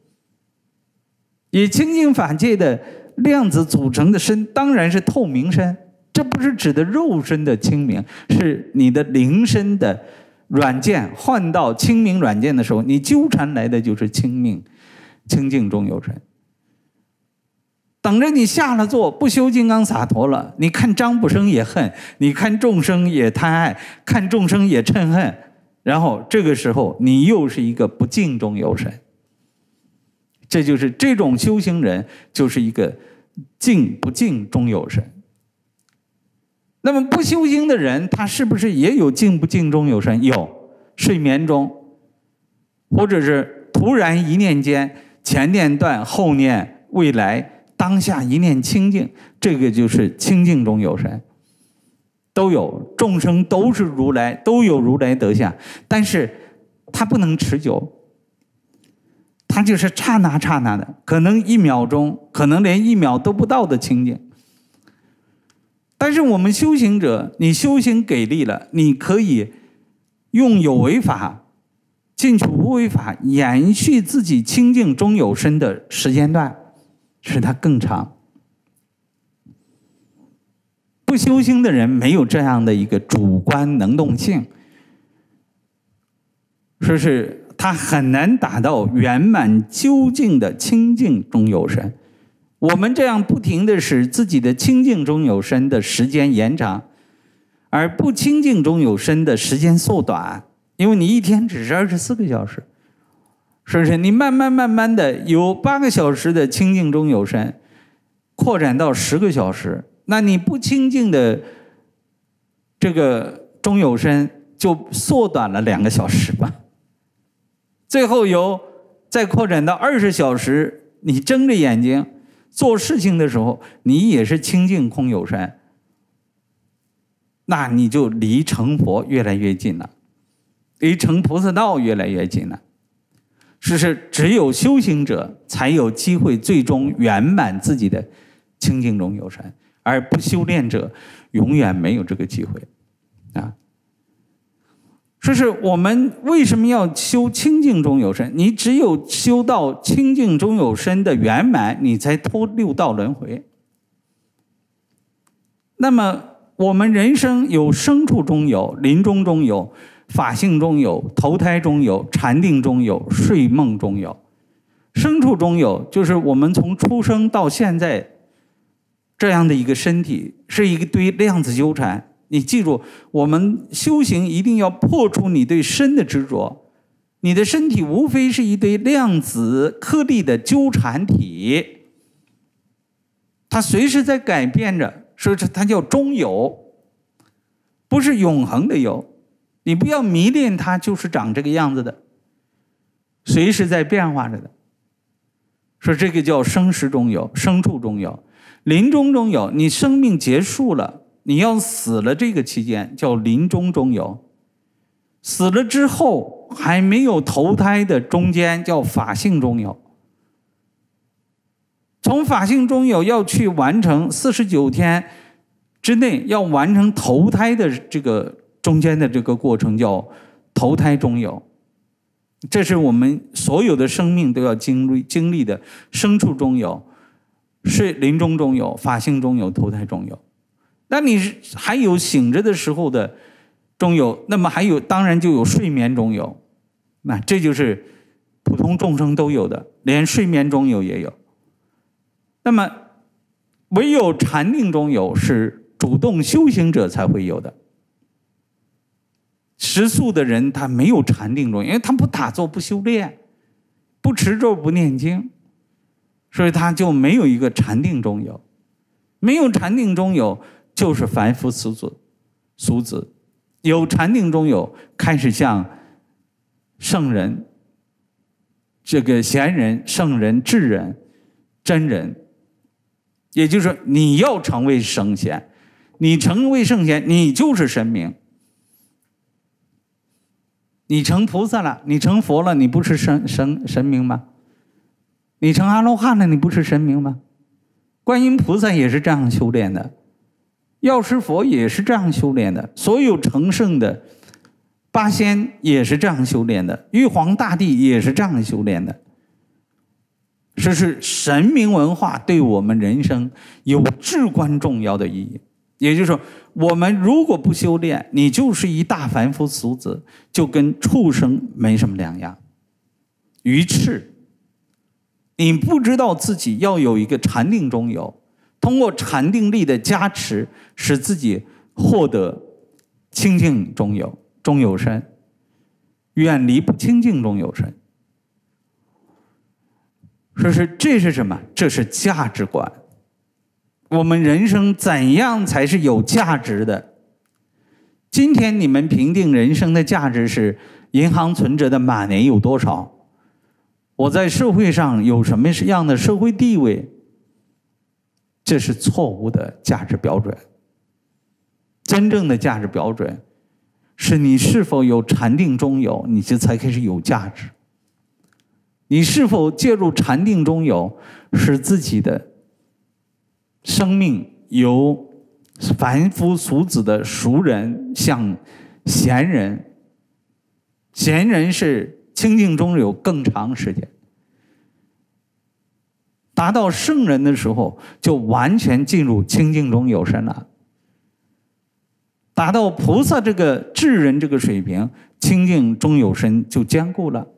以清净法界的量子组成的身，当然是透明身。这不是指的肉身的清明，是你的灵身的软件换到清明软件的时候，你纠缠来的就是清明清净中有身。等着你下了座，不修金刚萨埵了，你看张不生也恨，你看众生也贪爱，看众生也嗔恨，然后这个时候你又是一个不净中有身。这就是这种修行人，就是一个净不净中有身。那么不修行的人，他是不是也有净不净中有身？有，睡眠中，或者是突然一念间，前念断，后念未来，当下一念清净，这个就是清净中有身。都有，众生都是如来，都有如来德相，但是它不能持久，它就是刹那刹那的，可能一秒钟，可能连一秒都不到的清净。但是我们修行者，你修行给力了，你可以用有为法进去无为法，延续自己清净中有身的时间段，使它更长。不修行的人没有这样的一个主观能动性，说是他很难达到圆满究竟的清净中有身。我们这样不停地使自己的清净中有身的时间延长，而不清净中有身的时间缩短，因为你一天只是二十四个小时，是不是？你慢慢慢慢的有八个小时的清净中有身，扩展到十个小时，那你不清净的这个中有身就缩短了两个小时吧。最后由再扩展到二十小时，你睁着眼睛做事情的时候，你也是清净空有身，那你就离成佛越来越近了，离成菩萨道越来越近了。是是，只有修行者才有机会最终圆满自己的清净中有身，而不修炼者永远没有这个机会啊。这是我们为什么要修清净中有身？你只有修到清净中有身的圆满，你才脱六道轮回。那么我们人生有生处中有、临终中有、法性中有、投胎中有、禅定中有、睡梦中有。生处中有就是我们从出生到现在这样的一个身体，是一堆量子纠缠。你记住，我们修行一定要破除你对身的执着。你的身体无非是一堆量子颗粒的纠缠体，它随时在改变着，所以它叫中有，不是永恒的有。你不要迷恋它就是长这个样子的。 随时在变化着的。说这个叫生时中有，生处中有，临终中有。你生命结束了，你要死了，这个期间叫临终中有。死了之后还没有投胎的中间叫法性中有。从法性中有要去完成四十九天之内要完成投胎的这个中间的这个过程叫投胎中有。这是我们所有的生命都要经历经历的。生处中有，是临终中有，法性中有，投胎中有。那你还有醒着的时候的中有，那么还有当然就有睡眠中有。那这就是普通众生都有的，连睡眠中有也有。那么唯有禅定中有，是主动修行者才会有的。食素的人他没有禅定中，因为他不打坐不修炼，不持咒不念经，所以他就没有一个禅定中有。没有禅定中有就是凡夫俗子俗子，有禅定中有开始像圣人、这个贤人、圣人、智人、真人。也就是说你要成为圣贤，你成为圣贤你就是神明。你成菩萨了，你成佛了，你不是神神神明吗？你成阿罗汉了，你不是神明吗？观音菩萨也是这样修炼的，药师佛也是这样修炼的，所有成圣的八仙也是这样修炼的，玉皇大帝也是这样修炼的。这是神明文化对我们人生有至关重要的意义。也就是说，我们如果不修炼，你就是一大凡夫俗子，就跟畜生没什么两样，愚痴。你不知道自己要有一个禅定中有，通过禅定力的加持，使自己获得清净中有，中有身，远离不清净中有身。说是这是什么？这是价值观。我们人生怎样才是有价值的？今天你们评定人生的价值是银行存折的满年有多少，我在社会上有什么样的社会地位，这是错误的价值标准。真正的价值标准是你是否有禅定中有，你这才开始有价值。你是否介入禅定中有，使自己的生命由凡夫俗子的俗人向贤人，贤人是清净中有更长时间，达到圣人的时候就完全进入清净中有身了。达到菩萨这个智人这个水平，清净中有身就坚固了。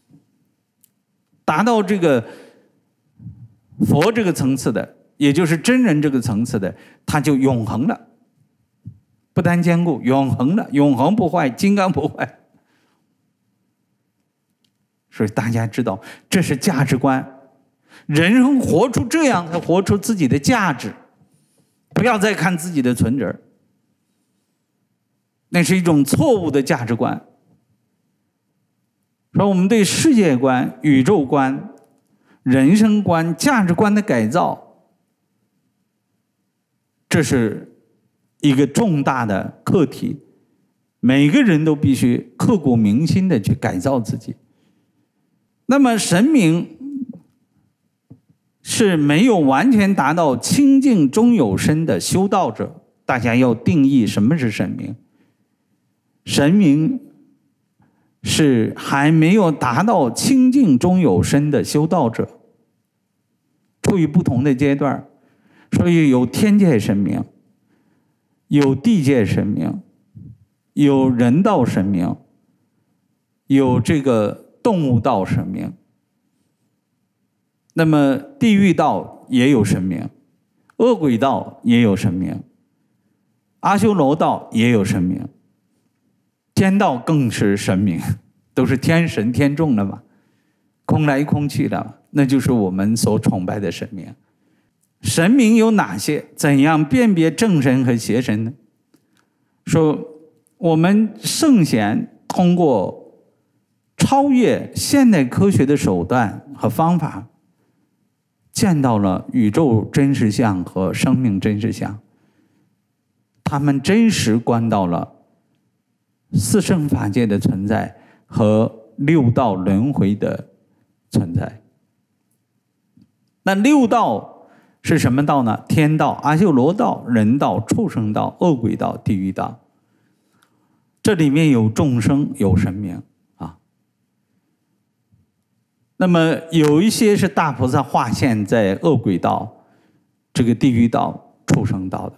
达到这个佛这个层次的，也就是真人这个层次的，他就永恒了，不单坚固，永恒了，永恒不坏，金刚不坏。所以大家知道，这是价值观。人生活出这样，才活出自己的价值。不要再看自己的存折，那是一种错误的价值观。说我们对世界观、宇宙观、人生观、价值观的改造，这是一个重大的课题，每个人都必须刻骨铭心的去改造自己。那么神明是没有完全达到清净中有身的修道者，大家要定义什么是神明。神明是还没有达到清净中有身的修道者，处于不同的阶段，所以有天界神明，有地界神明，有人道神明，有这个动物道神明。那么地狱道也有神明，恶鬼道也有神明，阿修罗道也有神明，天道更是神明，都是天神天众了嘛，空来空去的，那就是我们所崇拜的神明。神明有哪些？怎样辨别正神和邪神呢？说我们圣贤通过超越现代科学的手段和方法，见到了宇宙真实相和生命真实相，他们真实观到了四圣法界的存在和六道轮回的存在。那六道是什么道呢？天道、阿修罗道、人道、畜生道、恶鬼道、地狱道。这里面有众生，有神明啊。那么有一些是大菩萨化现在恶鬼道、这个地狱道、畜生道的。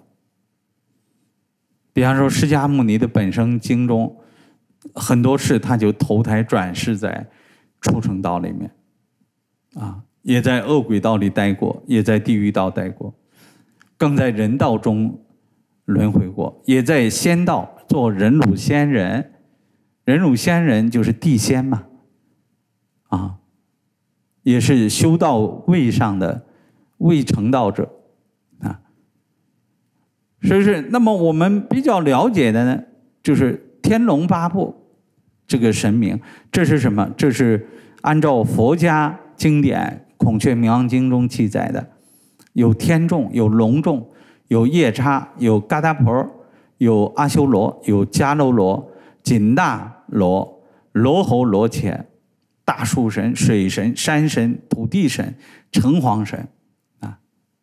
比方说释迦牟尼的本生经中，很多事他就投胎转世在畜生道里面啊，也在恶鬼道里待过，也在地狱道待过，更在人道中轮回过，也在仙道做忍辱仙人。忍辱仙人就是地仙嘛，啊，也是修道位上的未成道者啊。所以是，那么我们比较了解的呢，就是天龙八部这个神明，这是什么？这是按照佛家经典《孔雀明王经》中记载的，有天众，有龙众，有夜叉，有嘎达婆，有阿修罗，有迦楼罗、紧那罗、罗侯罗伽、大树神、水神、山神、土地神、城隍神啊，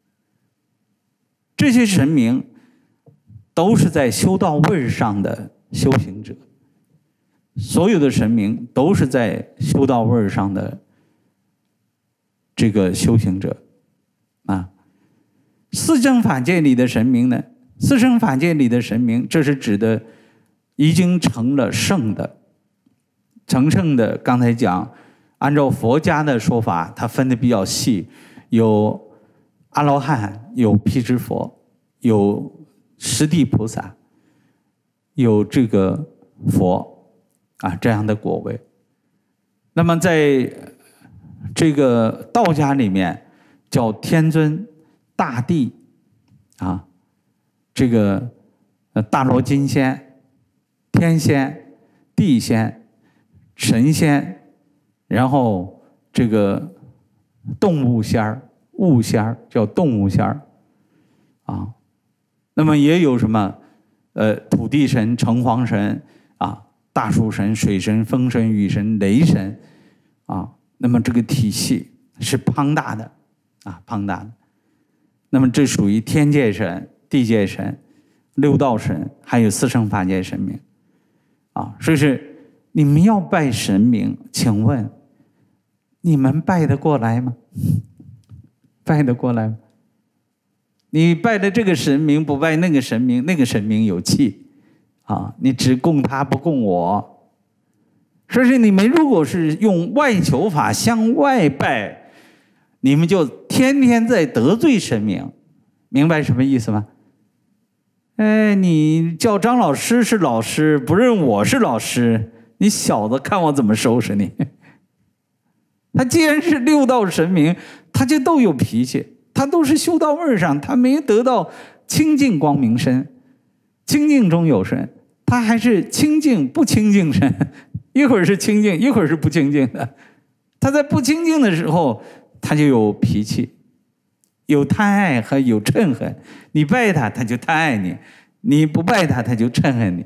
这些神明都是在修道位上的修行者，所有的神明都是在修道位上的这个修行者啊。四正法界里的神明呢，四圣法界里的神明，这是指的已经成了圣的，成圣的。刚才讲，按照佛家的说法，它分的比较细，有阿罗汉，有辟支佛，有十地菩萨，有这个佛啊这样的果位。那么在这个道家里面叫天尊、大帝啊，这个大罗金仙、天仙、地仙、神仙，然后这个动物仙儿、物仙儿叫动物仙儿啊。那么也有什么呃土地神、城隍神啊、大树神、水神、风神、雨神、雷神啊。那么这个体系是庞大的啊，庞大的。那么这属于天界神、地界神、六道神，还有四圣法界神明啊。所以是你们要拜神明，请问你们拜得过来吗？拜得过来吗？你拜的这个神明，不拜那个神明，那个神明有气啊，你只供他不供我。所以你们如果是用外求法向外拜，你们就天天在得罪神明，明白什么意思吗？哎，你叫张老师是老师，不认我是老师，你小子看我怎么收拾你。他既然是六道神明，他就都有脾气，他都是修道位上，他没得到清净光明身，清净中有神，他还是清净不清净身，一会儿是清净，一会儿是不清净的。他在不清净的时候，他就有脾气，有贪爱和有嗔恨。你拜他，他就贪爱你；你不拜他，他就嗔恨你。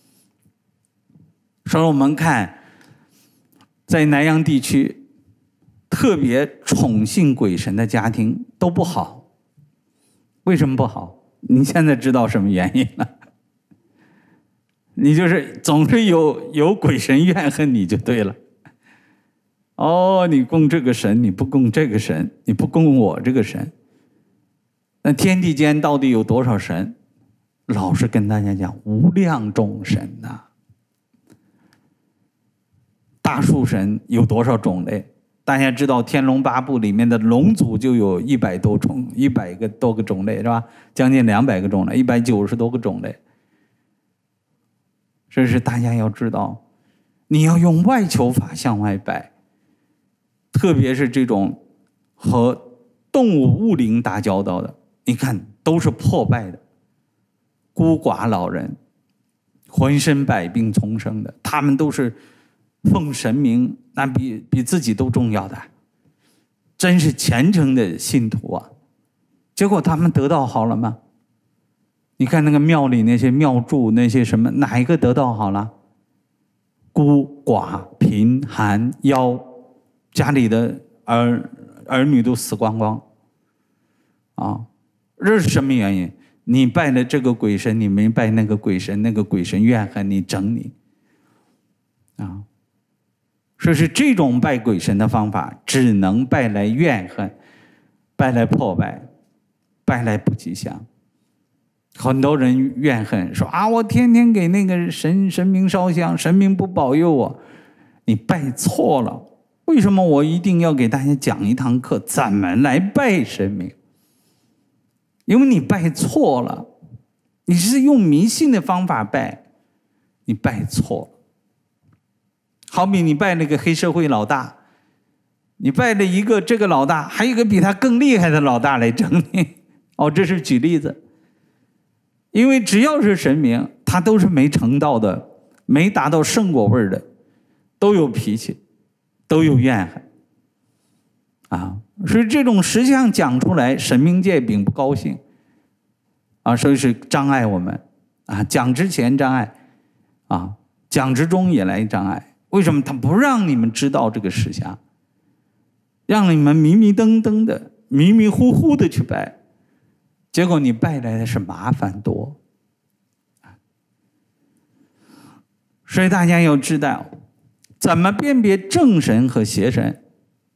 所以我们看，在南洋地区，特别宠信鬼神的家庭都不好。为什么不好？你现在知道什么原因了？你就是总是有有鬼神怨恨你就对了。哦，你供这个神，你不供这个神，你不供我这个神。那天地间到底有多少神？老实跟大家讲，无量众神呐、啊。大树神有多少种类？大家知道《天龙八部》里面的龙族就有一百多种，一百个多个种类是吧？将近两百个种类，一百九十多个种类。这是大家要知道，你要用外求法向外拜，特别是这种和动物物灵打交道的，你看都是破败的，孤寡老人，浑身百病丛生的，他们都是奉神明，那比比自己都重要的，真是虔诚的信徒啊。结果他们得道好了吗？你看那个庙里那些庙祝，那些什么，哪一个得道好了？孤寡贫寒夭，家里的儿儿女都死光光啊！这是什么原因？你拜了这个鬼神，你没拜那个鬼神，那个鬼神怨恨你，整你啊！说是这种拜鬼神的方法，只能拜来怨恨，拜来破败，拜来不吉祥。很多人怨恨说啊，我天天给那个神神明烧香，神明不保佑我。你拜错了。为什么我一定要给大家讲一堂课，怎么来拜神明？因为你拜错了，你是用迷信的方法拜，你拜错了。好比你拜那个黑社会老大，你拜了一个这个老大，还有一个比他更厉害的老大来整你。哦，这是举例子。因为只要是神明，他都是没成道的，没达到圣果位的，都有脾气，都有怨恨啊。所以这种实相讲出来，神明界并不高兴啊，所以是障碍我们啊。讲之前障碍啊，讲之中也来障碍。为什么？他不让你们知道这个实相，让你们迷迷瞪瞪的、迷迷糊糊的去拜。结果你拜来的是麻烦多，所以大家要知道怎么辨别正神和邪神。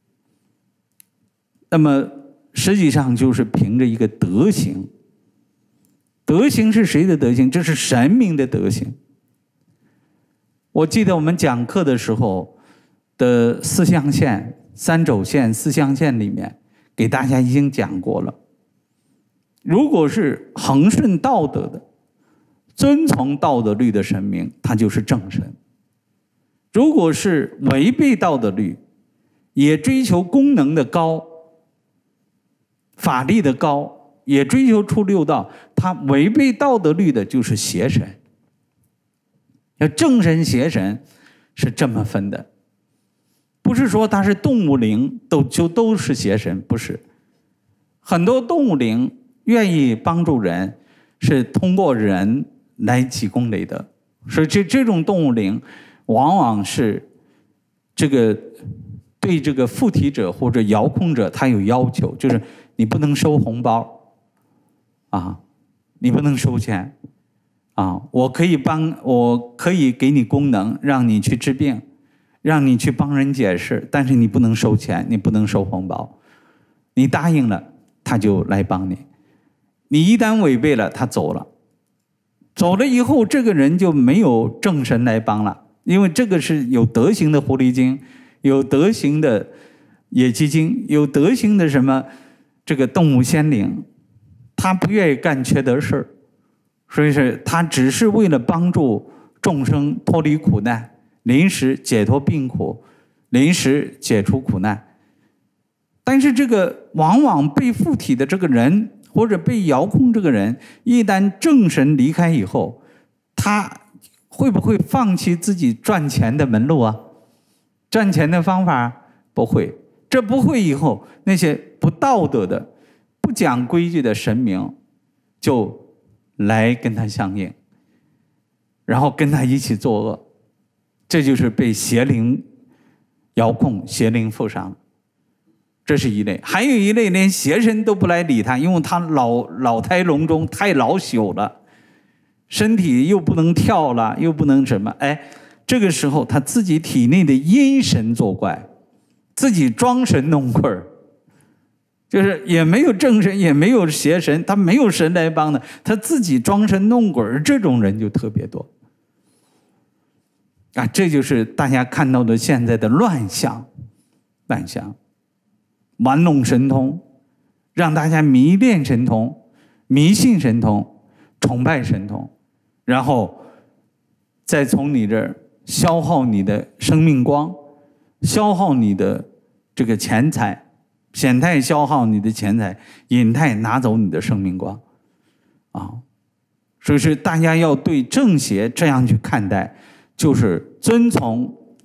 那么实际上就是凭着一个德行。德行是谁的德行？这是神明的德行。我记得我们讲课的时候的四象限、三轴线、四象限里面给大家已经讲过了。如果是恒顺道德的，遵从道德律的神明，他就是正神。如果是违背道德律，也追求功能的高，法力的高，也追求出六道，他违背道德律的就是邪神。要正神邪神是这么分的，不是说他是动物灵都就都是邪神，不是。很多动物灵愿意帮助人，是通过人来积功累德。所以这这种动物灵往往是这个对这个附体者或者遥控者他有要求，就是你不能收红包啊，你不能收钱啊，我可以帮我可以给你功能，让你去治病，让你去帮人解释，但是你不能收钱，你不能收红包。你答应了，他就来帮你。你一旦违背了，他走了，走了以后，这个人就没有正神来帮了，因为这个是有德行的狐狸精，有德行的野鸡精，有德行的什么这个动物仙灵，他不愿意干缺德事，所以是他只是为了帮助众生脱离苦难，临时解脱病苦，临时解除苦难。但是这个往往被附体的这个人，或者被遥控这个人，一旦正神离开以后，他会不会放弃自己赚钱的门路啊？赚钱的方法不会。这不会以后，那些不道德的、不讲规矩的神明就来跟他相应，然后跟他一起作恶。这就是被邪灵遥控、邪灵附上。这是一类。还有一类连邪神都不来理他，因为他老老态龙钟，太老朽了，身体又不能跳了，又不能什么，哎，这个时候他自己体内的阴神作怪，自己装神弄鬼，就是也没有正神，也没有邪神，他没有神来帮的，他自己装神弄鬼，这种人就特别多啊。这就是大家看到的现在的乱象，乱象。玩弄神通，让大家迷恋神通，迷信神通，崇拜神通，然后再从你这儿消耗你的生命光，消耗你的这个钱财，显态消耗你的钱财，隐态拿走你的生命光啊。所以是大家要对正邪这样去看待，就是遵从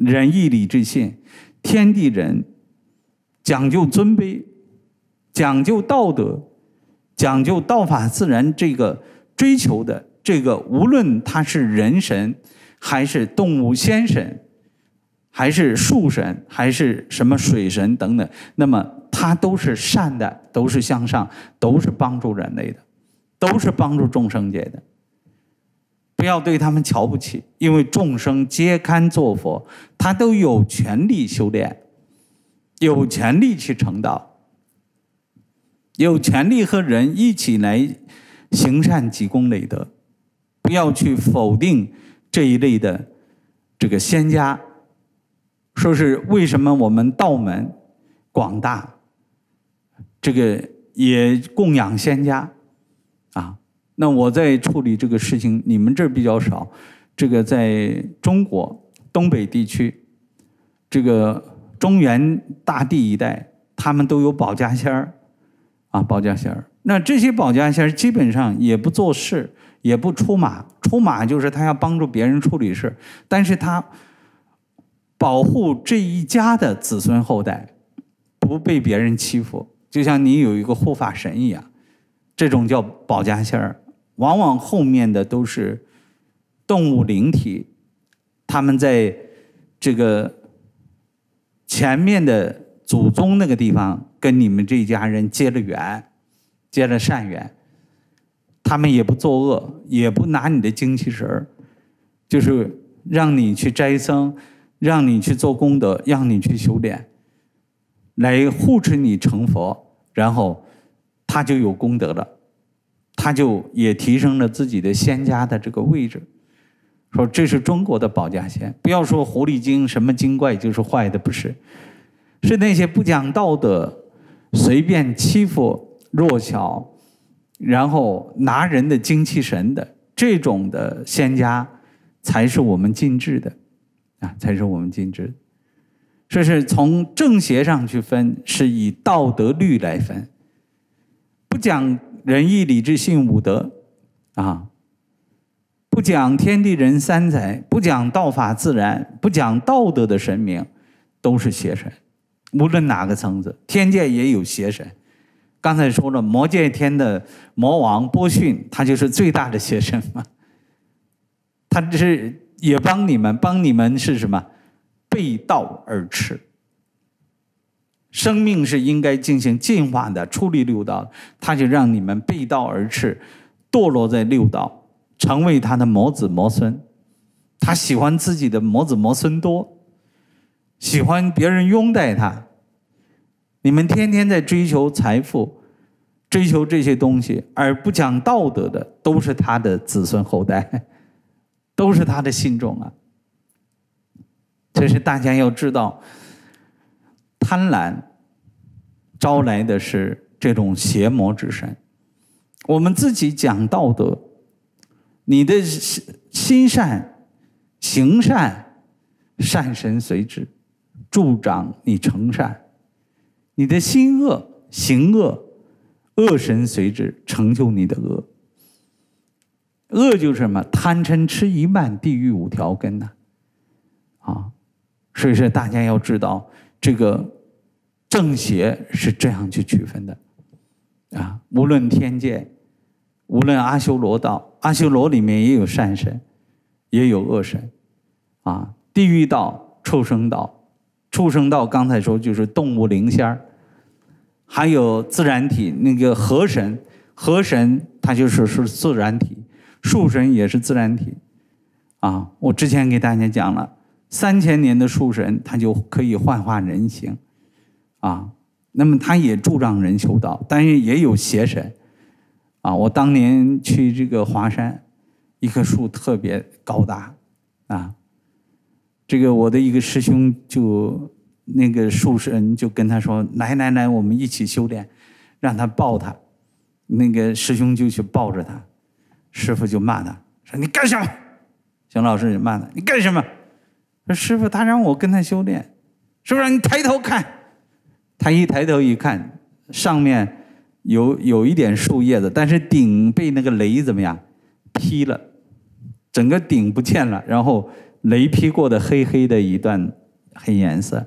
仁义礼智信，天地人讲究尊卑，讲究道德，讲究道法自然，这个追求的这个，无论他是人神还是动物仙神，还是树神，还是什么水神等等，那么它都是善的，都是向上，都是帮助人类的，都是帮助众生界的。不要对他们瞧不起，因为众生皆堪作佛，他都有权利修炼，有权利去成道，有权利和人一起来行善积功累德。不要去否定这一类的这个仙家，说是为什么我们道门广大，这个也供养仙家啊。那我在处理这个事情，你们这儿比较少。这个在中国东北地区，这个中原大地一带，他们都有保家仙儿啊，保家仙儿。那这些保家仙儿基本上也不做事，也不出马。出马就是他要帮助别人处理事，但是他保护这一家的子孙后代不被别人欺负，就像你有一个护法神一样，这种叫保家仙儿。往往后面的都是动物灵体，他们在这个前面的祖宗那个地方跟你们这一家人结了缘，结了善缘，他们也不作恶，也不拿你的精气神，就是让你去斋僧，让你去做功德，让你去修炼，来护持你成佛，然后他就有功德了，他就也提升了自己的仙家的这个位置。说这是中国的保家仙，不要说狐狸精什么精怪就是坏的，不是，是那些不讲道德，随便欺负弱小，然后拿人的精气神的这种的仙家，才是我们禁止的啊，才是我们禁止的。这是从正邪上去分，是以道德律来分，不讲仁义礼智信五德啊，不讲天地人三才，不讲道法自然，不讲道德的神明，都是邪神。无论哪个层次，天界也有邪神。刚才说了，魔界天的魔王波旬，他就是最大的邪神嘛。他这是也帮你们，帮你们是什么？背道而驰。生命是应该进行进化的，出离六道，他就让你们背道而驰，堕落在六道，成为他的魔子魔孙。他喜欢自己的魔子魔孙多，喜欢别人拥戴他。你们天天在追求财富，追求这些东西，而不讲道德的，都是他的子孙后代，都是他的信众啊。这是大家要知道，贪婪招来的是这种邪魔之神。我们自己讲道德，你的心善行善，善神随之助长你成善；你的心恶行恶，恶神随之成就你的恶。恶就是什么？贪嗔痴疑慢，地狱五条根呐、啊！啊，所以说大家要知道，这个正邪是这样去区分的啊。无论天界，无论阿修罗道，阿修罗里面也有善神，也有恶神啊。地狱道、畜生道，畜生道刚才说就是动物灵仙儿，还有自然体那个河神，河神它就是是自然体，树神也是自然体啊。我之前给大家讲了，三千年的树神，它就可以幻化人形啊。那么它也助长人修道，但是也有邪神啊。我当年去这个华山，一棵树特别高大啊，这个我的一个师兄就那个树神就跟他说：“来来来，我们一起修炼。”让他抱他，那个师兄就去抱着他，师父就骂他说：“你干什么？”邢老师就骂他：“你干什么？”说：“师父，他让我跟他修炼。”师父让你抬头看。他一抬头一看，上面有有一点树叶子，但是顶被那个雷怎么样劈了，整个顶不见了，然后雷劈过的黑黑的一段黑颜色。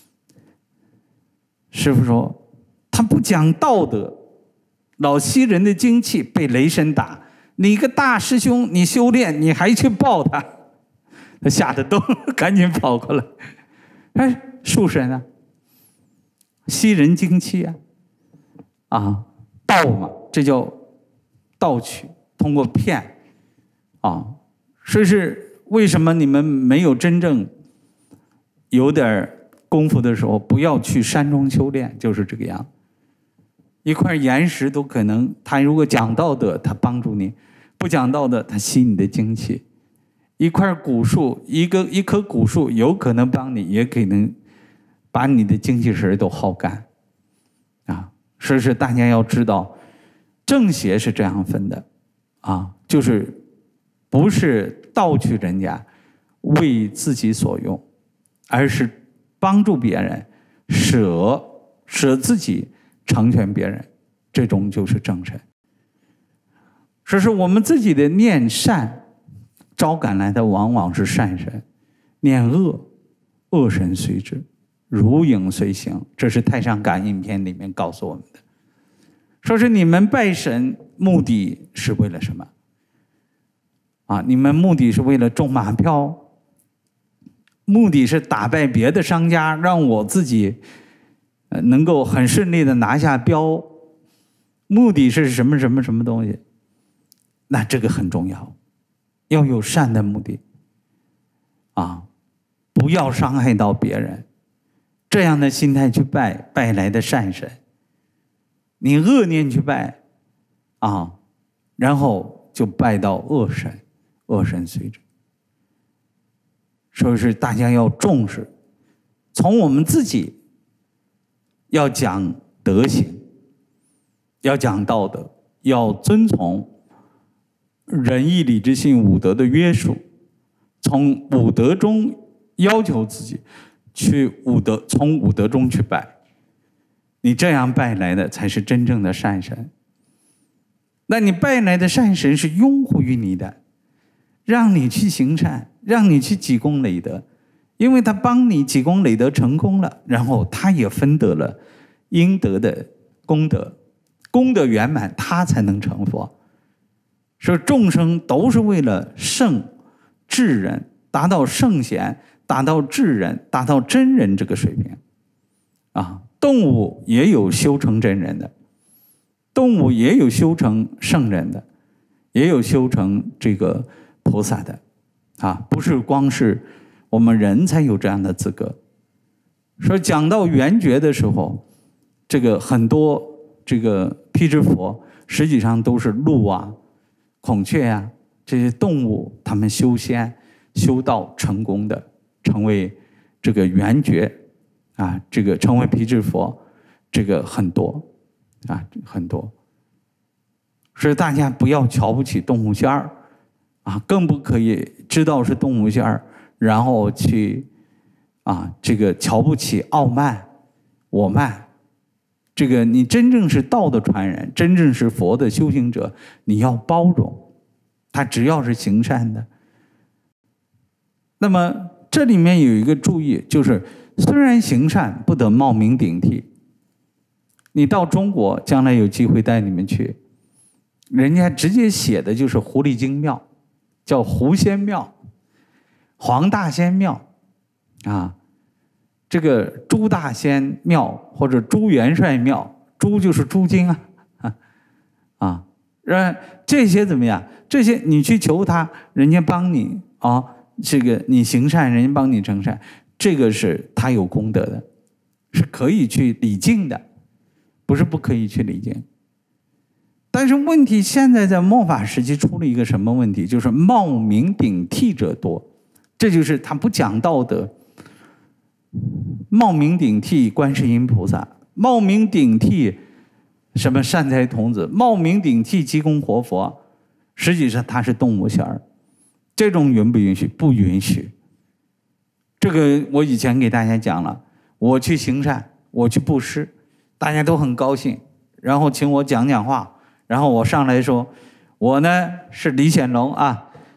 师父说他不讲道德，老吸人的精气，被雷神打，你一个大师兄，你修炼你还去抱他，他吓得都赶紧跑过来。哎，术神啊，吸人精气啊，啊，盗嘛，这叫盗取，通过骗啊。所以是为什么你们没有真正有点功夫的时候，不要去山中修炼，就是这个样。一块岩石都可能，他如果讲道德，他帮助你；不讲道德，他吸你的精气。一块古树，一个一棵古树，有可能帮你，也可能把你的精气神都耗干啊。所以是大家要知道，正邪是这样分的啊，就是不是盗取人家为自己所用，而是帮助别人，舍舍自己成全别人，这种就是正神。说是我们自己的念善招赶来的往往是善神，念恶恶神随之，如影随形。这是《太上感应篇》里面告诉我们的。说是你们拜神目的是为了什么啊？你们目的是为了中马票，目的是打败别的商家，让我自己能够很顺利的拿下标，目的是什么什么什么东西？那这个很重要，要有善的目的啊，不要伤害到别人，这样的心态去拜拜来的善神。你恶念去拜啊，然后就拜到恶神，恶神随之。所以是大家要重视，从我们自己要讲德行，要讲道德，要遵从仁义礼智信五德的约束，从五德中要求自己去五德，从五德中去拜。你这样拜来的才是真正的善神。那你拜来的善神是拥护于你的，让你去行善，让你去积功累德，因为他帮你积功累德成功了，然后他也分得了应得的功德，功德圆满，他才能成佛。所以众生都是为了圣智人，达到圣贤，达到智人，达到真人这个水平啊。动物也有修成真人的，动物也有修成圣人的，也有修成这个菩萨的啊，不是光是我们人才有这样的资格。所以讲到圆觉的时候，这个很多这个辟支佛实际上都是鹿啊、孔雀啊这些动物，他们修仙修道成功的，成为这个圆觉啊，这个成为辟支佛，这个很多啊，很多。所以大家不要瞧不起动物仙儿啊，更不可以知道是动物仙儿，然后去啊这个瞧不起、傲慢、我慢。这个你真正是道的传人，真正是佛的修行者，你要包容他，只要是行善的。那么这里面有一个注意，就是虽然行善不得冒名顶替。你到中国将来有机会带你们去，人家直接写的就是狐狸精庙，叫狐仙庙、黄大仙庙啊，这个朱大仙庙或者朱元帅庙，朱就是朱精啊啊啊，让这些怎么样？这些你去求他，人家帮你啊，这个你行善，人家帮你成善，这个是他有功德的，是可以去礼敬的，不是不可以去礼敬。但是问题现在在末法时期出了一个什么问题？就是冒名顶替者多，这就是他不讲道德，冒名顶替观世音菩萨，冒名顶替什么善财童子，冒名顶替济公活佛，实际上他是动物仙儿。这种允不允许？不允许。这个我以前给大家讲了，我去行善，我去布施，大家都很高兴，然后请我讲讲话，然后我上来说，我呢是李显龙啊，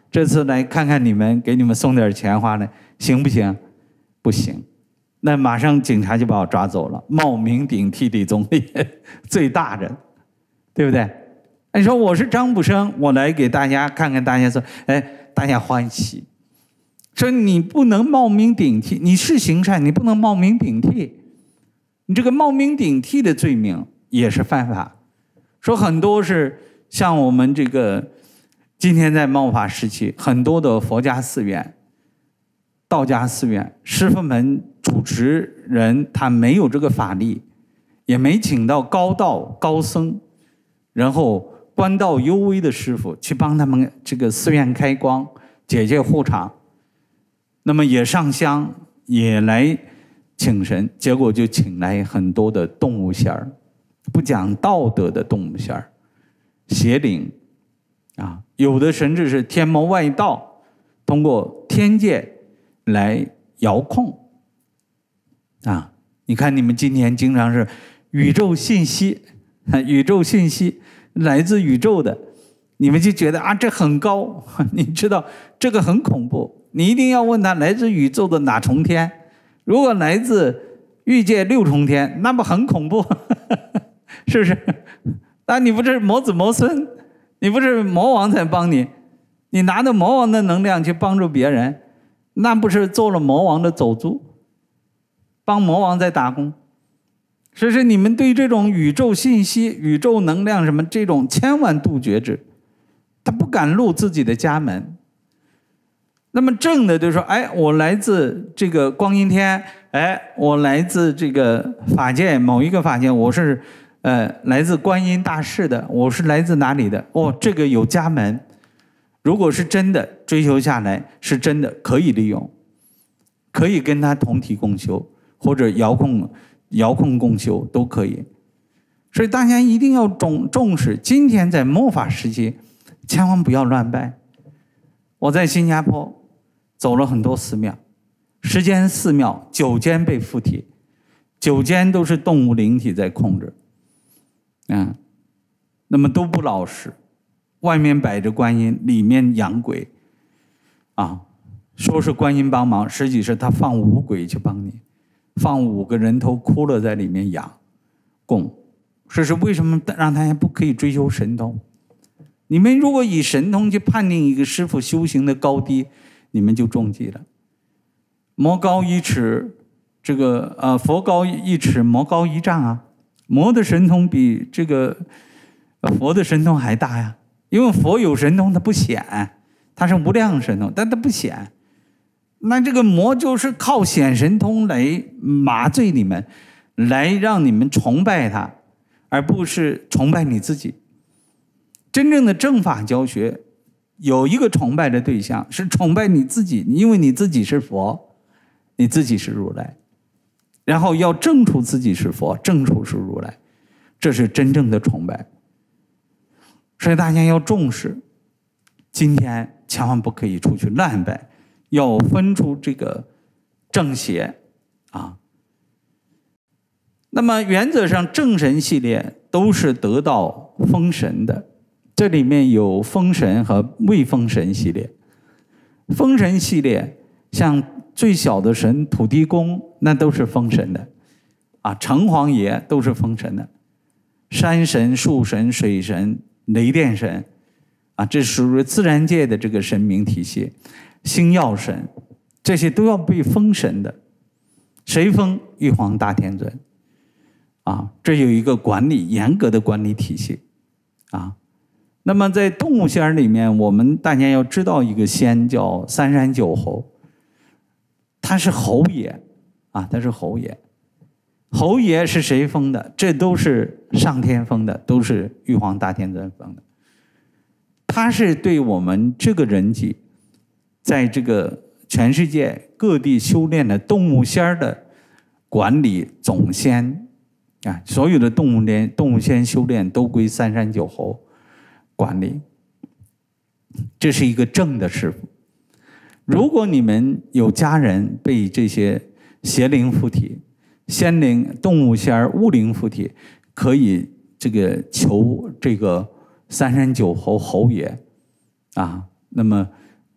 这次来看看你们，给你们送点钱花呢，行不行？不行。那马上警察就把我抓走了，冒名顶替李总理，最大人，对不对？你说我是张卜生，我来给大家看看，大家说，哎，大家欢喜。说你不能冒名顶替，你是行善，你不能冒名顶替。你这个冒名顶替的罪名也是犯法。说很多是像我们这个今天在末法时期，很多的佛家寺院、道家寺院，师父们主持人他没有这个法力，也没请到高道高僧，然后官道幽微的师傅去帮他们这个寺院开光、解解护场，那么也上香，也来请神，结果就请来很多的动物仙儿，不讲道德的动物仙儿，邪灵啊，有的甚至是天魔外道，通过天界来遥控啊！你看你们今天经常是宇宙信息，宇宙信息来自宇宙的，你们就觉得啊这很高，你知道这个很恐怖，你一定要问他来自宇宙的哪重天。如果来自欲界六重天，那不很恐怖，是不是？那你不是魔子魔孙，你不是魔王才帮你，你拿着魔王的能量去帮助别人，那不是做了魔王的走卒，帮魔王在打工。所以说你们对这种宇宙信息、宇宙能量什么这种千万杜绝之，他不敢入自己的家门。那么正的就说，哎，我来自这个光阴天，哎，我来自这个法界某一个法界，我是呃来自观音大士的，我是来自哪里的？哦，这个有家门。如果是真的追求下来，是真的可以利用，可以跟他同体共修，或者遥控遥控共修都可以。所以大家一定要重重视，今天在末法时期，千万不要乱拜。我在新加坡走了很多寺庙，十间寺庙，九间被附体，九间都是动物灵体在控制，啊，那么都不老实，外面摆着观音，里面养鬼，啊，说是观音帮忙，实际是他放五鬼去帮你，放五个人头骷髅在里面养供，这是为什么让大家不可以追求神通？你们如果以神通去判定一个师父修行的高低，你们就中计了。魔高一尺，这个呃佛高一尺，魔高一丈啊。魔的神通比这个佛的神通还大呀，因为佛有神通，它不显，它是无量神通，但它不显。那这个魔就是靠显神通来麻醉你们，来让你们崇拜他，而不是崇拜你自己。真正的正法教学有一个崇拜的对象，是崇拜你自己，因为你自己是佛，你自己是如来，然后要证出自己是佛，证出是如来，这是真正的崇拜。所以大家要重视，今天千万不可以出去乱拜，要分出这个正邪啊。那么原则上正神系列都是得到封神的，这里面有封神和未封神系列。封神系列像最小的神土地公，那都是封神的啊，城隍爷都是封神的，山神、树神、水神、雷电神啊，这属于自然界的这个神明体系。星耀神这些都要被封神的，谁封？玉皇大天尊啊，这有一个管理严格的管理体系啊。那么在动物仙里面，我们大家要知道一个仙叫三山九侯，他是侯爷啊，他是侯爷。侯爷是谁封的？这都是上天封的，都是玉皇大天尊封的。他是对我们这个人体，在这个全世界各地修炼的动物仙的管理总仙啊，所有的动物仙动物仙修炼都归三山九侯管理，这是一个正的师傅。如果你们有家人被这些邪灵附体、仙灵、动物仙、物灵附体，可以这个求这个三山九侯侯爷啊，那么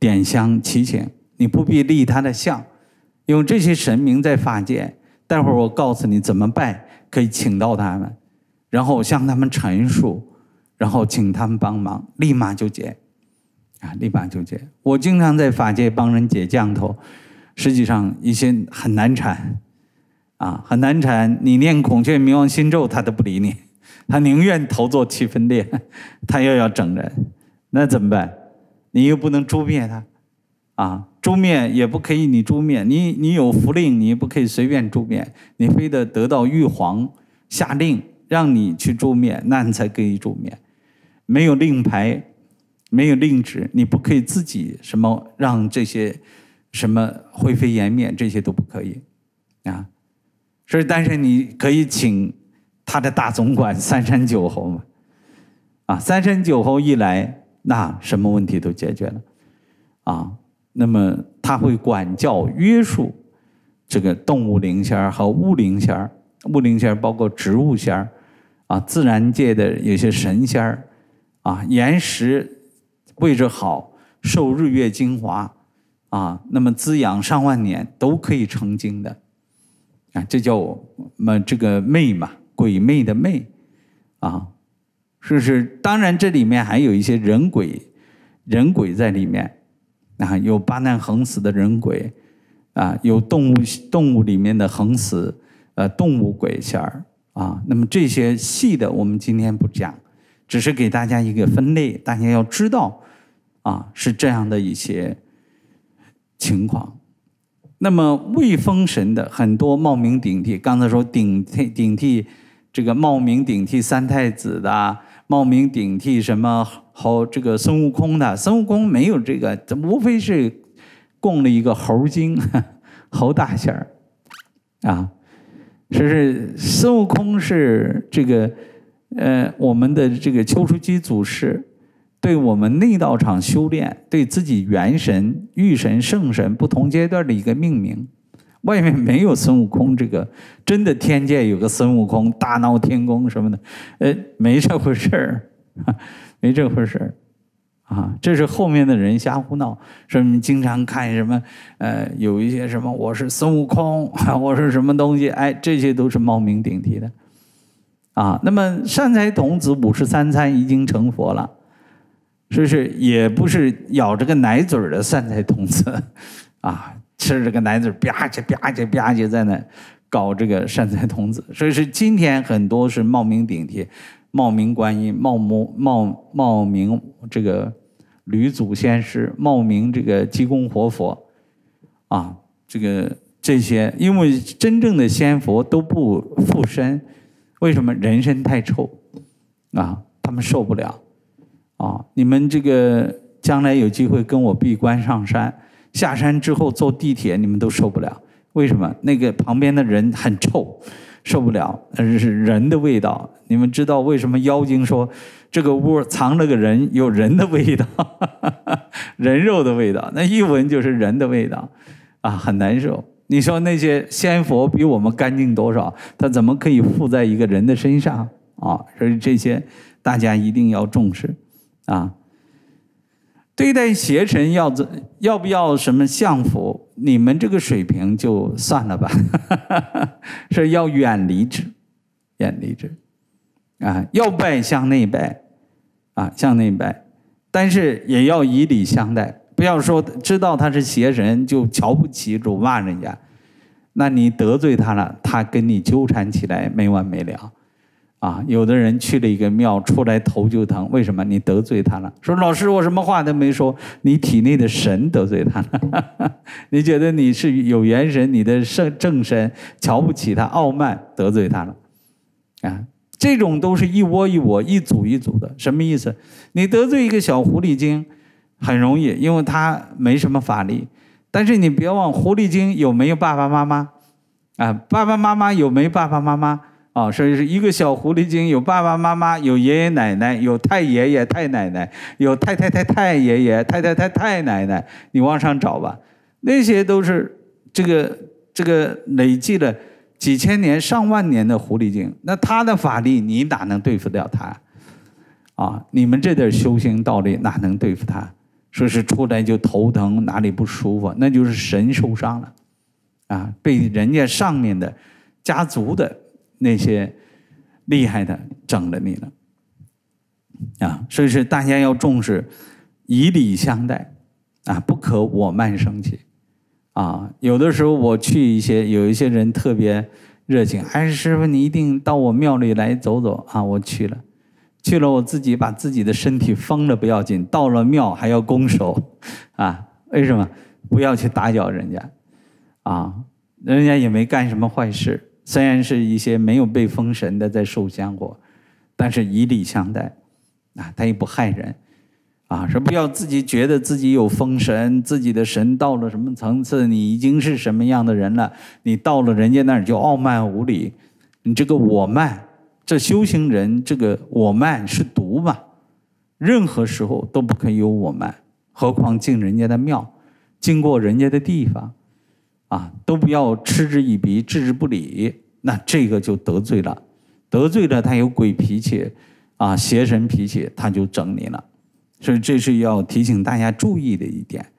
点香祈请，你不必立他的像，因为这些神明在法界，待会儿我告诉你怎么拜，可以请到他们，然后向他们陈述，然后请他们帮忙，立马就解啊，立马就解。我经常在法界帮人解降头，实际上一些很难缠啊，很难缠，你念孔雀明王心咒他都不理你，他宁愿头做七分裂，他又要整人，那怎么办？你又不能诛灭他啊，诛灭也不可以你诛灭，你你有符令，你不可以随便诛灭，你非得得到玉皇下令让你去诛灭，那你才可以诛灭。没有令牌，没有令旨，你不可以自己什么让这些什么灰飞烟灭，这些都不可以啊。所以但是你可以请他的大总管三山九侯嘛，啊，三山九侯一来，那什么问题都解决了啊。那么他会管教约束这个动物灵仙和物灵仙，物灵仙包括植物仙啊，自然界的有些神仙啊，岩石位置好，受日月精华啊，那么滋养上万年都可以成精的啊，这叫我们这个魅嘛，鬼魅的魅啊，是不是？当然这里面还有一些人鬼，人鬼在里面啊，有八难横死的人鬼啊，有动物动物里面的横死呃动物鬼仙儿啊。那么这些细的我们今天不讲，只是给大家一个分类，大家要知道啊，是这样的一些情况。那么未封神的很多冒名顶替，刚才说顶替顶替这个冒名顶替三太子的，冒名顶替什么猴这个孙悟空的，孙悟空没有这个，无非是供了一个猴精，猴大仙儿啊。是是孙悟空是这个呃我们的这个丘处机祖师对我们内道场修炼，对自己元神、御神、圣神不同阶段的一个命名。外面没有孙悟空这个，真的天界有个孙悟空大闹天宫什么的，呃，没这回事儿，没这回事儿啊！这是后面的人瞎胡闹，说你经常看什么，呃，有一些什么我是孙悟空，我是什么东西，哎，这些都是冒名顶替的啊。那么善财童子五十三参已经成佛了。是不是也不是咬着个奶嘴的善财童子啊，吃着个奶嘴吧唧吧唧吧唧在那搞这个善财童子。所以是今天很多是冒名顶替，冒名观音，冒冒冒冒名这个吕祖先师，冒名这个济公活佛啊，这个这些，因为真正的仙佛都不附身，为什么？人身太臭啊，他们受不了。啊，你们这个将来有机会跟我闭关上山，下山之后坐地铁你们都受不了，为什么？那个旁边的人很臭，受不了，那是人的味道。你们知道为什么妖精说这个屋藏了个人，有人的味道，人肉的味道，那一闻就是人的味道啊，很难受。你说那些仙佛比我们干净多少？他怎么可以附在一个人的身上啊？所以这些大家一定要重视。啊，对待邪神要要不要什么相符？你们这个水平就算了吧，是要远离之，远离之啊！要拜向内拜啊，向内拜，但是也要以礼相待，不要说知道他是邪神就瞧不起、辱骂人家，那你得罪他了，他跟你纠缠起来没完没了。啊，有的人去了一个庙，出来头就疼，为什么？你得罪他了。说老师，我什么话都没说，你体内的神得罪他了。你觉得你是有元神，你的圣正神瞧不起他，傲慢，得罪他了。啊，这种都是一窝一窝、一组一组的。什么意思？你得罪一个小狐狸精很容易，因为他没什么法力。但是你别忘，狐狸精有没有爸爸妈妈？啊，爸爸妈妈有没有爸爸妈妈？啊，所以是一个小狐狸精，有爸爸妈妈，有爷爷奶奶，有太爷爷太奶奶，有太太太太爷爷太太太太奶奶，你往上找吧，那些都是这个这个累计了几千年上万年的狐狸精，那他的法力你哪能对付掉他啊？你们这点修行道理哪能对付他？ 说是出来就头疼，哪里不舒服，那就是神受伤了啊，被人家上面的家族的那些厉害的整了你了啊。所以是大家要重视以礼相待啊，不可我慢生气啊。有的时候我去一些有一些人特别热情，哎，师父你一定到我庙里来走走啊。我去了去了我自己把自己的身体封了不要紧，到了庙还要拱手啊。为什么？不要去打搅人家啊，人家也没干什么坏事，虽然是一些没有被封神的在受香火，但是以礼相待啊，他也不害人啊。说不要自己觉得自己有封神，自己的神到了什么层次，你已经是什么样的人了，你到了人家那儿就傲慢无礼，你这个我慢，这修行人这个我慢是毒嘛，任何时候都不可以有我慢，何况进人家的庙，经过人家的地方啊，都不要嗤之以鼻，置之不理，那这个就得罪了，得罪了他有鬼脾气啊，邪神脾气，他就整你了。所以这是要提醒大家注意的一点。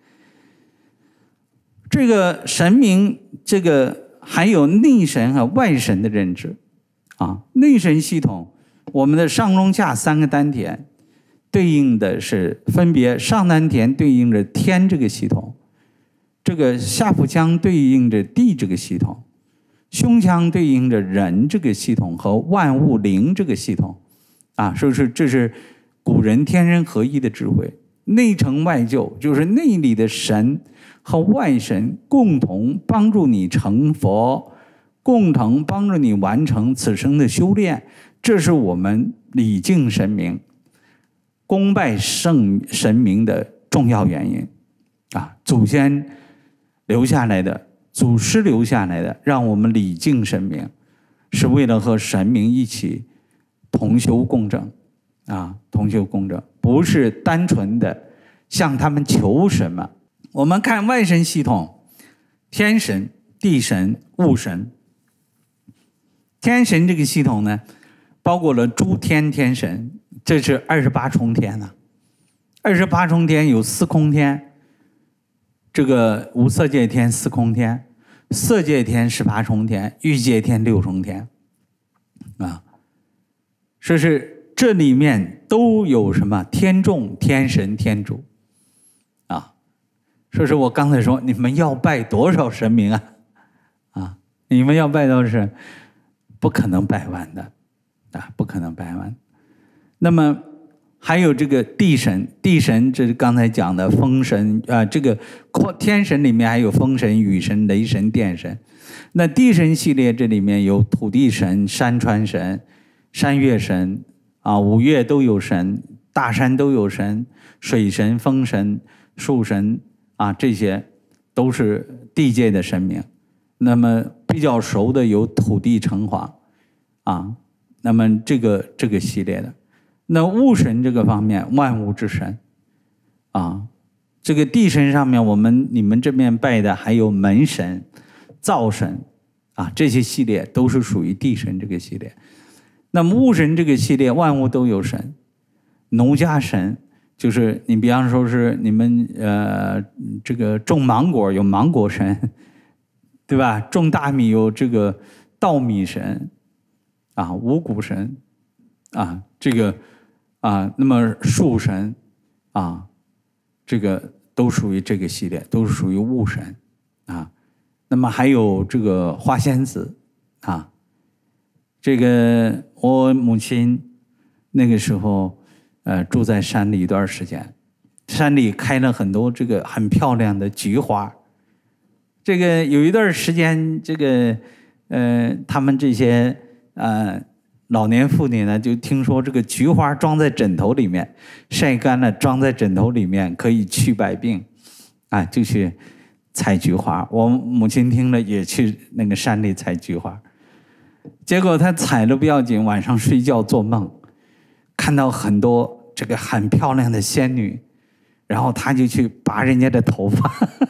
这个神明，这个还有内神和外神的认知啊。内神系统，我们的上中下三个丹田对应的是分别上丹田对应着天这个系统，这个下腹腔对应着地这个系统，胸腔对应着人这个系统和万物灵这个系统啊。所以说这是古人天人合一的智慧。内成外就，就是内里的神和外神共同帮助你成佛，共同帮助你完成此生的修炼，这是我们礼敬神明、恭拜圣神明的重要原因啊。祖先留下来的，祖师留下来的，让我们礼敬神明，是为了和神明一起同修共振啊，同修共振，不是单纯的向他们求什么。我们看外神系统，天神、地神、物神。天神这个系统呢，包括了诸天天神，这是二十八重天啊。二十八重天有四空天，这个无色界天四空天，色界天十八重天，欲界天六重天啊。说是这里面都有什么天众、天神、天主啊。说是我刚才说你们要拜多少神明啊？啊，你们要拜多少神？不可能拜完的啊，不可能拜完。那么还有这个地神，地神这是刚才讲的风神啊，这个天神里面还有风神、雨神、雷神、电神。那地神系列这里面有土地神、山川神、山岳神啊，五岳都有神，大山都有神，水神、风神、树神啊，这些都是地界的神明。那么比较熟的有土地城隍啊，那么这个这个系列的。那物神这个方面，万物之神啊，这个地神上面，我们你们这边拜的还有门神、灶神啊，这些系列都是属于地神这个系列。那么物神这个系列，万物都有神。农家神就是你比方说是你们呃这个种芒果有芒果神，对吧？种大米有这个稻米神啊，五谷神啊，这个啊，那么树神啊，这个都属于这个系列，都是属于物神啊。那么还有这个花仙子啊，这个我母亲那个时候呃住在山里一段时间，山里开了很多这个很漂亮的菊花。这个有一段时间，这个呃他们这些呃老年妇女呢，就听说这个菊花装在枕头里面，晒干了装在枕头里面可以去百病啊，就去采菊花。我母亲听了也去那个山里采菊花，结果她采了不要紧，晚上睡觉做梦看到很多这个很漂亮的仙女，然后她就去拔人家的头发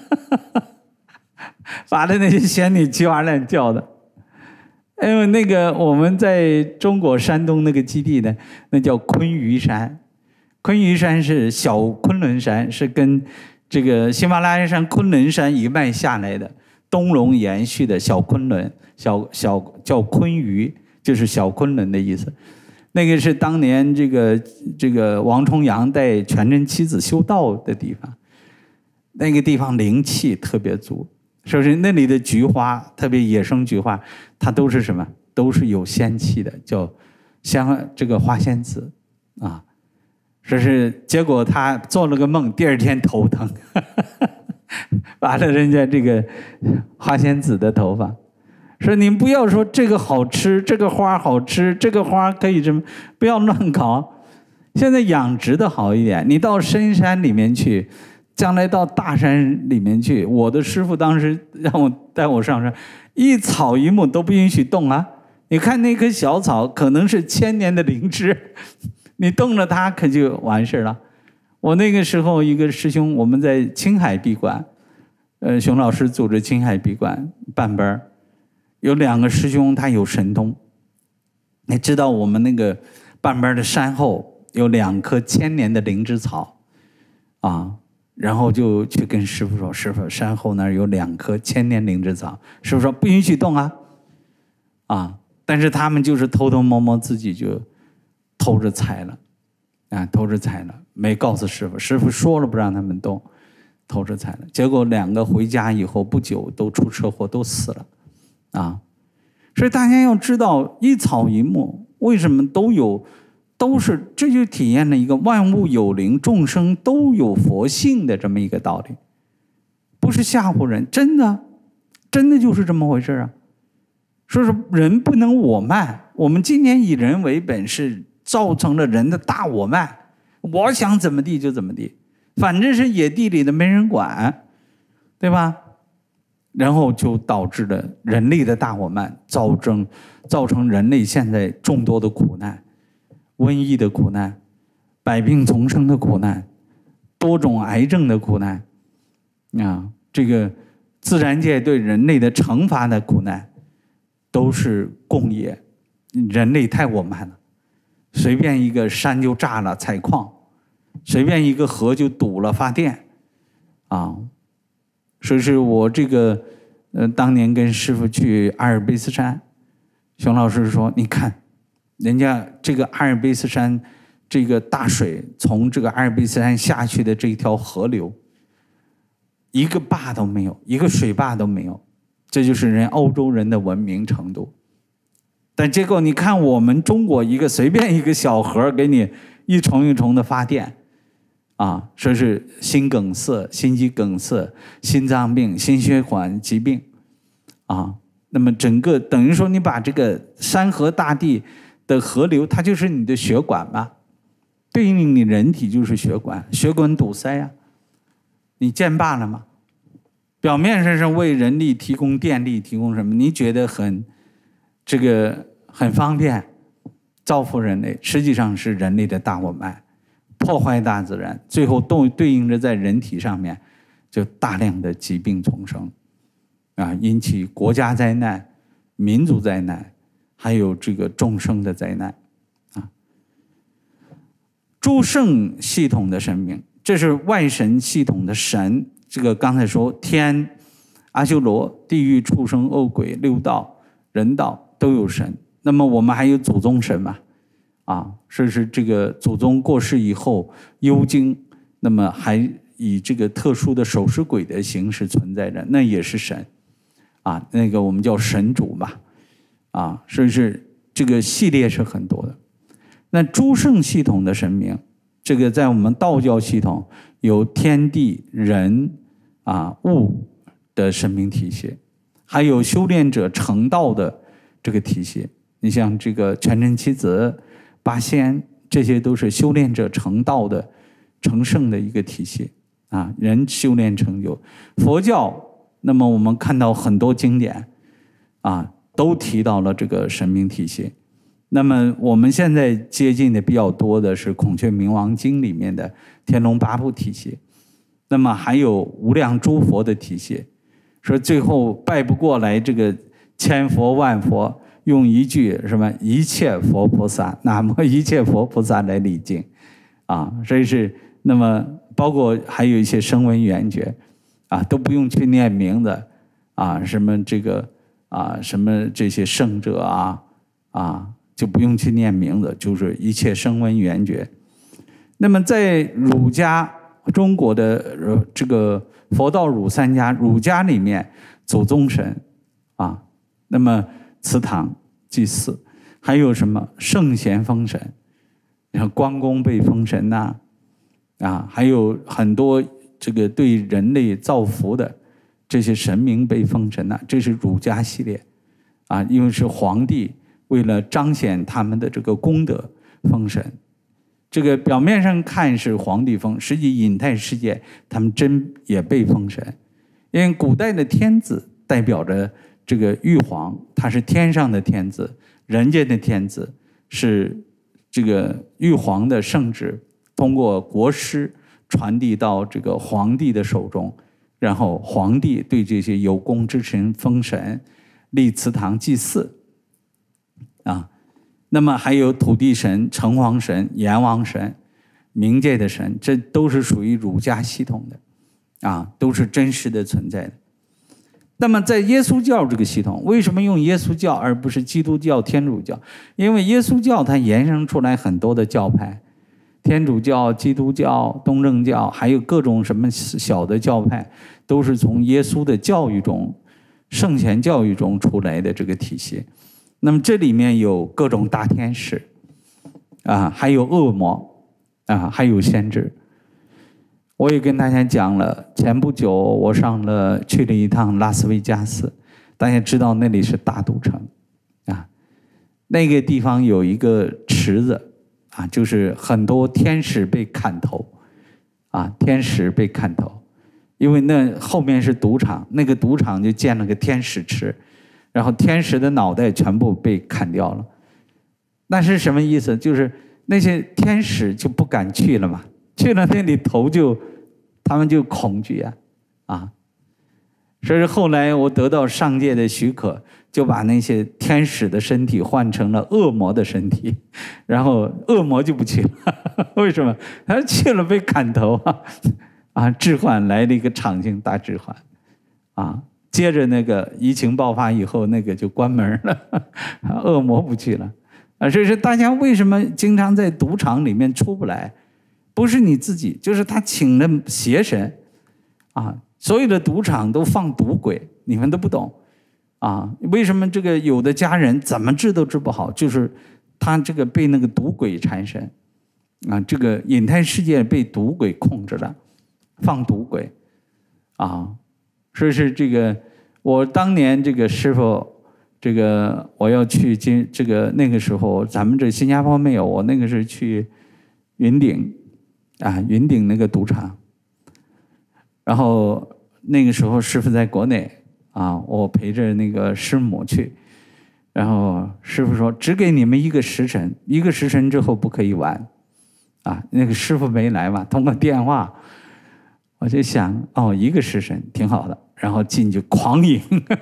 拔的那些仙女叽哇乱叫的。因为那个我们在中国山东那个基地呢，那叫昆嵛山， 昆玉山是小昆仑山，是跟这个喜马拉雅山昆仑山一脉下来的东龙延续的小昆仑，小小叫昆鱼，就是小昆仑的意思。那个是当年这个这个王重阳带全真七子修道的地方，那个地方灵气特别足，是不是？那里的菊花，特别野生菊花，它都是什么？都是有仙气的，叫香这个花仙子啊。说是结果他做了个梦，第二天头疼，拔了人家这个花仙子的头发。说你不要说这个好吃，这个花好吃，这个花可以这么，不要乱搞。现在养殖的好一点，你到深山里面去，将来到大山里面去，我的师父当时让我带我上山，一草一木都不允许动啊。你看那棵小草，可能是千年的灵芝。你动了它可就完事了。我那个时候一个师兄，我们在青海闭关，呃，熊老师组织青海闭关办班，有两个师兄他有神通。你知道我们那个办班的山后有两棵千年的灵芝草啊，然后就去跟师父说，师父山后那儿有两棵千年灵芝草，师父说不允许动啊，啊，但是他们就是偷偷摸摸自己就偷着采了，啊，偷着采了，没告诉师父，师父说了不让他们动，偷着采了。结果两个回家以后不久都出车祸，都死了，啊，所以大家要知道，一草一木为什么都有，都是这就体验了一个万物有灵，众生都有佛性的这么一个道理，不是吓唬人，真的，真的就是这么回事啊。说是人不能我慢，我们今年以人为本是造成了人的大我慢，我想怎么地就怎么地，反正是野地里的没人管，对吧？然后就导致了人类的大我慢，造成造成人类现在众多的苦难，瘟疫的苦难，百病丛生的苦难，多种癌症的苦难啊，这个自然界对人类的惩罚的苦难，都是共业，人类太我慢了。随便一个山就炸了采矿，随便一个河就堵了发电，啊，所以是我这个呃当年跟师父去阿尔卑斯山，熊老师说，你看人家这个阿尔卑斯山这个大水从这个阿尔卑斯山下去的这一条河流，一个坝都没有，一个水坝都没有，这就是人欧洲人的文明程度。但结果你看我们中国一个随便一个小河给你一重一重的发电啊，说是心梗塞、心肌梗塞、心脏病、心血管疾病啊，那么整个等于说你把这个山河大地的河流，它就是你的血管嘛，对应你人体就是血管，血管堵塞啊，你见罢了吗？表面上是为人力提供电力，提供什么？你觉得很这个很方便，造福人类，实际上是人类的大我慢，破坏大自然，最后都对应着在人体上面就大量的疾病丛生啊，引起国家灾难、民族灾难，还有这个众生的灾难啊。诸圣系统的神明，这是外神系统的神，这个刚才说天、阿修罗、地狱、畜生、恶鬼、六道、人道都有神。那么我们还有祖宗神嘛？啊，说是这个祖宗过世以后，幽精，那么还以这个特殊的守尸鬼的形式存在着，那也是神啊。那个我们叫神主嘛，啊，所以是这个系列是很多的。那诸圣系统的神明，这个在我们道教系统有天地人啊物的神明体系，还有修炼者成道的这个体系。你像这个全真七子、八仙，这些都是修炼者成道的成圣的一个体系啊，人修炼成就。佛教，那么我们看到很多经典啊，都提到了这个神明体系。那么我们现在接近的比较多的是孔雀明王经里面的天龙八部体系，那么还有无量诸佛的体系，说最后拜不过来这个千佛万佛，用一句什么一切佛菩萨，南无一切佛菩萨来礼敬啊，所以是那么包括还有一些声闻缘觉啊，都不用去念名字啊，什么这个啊，什么这些圣者啊啊，就不用去念名字，就是一切声闻缘觉。那么在儒家，中国的这个佛道儒三家，儒家里面祖宗神啊，那么祠堂祭祀，还有什么圣贤封神，像关公被封神呐、啊，啊，还有很多这个对人类造福的这些神明被封神呐、啊，这是儒家系列啊，因为是皇帝为了彰显他们的这个功德封神。这个表面上看是皇帝封，实际隐态世界他们真也被封神。因为古代的天子代表着这个玉皇，他是天上的天子，人间的天子，是这个玉皇的圣旨通过国师传递到这个皇帝的手中，然后皇帝对这些有功之臣封神，立祠堂祭祀啊。那么还有土地神、城隍神、阎王神、冥界的神，这都是属于儒家系统的啊，都是真实的存在的。那么在耶稣教这个系统，为什么用耶稣教而不是基督教、天主教？因为耶稣教它延伸出来很多的教派，天主教、基督教、东正教，还有各种什么小的教派，都是从耶稣的教育中、圣贤教育中出来的这个体系。那么这里面有各种大天使啊，还有恶魔啊，还有先知。我也跟大家讲了，前不久我上了去了一趟拉斯维加斯，大家知道那里是大赌城啊，那个地方有一个池子啊，就是很多天使被砍头啊，天使被砍头，因为那后面是赌场，那个赌场就建了个天使池。然后天使的脑袋全部被砍掉了，那是什么意思？就是那些天使就不敢去了嘛，去了那里头就他们就恐惧啊啊！所以后来我得到上界的许可，就把那些天使的身体换成了恶魔的身体，然后恶魔就不去了。为什么？他去了被砍头啊！啊，置换来了一个场景大置换啊！接着那个疫情爆发以后，那个就关门了，恶魔不去了啊！所以说大家为什么经常在赌场里面出不来？不是你自己，就是他请了邪神啊！所有的赌场都放赌鬼，你们都不懂啊！为什么这个有的家人怎么治都治不好？就是他这个被那个赌鬼缠身啊！这个隐态世界被赌鬼控制了，放赌鬼啊！所以是这个，我当年这个师傅，这个我要去今这个那个时候，咱们这新加坡没有，我那个是去云顶啊，云顶那个赌场。然后那个时候师傅在国内啊，我陪着那个师母去，然后师傅说只给你们一个时辰，一个时辰之后不可以玩啊。那个师傅没来嘛，通过电话。我就想，哦，一个时辰挺好的，然后进去狂赢。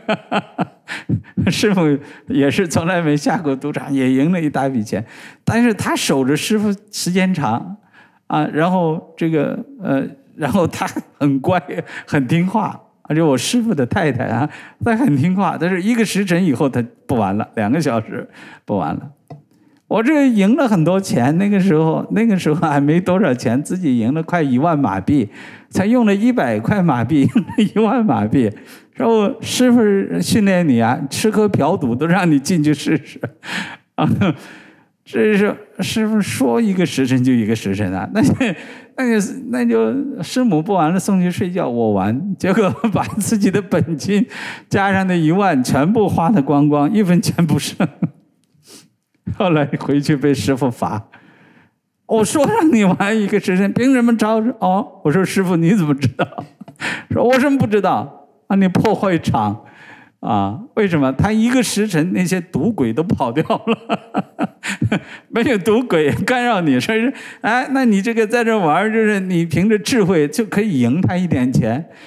师傅也是从来没下过赌场，也赢了一大笔钱，但是他守着师傅时间长啊，然后这个呃，然后他很乖，很听话，而且我师傅的太太啊，她很听话，但是一个时辰以后他不玩了，两个小时不玩了。我这赢了很多钱，那个时候那个时候还没多少钱，自己赢了快一万马币，才用了一百块马币，用了一万马币。说我师傅训练你啊，吃喝嫖赌都让你进去试试啊。这是师傅说一个时辰就一个时辰啊，那那个那就师母不玩了，送去睡觉，我玩，结果把自己的本金加上那一万全部花得光光，一分钱不剩。后来回去被师傅罚，我说让你玩一个时辰，凭什么招？哦，我说师傅你怎么知道？说我什么不知道啊？你破坏场啊？为什么？他一个时辰那些赌鬼都跑掉了，没有赌鬼干扰你，说是哎，那你这个在这玩，就是你凭着智慧就可以赢他一点钱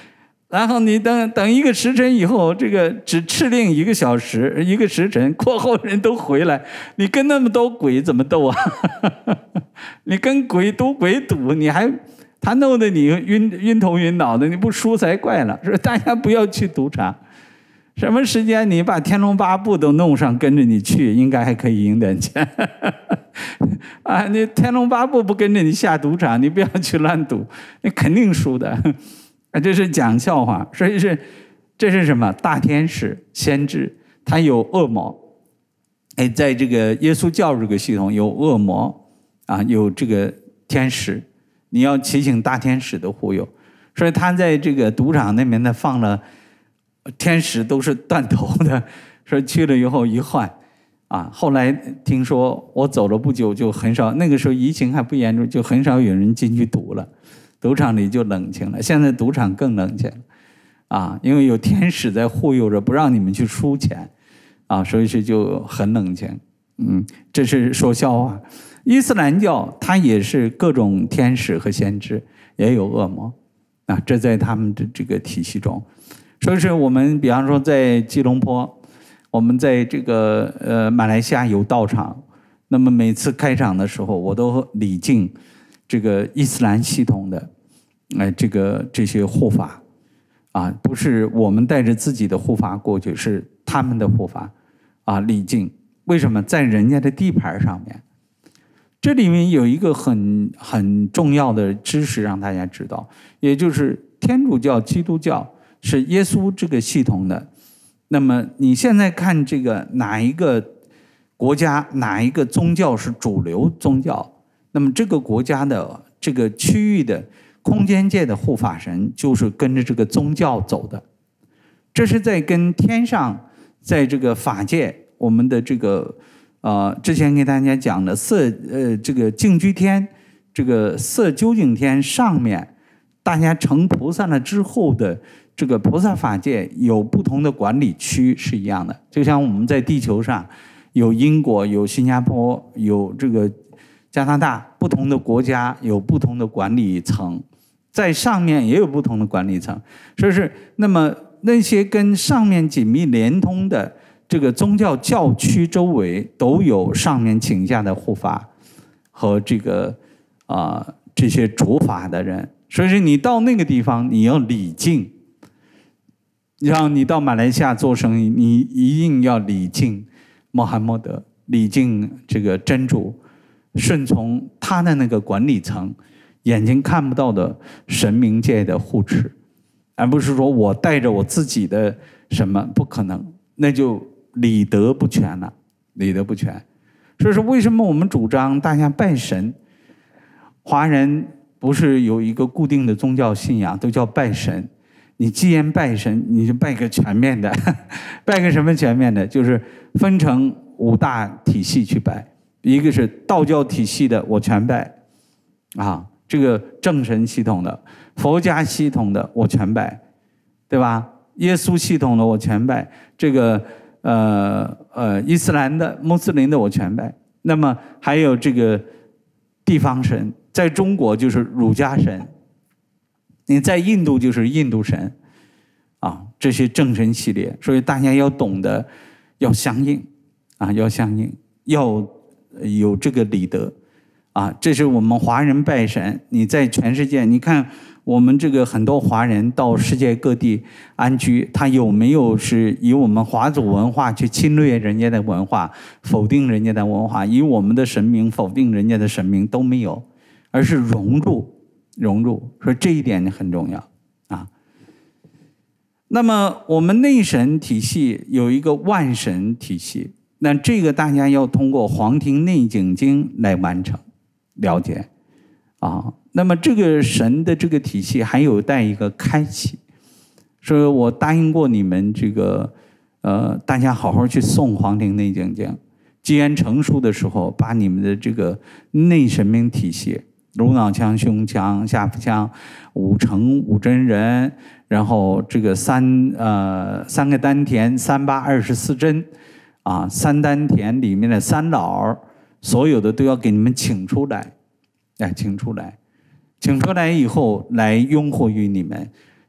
然后你等等一个时辰以后，这个只敕令一个小时，一个时辰过后人都回来，你跟那么多鬼怎么斗啊？你跟鬼赌鬼赌，你还他弄得你晕晕头晕脑的，你不输才怪了。说大家不要去赌场，什么时间你把天龙八部都弄上，跟着你去，应该还可以赢点钱。啊，你天龙八部不跟着你下赌场，你不要去乱赌，你肯定输的。啊，这是讲笑话，所以是这是什么？大天使、先知，他有恶魔。哎，在这个耶稣教这个系统有恶魔啊，有这个天使，你要提醒大天使的护佑。所以他在这个赌场那边呢放了天使都是断头的，说去了以后一换啊，后来听说我走了不久就很少，那个时候疫情还不严重，就很少有人进去赌了。赌场里就冷清了，现在赌场更冷清了，啊，因为有天使在护佑着，不让你们去输钱，啊，所以是就很冷清。嗯，这是说笑话。伊斯兰教它也是各种天使和先知，也有恶魔，啊，这在他们的这个体系中。所以是我们比方说在吉隆坡，我们在这个呃马来西亚有道场，那么每次开场的时候，我都礼敬这个伊斯兰系统的，哎，这个这些护法，啊，不是我们带着自己的护法过去，是他们的护法，啊，礼敬。为什么？在人家的地盘上面。这里面有一个很很重要的知识让大家知道，也就是天主教、基督教是耶稣这个系统的。那么你现在看这个哪一个国家、哪一个宗教是主流宗教？那么这个国家的这个区域的空间界的护法神就是跟着这个宗教走的，这是在跟天上，在这个法界，我们的这个呃之前给大家讲的色呃这个净居天，这个色究竟天上面，大家成菩萨了之后的这个菩萨法界有不同的管理区是一样的，就像我们在地球上有英国、有新加坡、有这个加拿大，不同的国家有不同的管理层，在上面也有不同的管理层，所以是那么那些跟上面紧密连通的这个宗教教区周围都有上面请下的护法和这个啊、呃、这些主法的人，所以说你到那个地方你要礼敬，让你到马来西亚做生意，你一定要礼敬穆罕默德，礼敬这个真主。顺从他的那个管理层，眼睛看不到的神明界的护持，而不是说我带着我自己的什么，不可能，那就礼德不全了，礼德不全。所以说，为什么我们主张大家拜神？华人不是有一个固定的宗教信仰，都叫拜神。你既然拜神，你就拜个全面的，拜个什么全面的？就是分成五大体系去拜。一个是道教体系的，我全拜，啊，这个正神系统的，佛家系统的我全拜，对吧？耶稣系统的我全拜，这个呃呃伊斯兰的、穆斯林的我全拜。那么还有这个地方神，在中国就是儒家神，你在印度就是印度神，啊，这些正神系列，所以大家要懂得要相应，啊，要相应，要有这个礼德，啊，这是我们华人拜神。你在全世界，你看我们这个很多华人到世界各地安居，他有没有是以我们华族文化去侵略人家的文化，否定人家的文化，以我们的神明否定人家的神明，都没有，而是融入融入，所以这一点很重要啊。那么我们内神体系有一个万神体系，那这个大家要通过《黄庭内景经》来完成了解啊。那么这个神的这个体系还有待一个开启，所以我答应过你们这个呃，大家好好去诵《黄庭内景经》，既然成熟的时候，把你们的这个内神明体系，颅脑腔、胸腔、下腹腔、五成五真人，然后这个三呃三个丹田、三八二十四真。啊，三丹田里面的三老，所有的都要给你们请出来，哎，请出来，请出来以后来拥护于你们，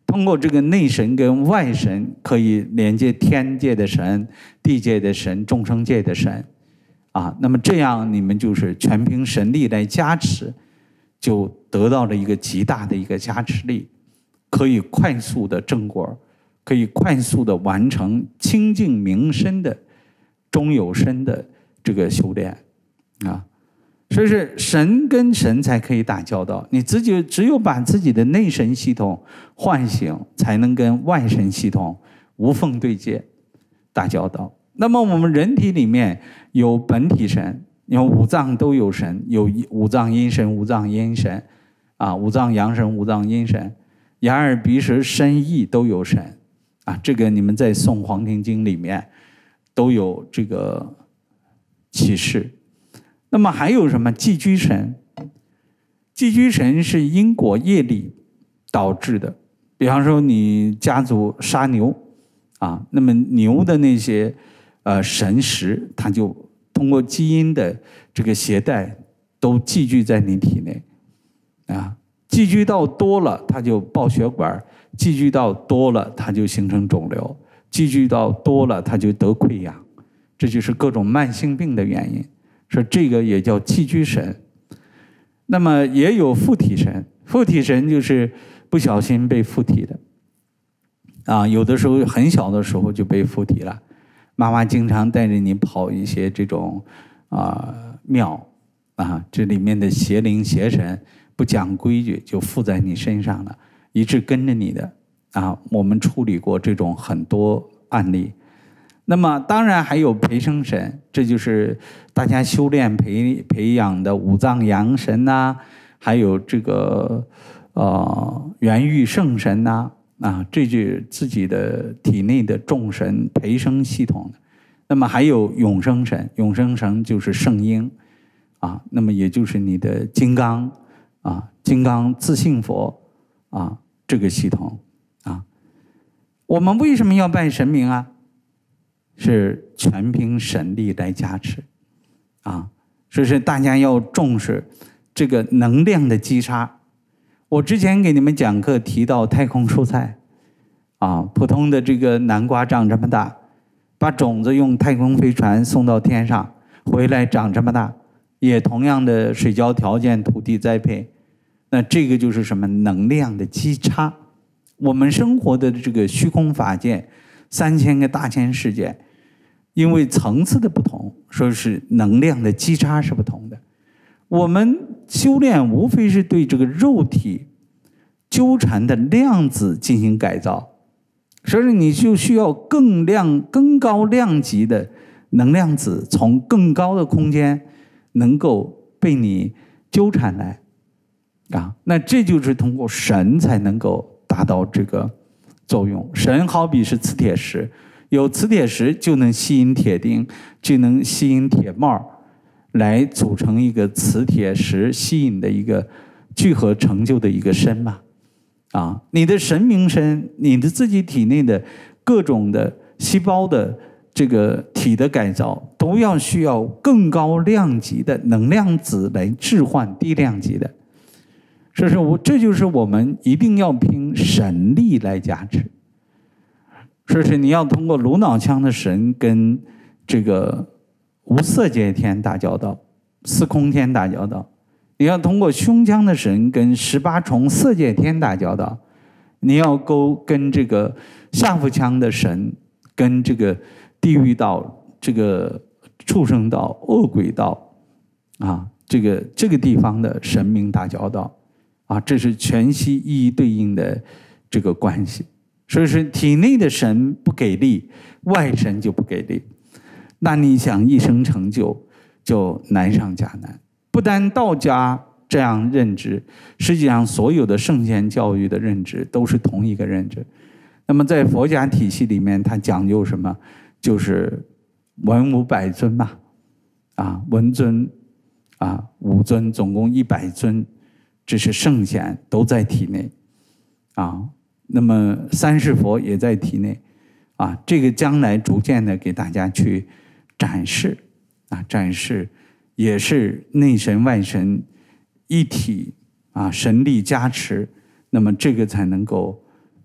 通过这个内神跟外神，可以连接天界的神、地界的神、众生界的神，啊，那么这样你们就是全凭神力来加持，就得到了一个极大的一个加持力，可以快速的正果，可以快速的完成清净明身的中有身的这个修炼啊。所以是神跟神才可以打交道，你自己只有把自己的内神系统唤醒，才能跟外神系统无缝对接打交道。那么我们人体里面有本体神，有五脏都有神，有五脏阴神、五脏阴神啊，五脏阳神、五脏阴神，眼耳鼻舌身意都有神啊。这个你们在诵《黄庭经》里面都有这个启示。那么还有什么寄居神？寄居神是因果业力导致的。比方说你家族杀牛啊，那么牛的那些呃神识，它就通过基因的这个携带，都寄居在你体内啊。寄居到多了，它就爆血管；寄居到多了，它就形成肿瘤；寄居到多了，它就得溃疡。这就是各种慢性病的原因。说这个也叫寄居神。那么也有附体神，附体神就是不小心被附体的啊，有的时候很小的时候就被附体了，妈妈经常带着你跑一些这种啊庙啊，这里面的邪灵邪神不讲规矩就附在你身上了，一直跟着你的啊。我们处理过这种很多案例。那么当然还有培生神，这就是大家修炼培培养的五脏阳神呐、啊，还有这个呃元玉圣神呐 啊, 啊，这就是自己的体内的众神培生系统。那么还有永生神，永生神就是圣婴啊，那么也就是你的金刚啊，金刚自性佛啊，这个系统啊。我们为什么要拜神明啊？是全凭神力来加持啊，所以是大家要重视这个能量的击杀。我之前给你们讲课提到太空蔬菜啊，普通的这个南瓜长这么大，把种子用太空飞船送到天上，回来长这么大，也同样的水浇条件、土地栽培，那这个就是什么能量的击差。我们生活的这个虚空法界三千个大千世界，因为层次的不同，说是能量的击差是不同的。我们修炼无非是对这个肉体纠缠的量子进行改造，所以你就需要更量、更高量级的能量子，从更高的空间能够被你纠缠来啊。那这就是通过神才能够达到这个作用。神好比是磁铁石，有磁铁石就能吸引铁钉，就能吸引铁帽，来组成一个磁铁石吸引的一个聚合成就的一个身嘛。啊，你的神明身，你的自己体内的各种的细胞的这个体的改造，都要需要更高量级的能量子来置换低量级的。所以说我这就是我们一定要凭神力来加持。所以是你要通过颅脑腔的神跟这个无色界天打交道，四空天打交道；你要通过胸腔的神跟十八重色界天打交道；你要勾跟这个下腹腔的神跟这个地狱道、这个畜生道、恶鬼道啊，这个这个地方的神明打交道啊，这是全息一一对应的这个关系。所以说体内的神不给力，外神就不给力，那你想一生成就就难上加难。不单道家这样认知，实际上所有的圣贤教育的认知都是同一个认知。那么在佛家体系里面，它讲究什么？就是文武百尊嘛，啊，文尊啊，武尊，总共一百尊，这是圣贤都在体内啊。那么三世佛也在体内啊，这个将来逐渐的给大家去展示啊，展示也是内神外神一体啊，神力加持，那么这个才能够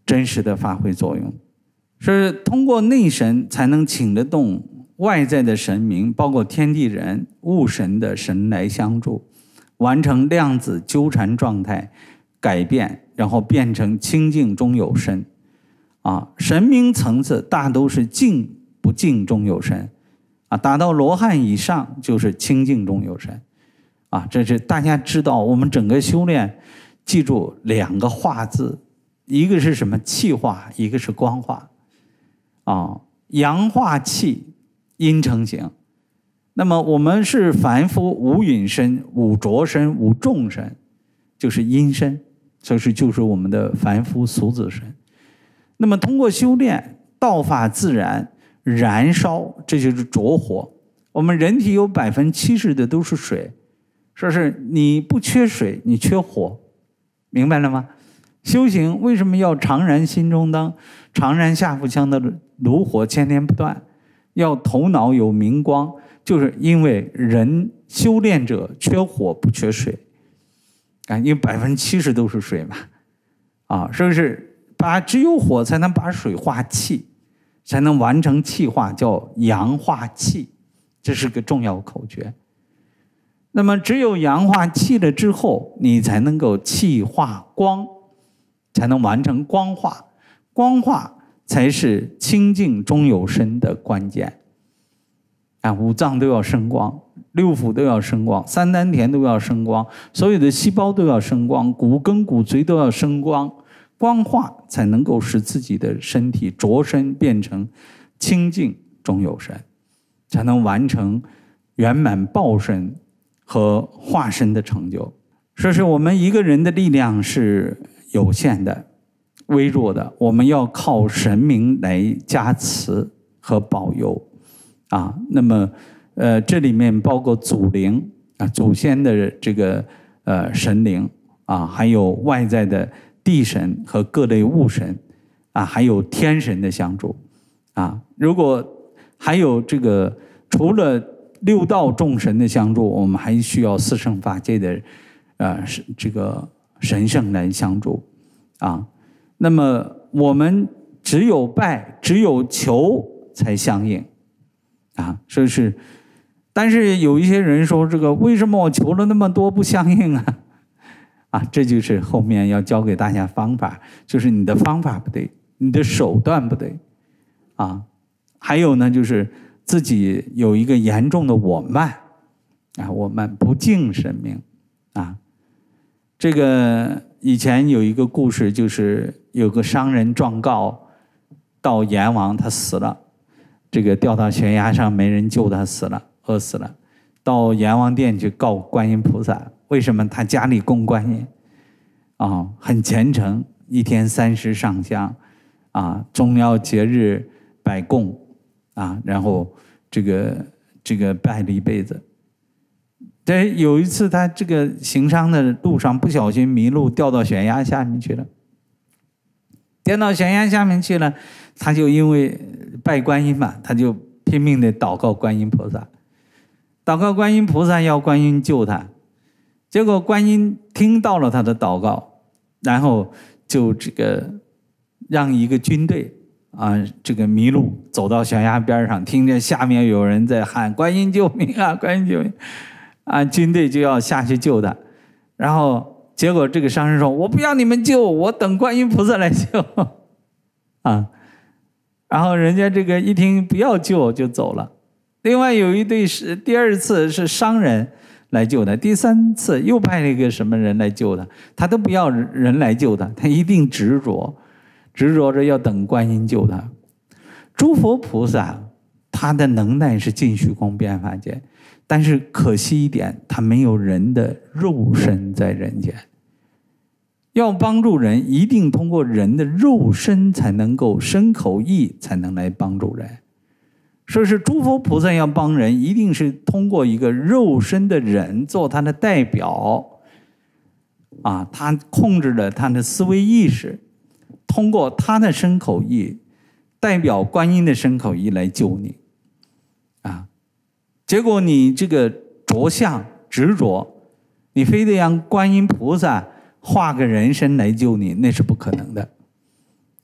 真实的发挥作用。是通过内神才能请得动外在的神明，包括天地人、物神的神来相助，完成量子纠缠状态改变，然后变成清净中有身。啊，神明层次大都是净不净中有神，啊，达到罗汉以上就是清净中有神。啊，这是大家知道，我们整个修炼，记住两个化字，一个是什么？气化，一个是光化。啊，阳化气，阴成形。那么我们是凡夫，无隐身、无着身、无众身，就是阴身，这是就是我们的凡夫俗子身。那么通过修炼，道法自然，燃烧，这就是着火。我们人体有百分之七十的都是水，说是你不缺水，你缺火，明白了吗？修行为什么要常燃心中灯，常燃下腹腔的炉火千年不断，要头脑有明光，就是因为人修炼者缺火不缺水啊，因为百分之七十都是水嘛，啊，是不是？把只有火才能把水化气，才能完成气化，叫阳化气，这是个重要口诀。那么只有阳化气了之后，你才能够气化光，才能完成光化。光化才是清净中有身的关键。啊，五脏都要生光，六腑都要生光，三丹田都要生光，所有的细胞都要生光，骨根骨髓都要生光。光化才能够使自己的身体着身变成清净中有身，才能完成圆满报身和化身的成就。说是我们一个人的力量是有限的、微弱的，我们要靠神明来加持和保佑啊。那么，呃，这里面包括祖灵啊、祖先的这个呃神灵啊，还有外在的地神和各类物神啊，还有天神的相助啊。如果还有这个除了六道众神的相助，我们还需要四圣法界的呃这个神圣来相助啊。那么我们只有拜，只有求才相应啊。所以是，但是有一些人说，这个为什么我求了那么多不相应啊？啊，这就是后面要教给大家方法，就是你的方法不对，你的手段不对，啊，还有呢，就是自己有一个严重的我慢，啊，我慢不敬神明，啊，这个以前有一个故事，就是有个商人状告到阎王，他死了，这个掉到悬崖上，没人救他，死了，饿死了，到阎王殿去告观音菩萨。为什么？他家里供观音啊，很虔诚，一天三十上香啊，重要节日摆供啊，然后这个这个拜了一辈子。但有一次他这个行商的路上不小心迷路，掉到悬崖下面去了。掉到悬崖下面去了，他就因为拜观音嘛，他就拼命的祷告观音菩萨，祷告观音菩萨要观音救他。结果观音听到了他的祷告，然后就这个让一个军队啊，这个迷路走到悬崖边上，听见下面有人在喊观音救命啊，观音救命啊，军队就要下去救他。然后结果这个商人说，我不要你们救，我等观音菩萨来救啊。然后人家这个一听不要救就走了。另外有一对是第二次是商人来救他，第三次又派了一个什么人来救他，他都不要人来救他，他一定执着，执着着要等观音救他。诸佛菩萨他的能耐是尽虚空遍法界，但是可惜一点，他没有人的肉身在人间。要帮助人，一定通过人的肉身才能够身口意才能来帮助人。所以是诸佛菩萨要帮人，一定是通过一个肉身的人做他的代表啊，他控制了他的思维意识，通过他的身口意代表观音的身口意来救你啊。结果你这个着相执着，你非得让观音菩萨画个人身来救你，那是不可能的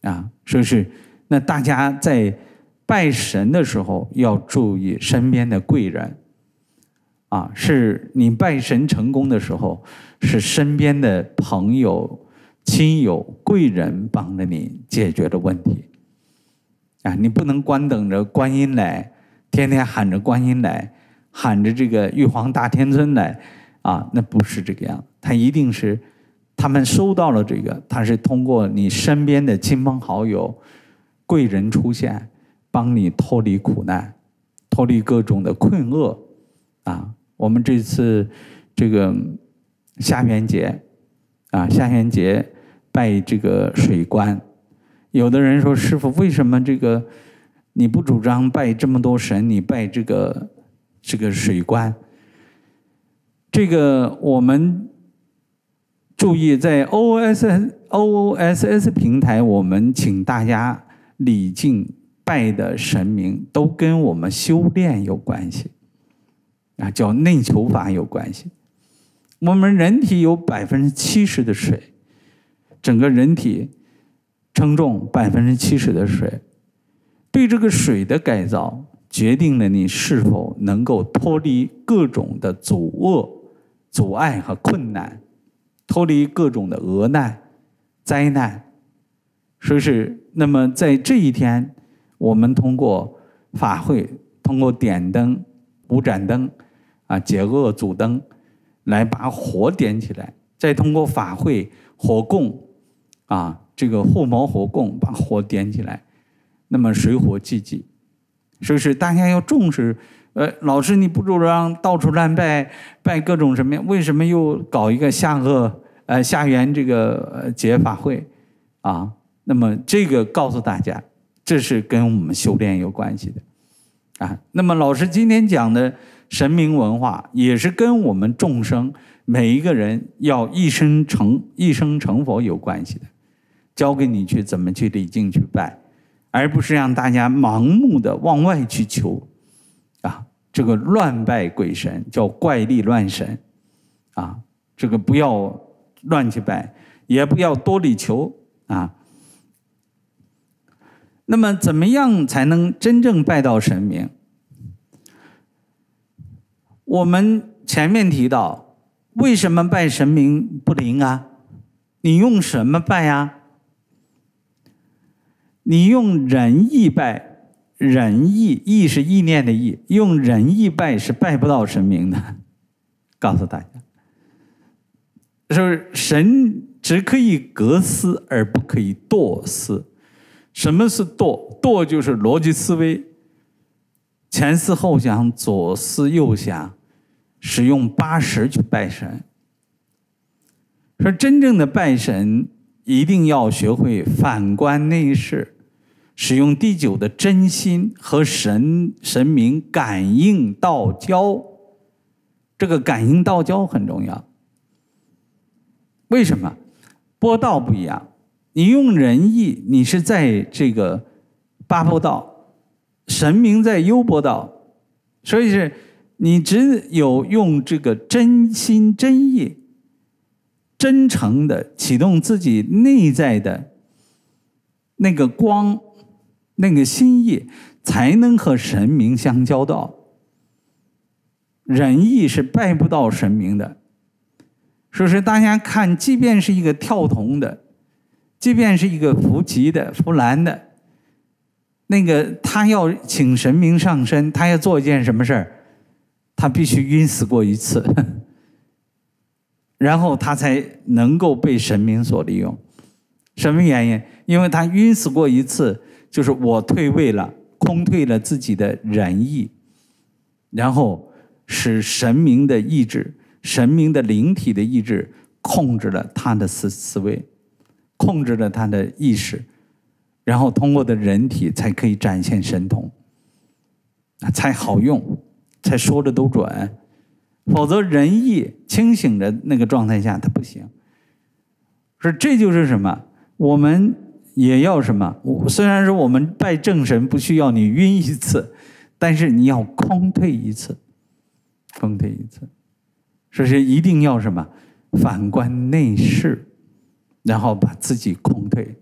啊，所以是那大家在拜神的时候要注意身边的贵人啊，是你拜神成功的时候，是身边的朋友、亲友、贵人帮着你解决的问题啊，你不能光等着观音来，天天喊着观音来，喊着这个玉皇大天尊来啊，那不是这个样，他一定是他们收到了这个，他是通过你身边的亲朋好友、贵人出现，帮你脱离苦难，脱离各种的困厄啊。我们这次这个下元节啊，下元节拜这个水官，有的人说师父，为什么这个你不主张拜这么多神，你拜这个这个水官？这个我们注意，在 O O S S 平台，我们请大家礼敬拜的神明都跟我们修炼有关系啊，叫内求法有关系。我们人体有百分之七十的水，整个人体称重百分之七十的水，对这个水的改造，决定了你是否能够脱离各种的阻遏、阻碍和困难，脱离各种的厄难、灾难。所以是，那么在这一天，我们通过法会，通过点灯、五盏灯啊，解厄阻灯，来把火点起来，再通过法会火供啊，这个护毛火供把火点起来，那么水火既济。所以是大家要重视。呃，老师你不主张到处乱拜，拜各种什么呀？为什么又搞一个下厄呃下元这个节法会啊？那么这个告诉大家，这是跟我们修炼有关系的啊。那么老师今天讲的神明文化，也是跟我们众生每一个人要一生成一生成佛有关系的，教给你去怎么去礼敬去拜，而不是让大家盲目的往外去求啊。这个乱拜鬼神叫怪力乱神啊，这个不要乱去拜，也不要多礼求啊。那么怎么样才能真正拜到神明？我们前面提到，为什么拜神明不灵啊？你用什么拜啊？你用仁义拜。仁义，义是意念的义，用仁义拜是拜不到神明的。告诉大家，说神只可以革思而不可以惰思。什么是惰？惰就是逻辑思维，前思后想，左思右想，使用八识去拜神。说真正的拜神，一定要学会反观内视，使用第九的真心和神神明感应道交。这个感应道交很重要。为什么？波道不一样，你用仁义，你是在这个八波道，神明在优波道，所以是你只有用这个真心真意，真诚的启动自己内在的那个光，那个心意，才能和神明相交道。仁义是拜不到神明的。说是大家看，即便是一个跳童的，即便是一个扶乩的、扶鸾的，那个他要请神明上身，他要做一件什么事儿，他必须晕死过一次，然后他才能够被神明所利用。什么原因？因为他晕死过一次，就是我退位了，空退了自己的仁义，然后使神明的意志、神明的灵体的意志控制了他的思思维，控制了他的意识，然后通过的人体才可以展现神通，才好用，才说的都准。否则仁义清醒的那个状态下，它不行。说这就是什么？我们也要什么？虽然说我们拜正神不需要你晕一次，但是你要空退一次，空退一次。所以一定要什么？反观内视，然后把自己空退，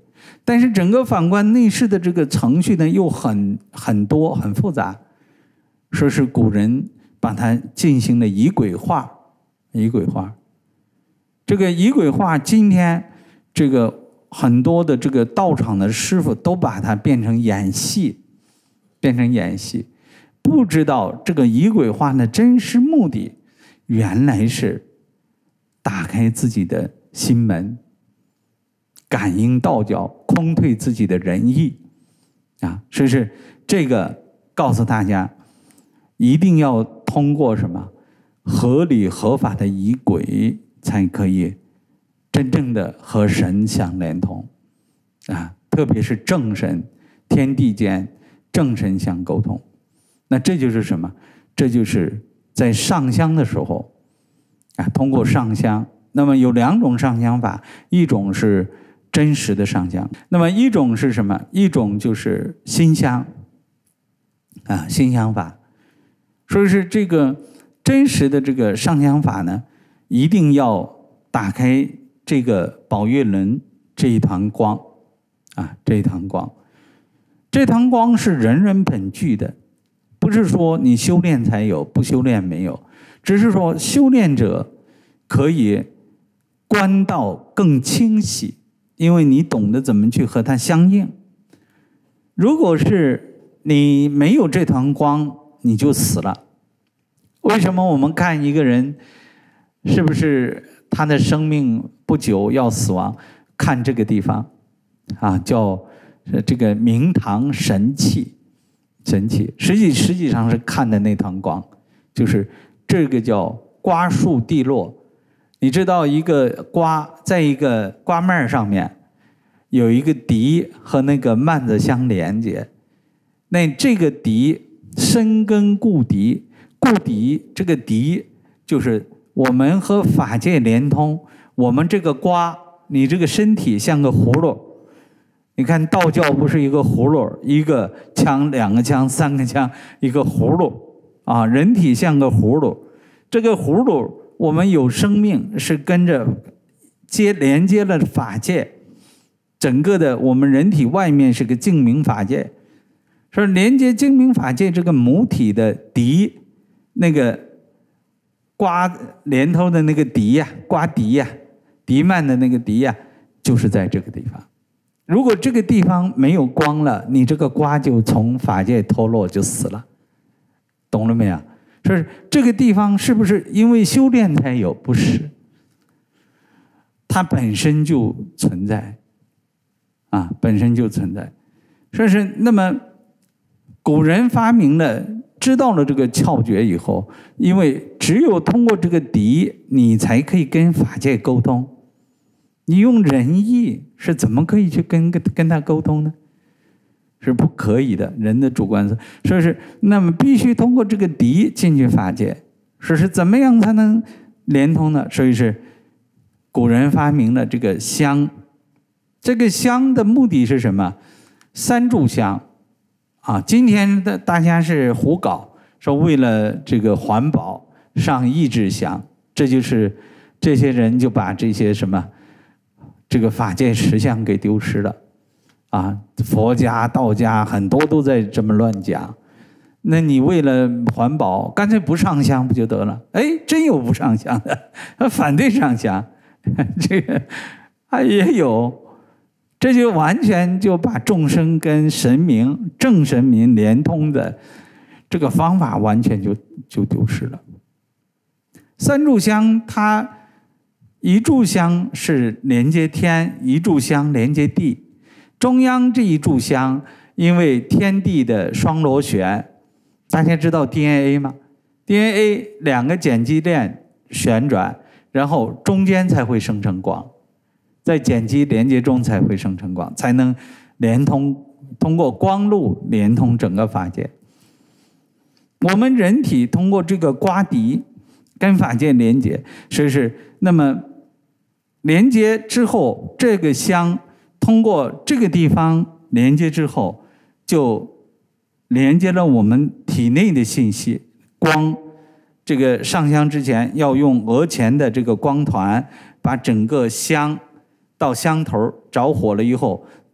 但是整个反观内视的这个程序呢，又很很多很复杂，说是古人把它进行了仪轨化，仪轨化。这个仪轨化，今天这个很多的这个道场的师傅都把它变成演戏，变成演戏，不知道这个仪轨化的真实目的，原来是打开自己的心门，感应道教，空退自己的仁义啊！所以是这个告诉大家，一定要通过什么合理合法的仪轨，才可以真正的和神相连通啊！特别是正神，天地间正神相沟通。那这就是什么？这就是在上香的时候啊，通过上香。那么有两种上香法，一种是真实的上香，那么一种是什么？一种就是心香啊，心香法。所以是这个真实的这个上香法呢，一定要打开这个宝月轮这一团光啊，这一团光，这团光是人人本具的，不是说你修炼才有，不修炼没有，只是说修炼者可以观道更清晰，因为你懂得怎么去和它相应。如果是你没有这团光，你就死了。为什么我们看一个人是不是他的生命不久要死亡，看这个地方啊，叫这个明堂神气，神气实际实际上是看的那团光，就是这个叫瓜树蒂落。你知道一个瓜在一个瓜蔓上面有一个笛和那个蔓子相连接，那这个笛深根固笛，固笛这个笛就是我们和法界连通。我们这个瓜，你这个身体像个葫芦，你看道教不是一个葫芦，一个枪两个枪三个枪一个葫芦啊，人体像个葫芦，这个葫芦我们有生命，是跟着接连接了法界，整个的我们人体外面是个净明法界，说连接净明法界这个母体的笛，那个瓜连头的那个笛呀、啊，瓜笛呀、啊，笛蔓的那个笛呀、啊，就是在这个地方。如果这个地方没有光了，你这个瓜就从法界脱落，就死了，懂了没有？说这个地方是不是因为修炼才有？不是，它本身就存在啊，本身就存在。说是那么古人发明了，知道了这个窍诀以后，因为只有通过这个笛，你才可以跟法界沟通。你用仁义是怎么可以去跟跟他沟通呢？是不可以的，人的主观色。说是那么必须通过这个笛进去法界，说是怎么样才能连通呢？所以是古人发明了这个香。这个香的目的是什么？三炷香啊，今天的大家是胡搞，说为了这个环保上一支香，这就是这些人就把这些什么这个法界实相给丢失了啊！佛家、道家很多都在这么乱讲。那你为了环保，干脆不上香不就得了？哎，真有不上香的，反对上香，这个啊也有。这就完全就把众生跟神明、正神明连通的这个方法完全就就丢失了。三炷香，它一炷香是连接天，一炷香连接地。中央这一炷香，因为天地的双螺旋，大家知道 D N A 吗 ？D N A 两个碱基链旋转，然后中间才会生成光。在碱基连接中才会生成光，才能连通，通过光路连通整个法界。我们人体通过这个瓜笛跟法界连接，所以是那么连接之后，这个香通过这个地方连接之后，就连接了我们体内的信息。光这个上香之前要用额前的这个光团，把整个香到香头着火了以后，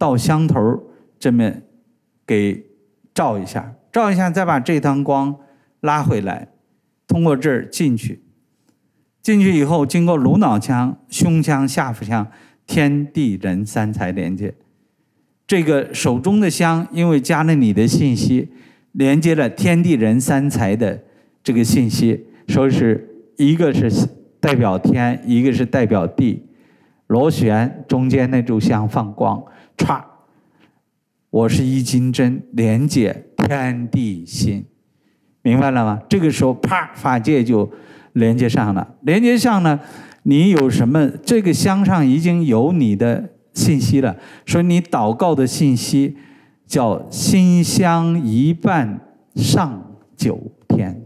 到香头这么给照一下，照一下，再把这团光拉回来，通过这儿进去。进去以后，经过颅脑腔、胸腔、下腹腔，天地人三才连接。这个手中的香，因为加了你的信息，连接了天地人三才的这个信息，所以是一个是代表天，一个是代表地。螺旋中间那炷香放光，歘，我是一金针，连接天地心，明白了吗？这个时候，啪，法界就连接上了。连接上呢，你有什么？这个香上已经有你的信息了，所以你祷告的信息叫心香一半上九天，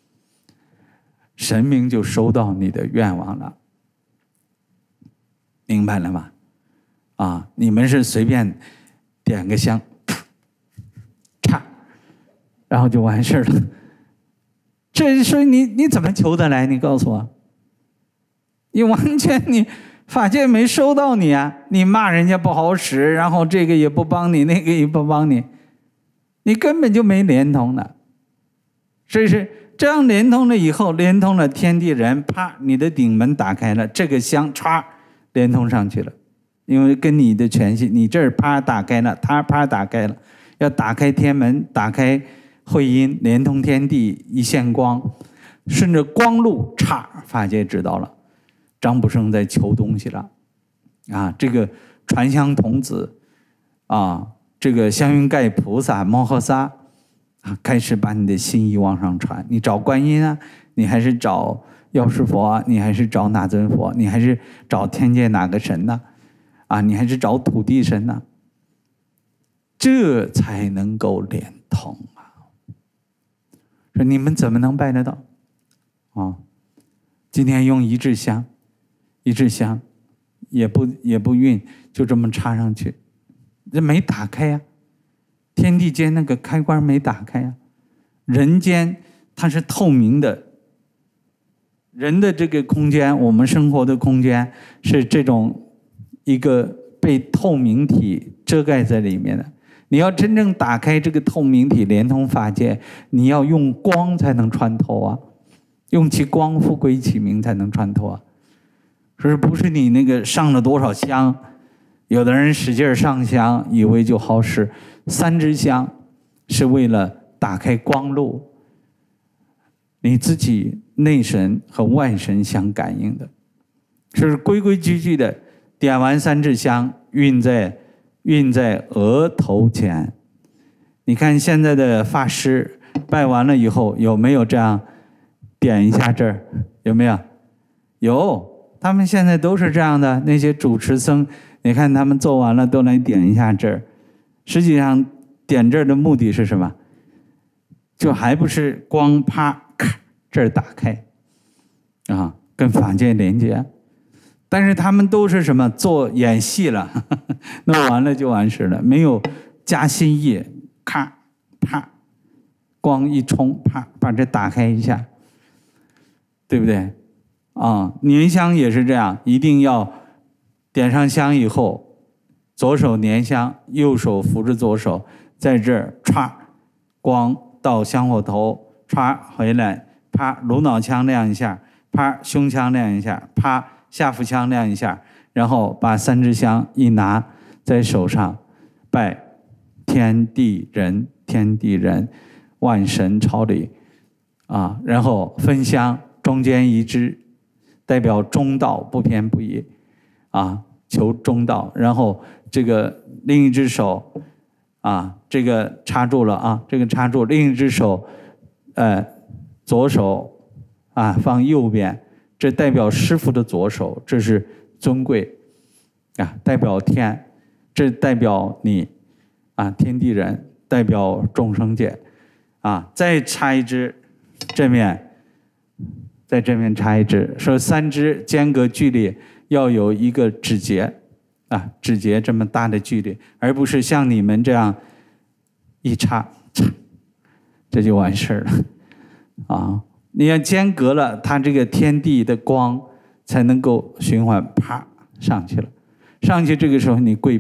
神明就收到你的愿望了，明白了吗？啊，你们是随便点个香，嚓，然后就完事了。这所以你你怎么求得来？你告诉我，你完全你法界没收到你啊！你骂人家不好使，然后这个也不帮你，那个也不帮你，你根本就没连通了。所以是这样连通了以后，连通了天地人，啪，你的顶门打开了，这个香歘连通上去了，因为跟你的权限，你这儿啪打开了，他啪打开了，要打开天门，打开会阴，连通天地，一线光，顺着光路，嚓，法界知道了，张卜生在求东西了，啊，这个传香童子，啊，这个香云盖菩萨摩诃萨，啊，开始把你的心意往上传。你找观音啊，你还是找药师佛啊，你还是找哪尊佛，你还是找天界哪个神呢？啊，你还是找土地神呢？这才能够连通啊！说你们怎么能拜得到？啊，今天用一支香，一支香，也不也不运，就这么插上去，这没打开呀、啊，天地间那个开关没打开呀、啊，人间它是透明的。人的这个空间，我们生活的空间是这种一个被透明体遮盖在里面的。你要真正打开这个透明体，连通法界，你要用光才能穿透啊，用其光复归其明才能穿透啊。所以不是你那个上了多少香，有的人使劲上香，以为就好使。三支香是为了打开光路，你自己内神和外神相感应的，是规规矩矩的点完三支香，运在运在额头前。你看现在的法师拜完了以后，有没有这样点一下这儿？有没有？有，他们现在都是这样的。那些主持僧，你看他们做完了都来点一下这儿。实际上点这儿的目的是什么？就还不是光啪咔这儿打开啊，跟法界连接。但是他们都是什么？做演戏了，呵呵，弄完了就完事了，没有加心意，咔啪，光一冲，啪把这打开一下，对不对？啊，粘香也是这样，一定要点上香以后，左手粘香，右手扶着左手，在这儿歘，光到香火头，歘回来，啪颅脑腔亮一下，啪胸腔亮一下，啪下腹腔亮一下，然后把三支香一拿在手上，拜天地人，天地人，万神朝礼啊，然后分香，中间一支代表中道，不偏不倚啊，求中道，然后这个另一只手啊，这个插住了啊，这个插住，另一只手呃左手啊放右边，这代表师父的左手，这是尊贵啊，代表天，这代表你啊，天地人，代表众生界啊，再插一支正面，在正面插一支，说三支间隔距离要有一个指节啊，指节这么大的距离，而不是像你们这样一插，插这就完事了啊。你要间隔了，它这个天地的光才能够循环，啪上去了。上去这个时候你跪拜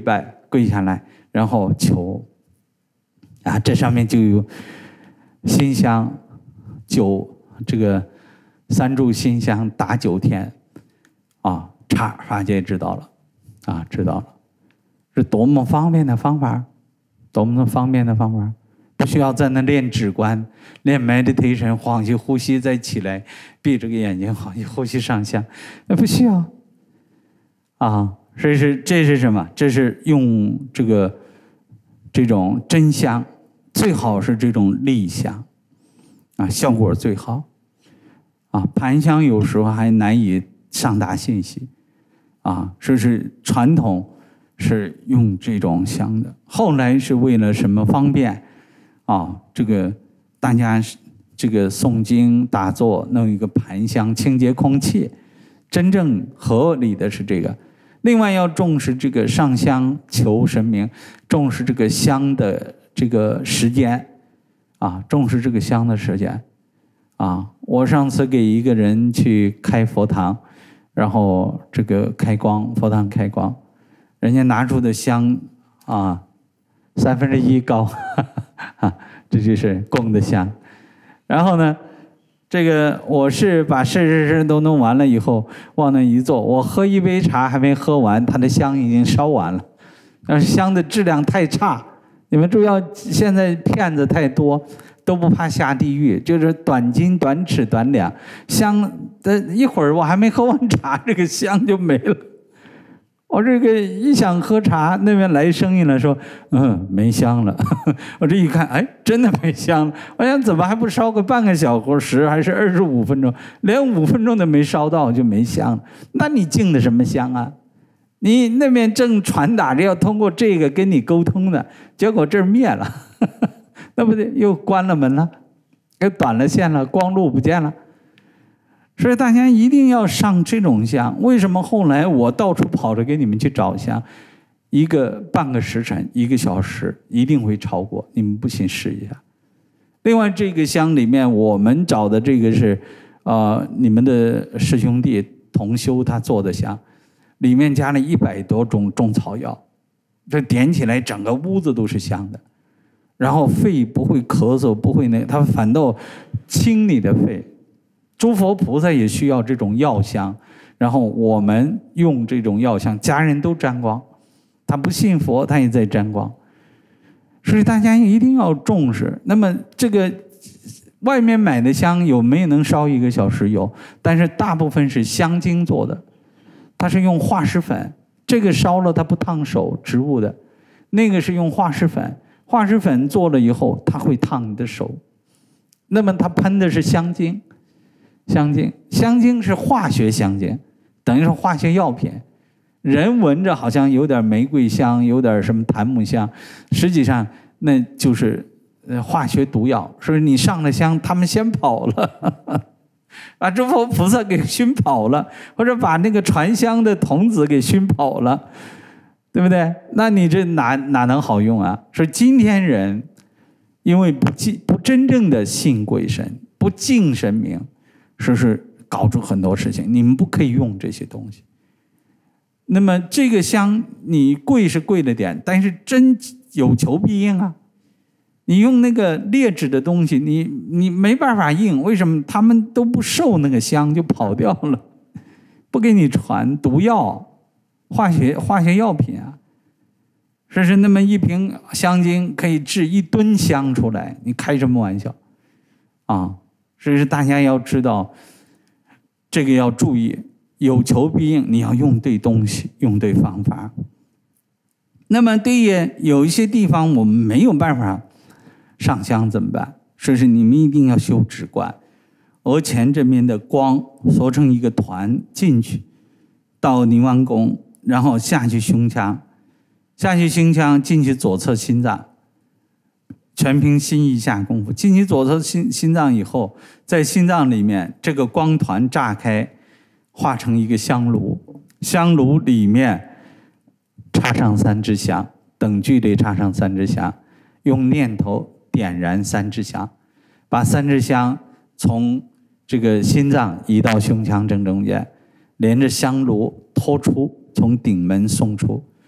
跪下来，然后求啊，这上面就有馨香九这个三炷馨香打九天啊，刹刹界知道了啊，知道了，是多么方便的方法，多么方便的方法，不需要在那练止观，练 meditation， 恍兮呼吸再起来，闭着个眼睛恍兮呼吸上香，那不需要啊。这是这是什么？这是用这个这种真香，最好是这种立香啊，效果最好啊。盘香有时候还难以上达信息啊，这是传统是用这种香的，后来是为了什么方便啊？这个大家这个诵经打坐弄一个盘香，清洁空气，真正合理的是这个。另外要重视这个上香求神明，重视这个香的这个时间啊，重视这个香的时间啊。我上次给一个人去开佛堂，然后这个开光，佛堂开光，人家拿出的香啊，三分之一高，哈哈，这就是供的香。然后呢，这个我是把事事事都弄完了以后，往那一坐，我喝一杯茶还没喝完，他的香已经烧完了。但是香的质量太差，你们注意，现在骗子太多，都不怕下地狱，就是短斤、短尺、短两，香的一会儿我还没喝完茶，这个香就没了。我这个一想喝茶，那边来声音了，说嗯没香了。我这一看，哎，真的没香了。我想怎么还不烧个半个小时，还是二十五分钟，连五分钟都没烧到就没香了。那你敬的什么香啊？你那边正传达着要通过这个跟你沟通的，结果这儿灭了，那不对，又关了门了，又短了线了，光路不见了。所以大家一定要上这种香。为什么后来我到处跑着给你们去找香，一个半个时辰，一个小时一定会超过，你们不信试一下。另外这个香里面我们找的这个是呃你们的师兄弟同修他做的香，里面加了一百多种中草药，这点起来整个屋子都是香的，然后肺不会咳嗽，不会那，它反倒清你的肺。诸佛菩萨也需要这种药香，然后我们用这种药香，家人都沾光，他不信佛他也在沾光，所以大家一定要重视。那么这个外面买的香有没有能烧一个小时？有，但是大部分是香精做的，它是用化石粉，这个烧了它不烫手，植物的，那个是用化石粉，化石粉做了以后它会烫你的手，那么它喷的是香精。香精，香精是化学香精，等于是化学药品。人闻着好像有点玫瑰香，有点什么檀木香，实际上那就是化学毒药。所以你上了香，他们先跑了，把诸佛菩萨给熏跑了，或者把那个传香的童子给熏跑了，对不对？那你这哪哪能好用啊？说今天人因为不不真正的信鬼神，不敬神明。是是搞出很多事情，你们不可以用这些东西。那么这个香你贵是贵了点，但是真有求必应啊。你用那个劣质的东西，你你没办法应，为什么？他们都不受那个香就跑掉了，不给你传毒药、化学化学药品啊。这是那么一瓶香精可以制一吨香出来，你开什么玩笑啊？所以是大家要知道，这个要注意，有求必应，你要用对东西，用对方法。那么对于有一些地方我们没有办法上香怎么办？所以是你们一定要修止观，额前这边的光缩成一个团进去，到泥丸宫，然后下去胸腔，下去胸腔进去左侧心脏。全凭心意下功夫，进去左侧心心脏以后，在心脏里面这个光团炸开，化成一个香炉，香炉里面插上三支香，等距离插上三支香，用念头点燃三支香，把三支香从这个心脏移到胸腔正中间，连着香炉拖出，从顶门送出，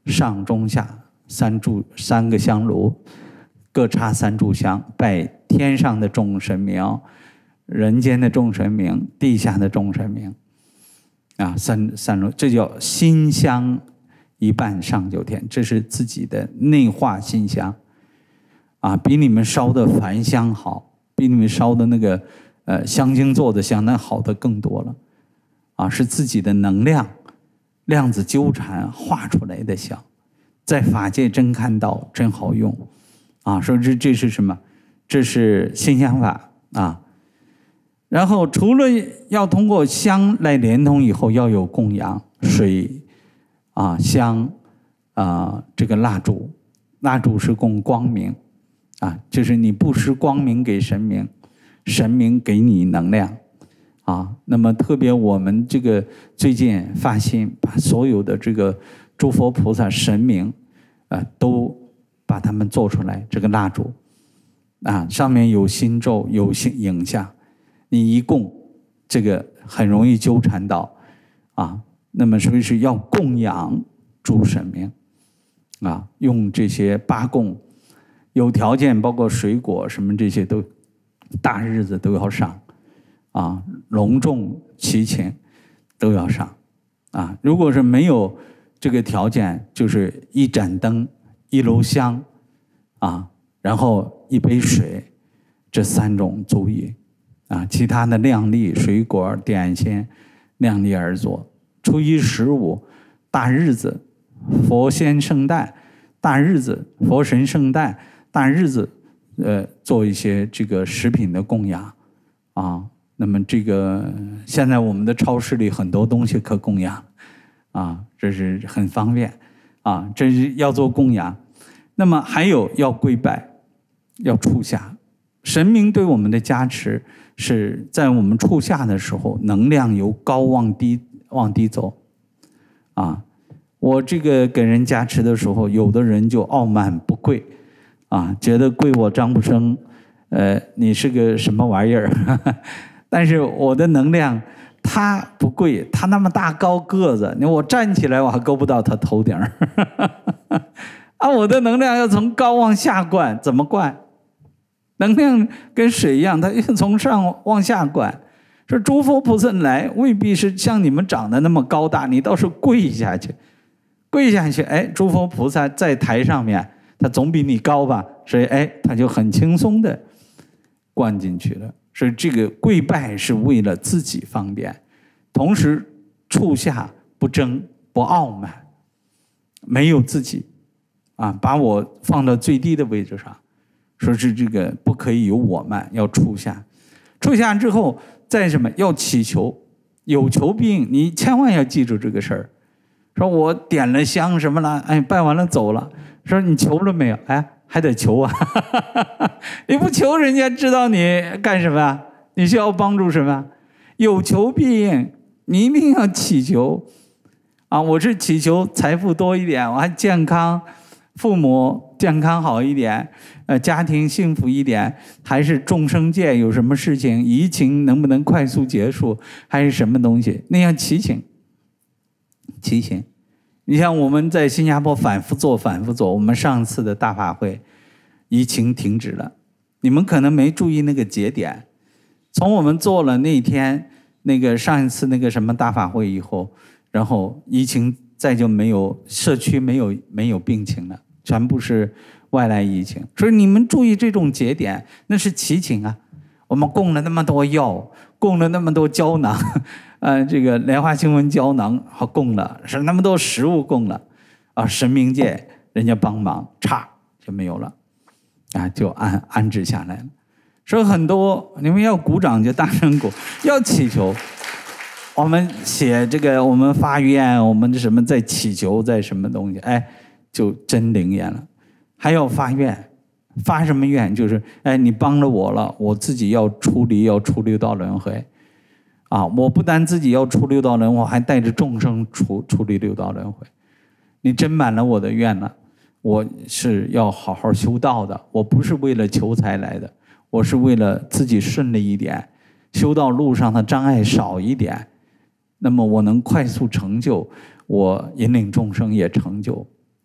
上中下三炷三个香炉，各插三炷香，拜天上的众神明、人间的众神明、地下的众神明，啊，三三炷，这叫心香一半上九天，这是自己的内化心香，啊，比你们烧的凡香好，比你们烧的那个呃香精做的香那好的更多了，啊，是自己的能量量子纠缠画出来的香，在法界真看到，真好用，啊，说这这是什么？这是心香法啊。然后除了要通过香来连通以后，要有供养水啊、香啊，这个蜡烛，蜡烛是供光明啊，就是你布施光明给神明，神明给你能量啊。那么特别我们这个最近发心，把所有的这个诸佛菩萨神明啊，都把他们做出来，这个蜡烛啊，上面有心咒，有影像，你一供，这个很容易纠缠到啊。那么所以是要供养诸神明啊，用这些八供，有条件包括水果什么这些都大日子都要上啊，隆重齐请都要上啊。如果是没有这个条件，就是一盏灯、一炉香啊，然后一杯水，这三种足矣啊。其他的量力水果点心量力而做。初一十五大日子，佛仙圣诞，大日子佛神圣诞，大日子呃做一些这个食品的供养啊。那么这个现在我们的超市里很多东西可供养啊，这是很方便啊，这是要做供养。那么还有要跪拜，要触下，神明对我们的加持是在我们触下的时候，能量由高往低往低走啊。我这个给人加持的时候，有的人就傲慢不跪啊，觉得跪我张不生，呃，你是个什么玩意儿？但是我的能量，他不跪，他那么大高个子，你我站起来我还够不到他头顶啊！我的能量要从高往下灌，怎么灌？能量跟水一样，它从上往下灌。说诸佛菩萨来，未必是像你们长得那么高大，你倒是跪下去，跪下去，哎，诸佛菩萨在台上面，他总比你高吧？所以，哎，他就很轻松的灌进去了。所以这个跪拜是为了自己方便，同时触下不争不傲慢，没有自己啊，把我放到最低的位置上，说是这个不可以有我慢，要触下，触下之后。再什么要祈求，有求必应，你千万要记住这个事儿。说我点了香什么了，哎，拜完了走了。说你求了没有？哎，还得求啊！你不求，人家知道你干什么？你需要帮助什么？有求必应，你一定要祈求啊！我是祈求财富多一点，我还健康，父母健康好一点。呃，家庭幸福一点，还是众生界有什么事情，疫情能不能快速结束，还是什么东西？那样祈请，祈请。你像我们在新加坡反复做，反复做。我们上次的大法会，疫情停止了，你们可能没注意那个节点。从我们做了那天那个上一次那个什么大法会以后，然后疫情再就没有社区没有没有病情了，全部是。外来疫情，所以你们注意这种节点，那是祈请啊。我们供了那么多药，供了那么多胶囊，呃，这个莲花清瘟胶囊好供了，是那么多食物供了，啊，神明界人家帮忙，嚓就没有了，啊，就安安置下来了。所以很多你们要鼓掌就大声鼓，要祈求。我们写这个，我们发愿，我们什么在祈求，在什么东西，哎，就真灵验了。还要发愿，发什么愿？就是哎，你帮了我了，我自己要出离，要出六道轮回，啊！我不但自己要出六道轮回，我还带着众生出出离六道轮回。你真满了我的愿了，我是要好好修道的，我不是为了求财来的，我是为了自己顺利一点，修道路上的障碍少一点，那么我能快速成就，我引领众生也成就。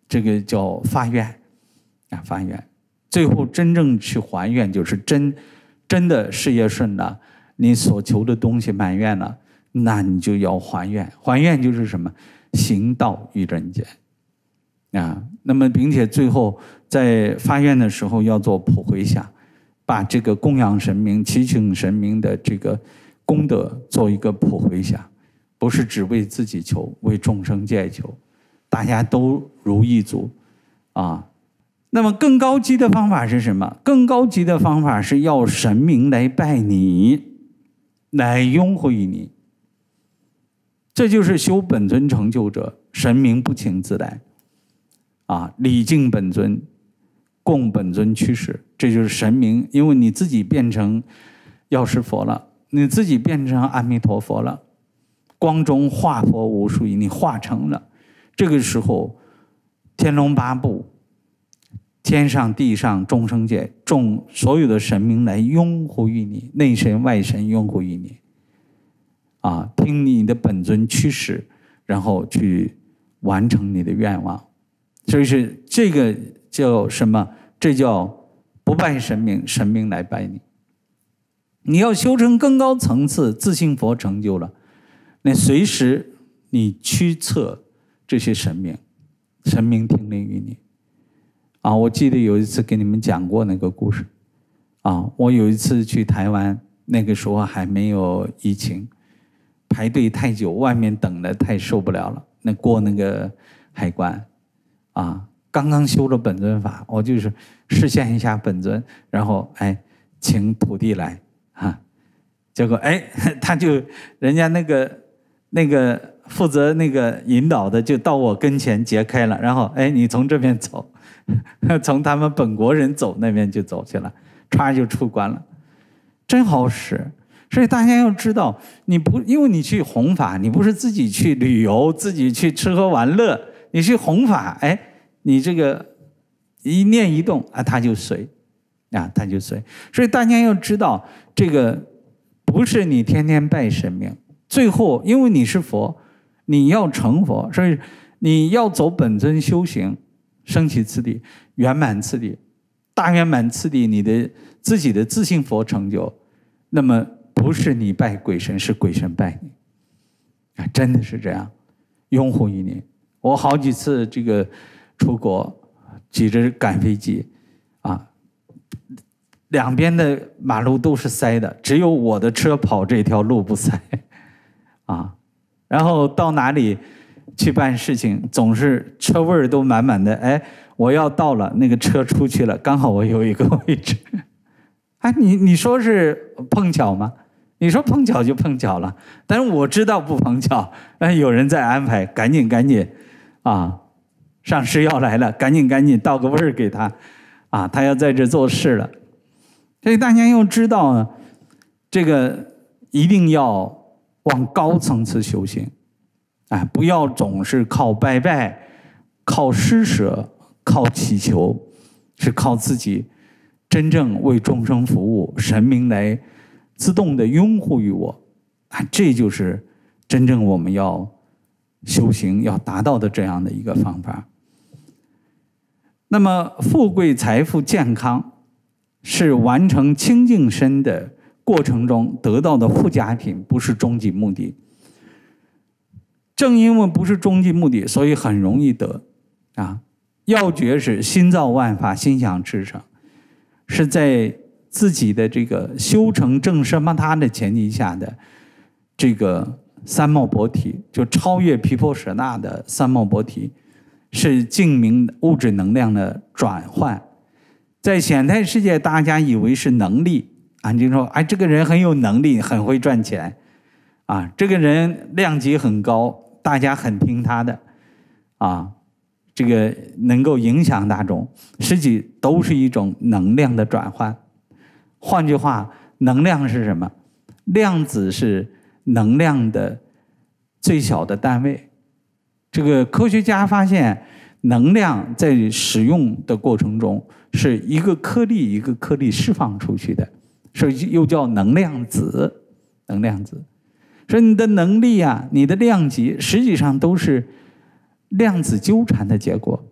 这个叫发愿啊，发愿，最后真正去还愿，就是真真的事业顺了，你所求的东西满愿了，那你就要还愿。还愿就是什么？行道于人间啊。那么并且最后在发愿的时候要做普回向，把这个供养神明、祈请神明的这个功德做一个普回向，不是只为自己求，为众生界求，大家都如一足啊。那么更高级的方法是什么？更高级的方法是要神明来拜你，来拥护于你。这就是修本尊成就者，神明不请自来啊！礼敬本尊，供本尊驱使，这就是神明。因为你自己变成药师佛了，你自己变成阿弥陀佛了，光中化佛无数亿，你化成了。这个时候，天龙八部、天上地上众生界众所有的神明来拥护于你，内神外神拥护于你啊，听你的本尊驱使，然后去完成你的愿望。所以是这个叫什么？这叫不拜神明，神明来拜你。你要修成更高层次，自性佛成就了，那随时你驱策这些神明，神明听令于你啊。我记得有一次给你们讲过那个故事啊。我有一次去台湾，那个时候还没有疫情，排队太久，外面等的太受不了了，那过那个海关啊，刚刚修了本尊法，我就是示现一下本尊，然后哎，请徒弟来啊，结果哎，他就人家那个那个负责那个引导的就到我跟前截开了，然后哎，你从这边走，从他们本国人走那边就走去了，歘就出关了，真好使。所以大家要知道，你不因为你去弘法，你不是自己去旅游，自己去吃喝玩乐，你去弘法，哎，你这个一念一动啊，它就随啊，它就随。所以大家要知道，这个不是你天天拜神明，最后因为你是佛，你要成佛，所以你要走本尊修行，升起次第，圆满次第，大圆满次第，你的自己的自性佛成就，那么不是你拜鬼神，是鬼神拜你啊，真的是这样，拥护于你。我好几次这个出国，挤着赶飞机啊，两边的马路都是塞的，只有我的车跑这条路不塞啊。然后到哪里去办事情，总是车位都满满的。哎，我要到了，那个车出去了，刚好我有一个位置。哎，你你说是碰巧吗？你说碰巧就碰巧了，但是我知道不碰巧，但有人在安排，赶紧赶紧啊，上师要来了，赶紧赶紧倒个位儿给他啊，他要在这做事了。所以大家要知道呢，这个一定要往高层次修行，啊，不要总是靠拜拜、靠施舍、靠祈求，是靠自己真正为众生服务，神明来自动的拥护于我啊，这就是真正我们要修行要达到的这样的一个方法。那么富贵、财富、健康是完成清净身的过程中得到的附加品，不是终极目的。正因为不是终极目的，所以很容易得啊。要诀是心造万法，心想事成，是在自己的这个修成正奢摩他的前提下的这个三昧菩提，就超越毗婆舍那的三昧菩提，是净明物质能量的转换。在显态世界，大家以为是能力啊，就说哎，这个人很有能力，很会赚钱啊，这个人量级很高，大家很听他的啊，这个能够影响大众，实际都是一种能量的转换。换句话，能量是什么？量子是能量的最小的单位。这个科学家发现，能量在使用的过程中是一个颗粒一个颗粒释放出去的，所以又叫能量子。能量子，所以你的能力啊，你的量级实际上都是量子纠缠的结果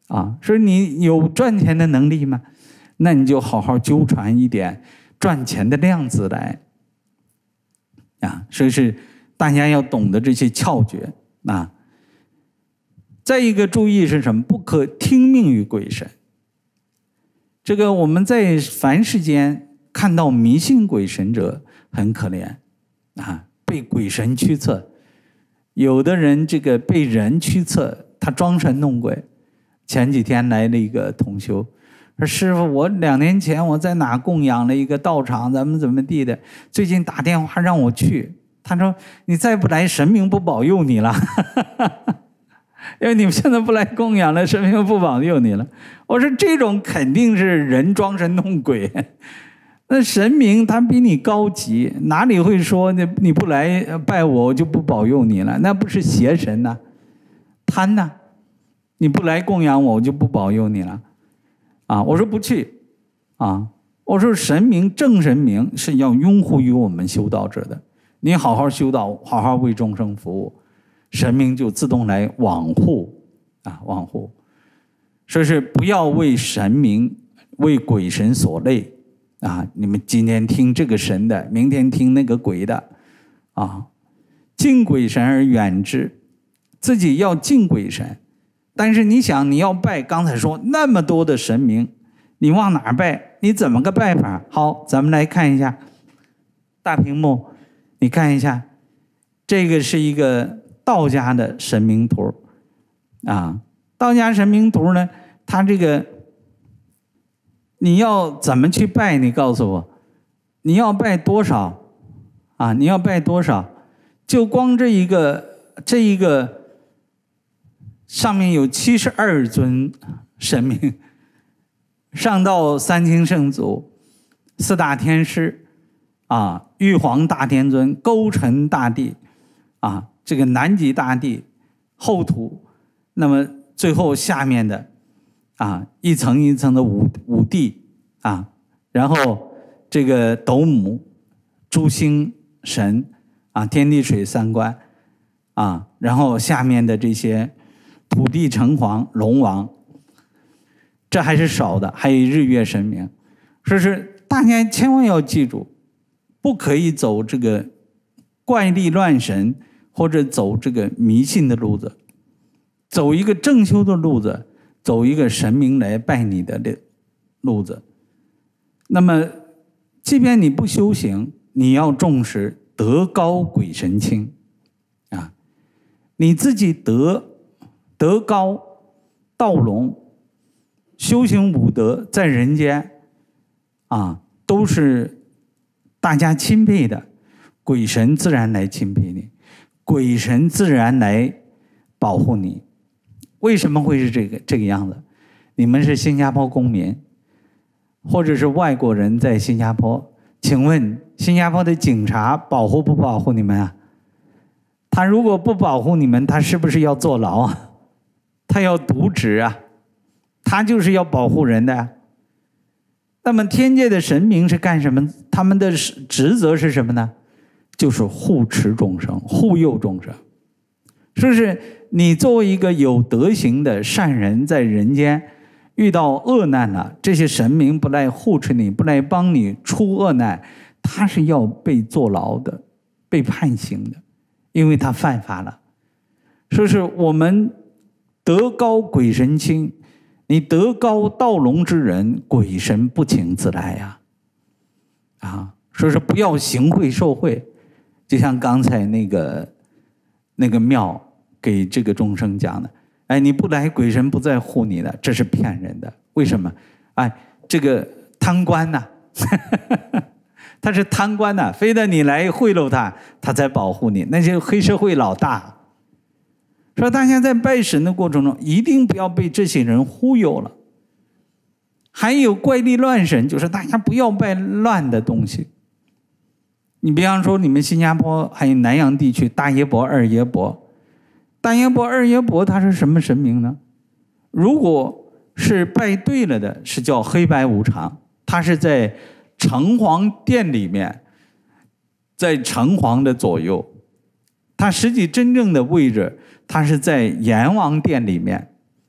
啊，说你有赚钱的能力吗？那你就好好纠缠一点赚钱的量子来啊。所以是大家要懂得这些窍诀啊。再一个注意是什么？不可听命于鬼神。这个我们在凡世间看到迷信鬼神者很可怜啊，被鬼神驱策。有的人这个被人驱策，他装神弄鬼。前几天来了一个同修，说师父，我两年前我在哪供养了一个道场，怎么怎么地的，最近打电话让我去，他说你再不来，神明不保佑你了。因为你们现在不来供养了，神明不保佑你了。我说这种肯定是人装神弄鬼，那神明他比你高级，哪里会说你你不来拜我，我就不保佑你了？那不是邪神呐、啊，贪呐、啊！你不来供养我，我就不保佑你了。啊，我说不去啊，我说神明正神明是要拥护于我们修道者的，你好好修道，好好为众生服务，神明就自动来往护啊，往护。说是不要为神明、为鬼神所累啊！你们今天听这个神的，明天听那个鬼的啊！敬鬼神而远之，自己要敬鬼神。但是你想，你要拜，刚才说那么多的神明，你往哪儿拜？你怎么个拜法？好，咱们来看一下大屏幕，你看一下，这个是一个道家的神明图啊。道家神明图呢，它这个你要怎么去拜？你告诉我，你要拜多少啊？你要拜多少？就光这一个这一个。上面有七十二尊神明，上到三清圣祖、四大天师啊，玉皇大天尊、勾陈大帝啊，这个南极大帝、后土，那么最后下面的啊，一层一层的五五帝啊，然后这个斗母、诸星神啊，天地水三官啊，然后下面的这些。土地城隍、龙王，这还是少的，还有日月神明。说是大家千万要记住，不可以走这个怪力乱神，或者走这个迷信的路子，走一个正修的路子，走一个神明来拜你的路子。那么，即便你不修行，你要重视德高鬼神清啊，你自己德。德高道隆，修行五德，在人间啊，都是大家钦佩的，鬼神自然来钦佩你，鬼神自然来保护你。为什么会是这个这个样子？你们是新加坡公民，或者是外国人在新加坡，请问新加坡的警察保护不保护你们啊？他如果不保护你们，他是不是要坐牢啊？他要渎职啊，他就是要保护人的啊。那么天界的神明是干什么？他们的职责是什么呢？就是护持众生，护佑众生。是不是你作为一个有德行的善人，在人间遇到恶难了，这些神明不来护持你，不来帮你出恶难，他是要被坐牢的，被判刑的，因为他犯法了。说是我们德高鬼神清，你德高道隆之人，鬼神不请自来呀！啊，说是不要行贿受贿，就像刚才那个那个庙给这个众生讲的，哎，你不来，鬼神不再护你的，这是骗人的。为什么？哎，这个贪官呐、啊，他是贪官呐、啊，非得你来贿赂他，他才保护你。那些黑社会老大。说大家在拜神的过程中，一定不要被这些人忽悠了。还有怪力乱神，就是大家不要拜乱的东西。你比方说，你们新加坡还有南洋地区，大耶伯、二耶伯，大耶伯、二耶伯，他是什么神明呢？如果是拜对了的，是叫黑白无常，他是在城隍殿里面，在城隍的左右。他实际真正的位置，他是在阎王殿里面，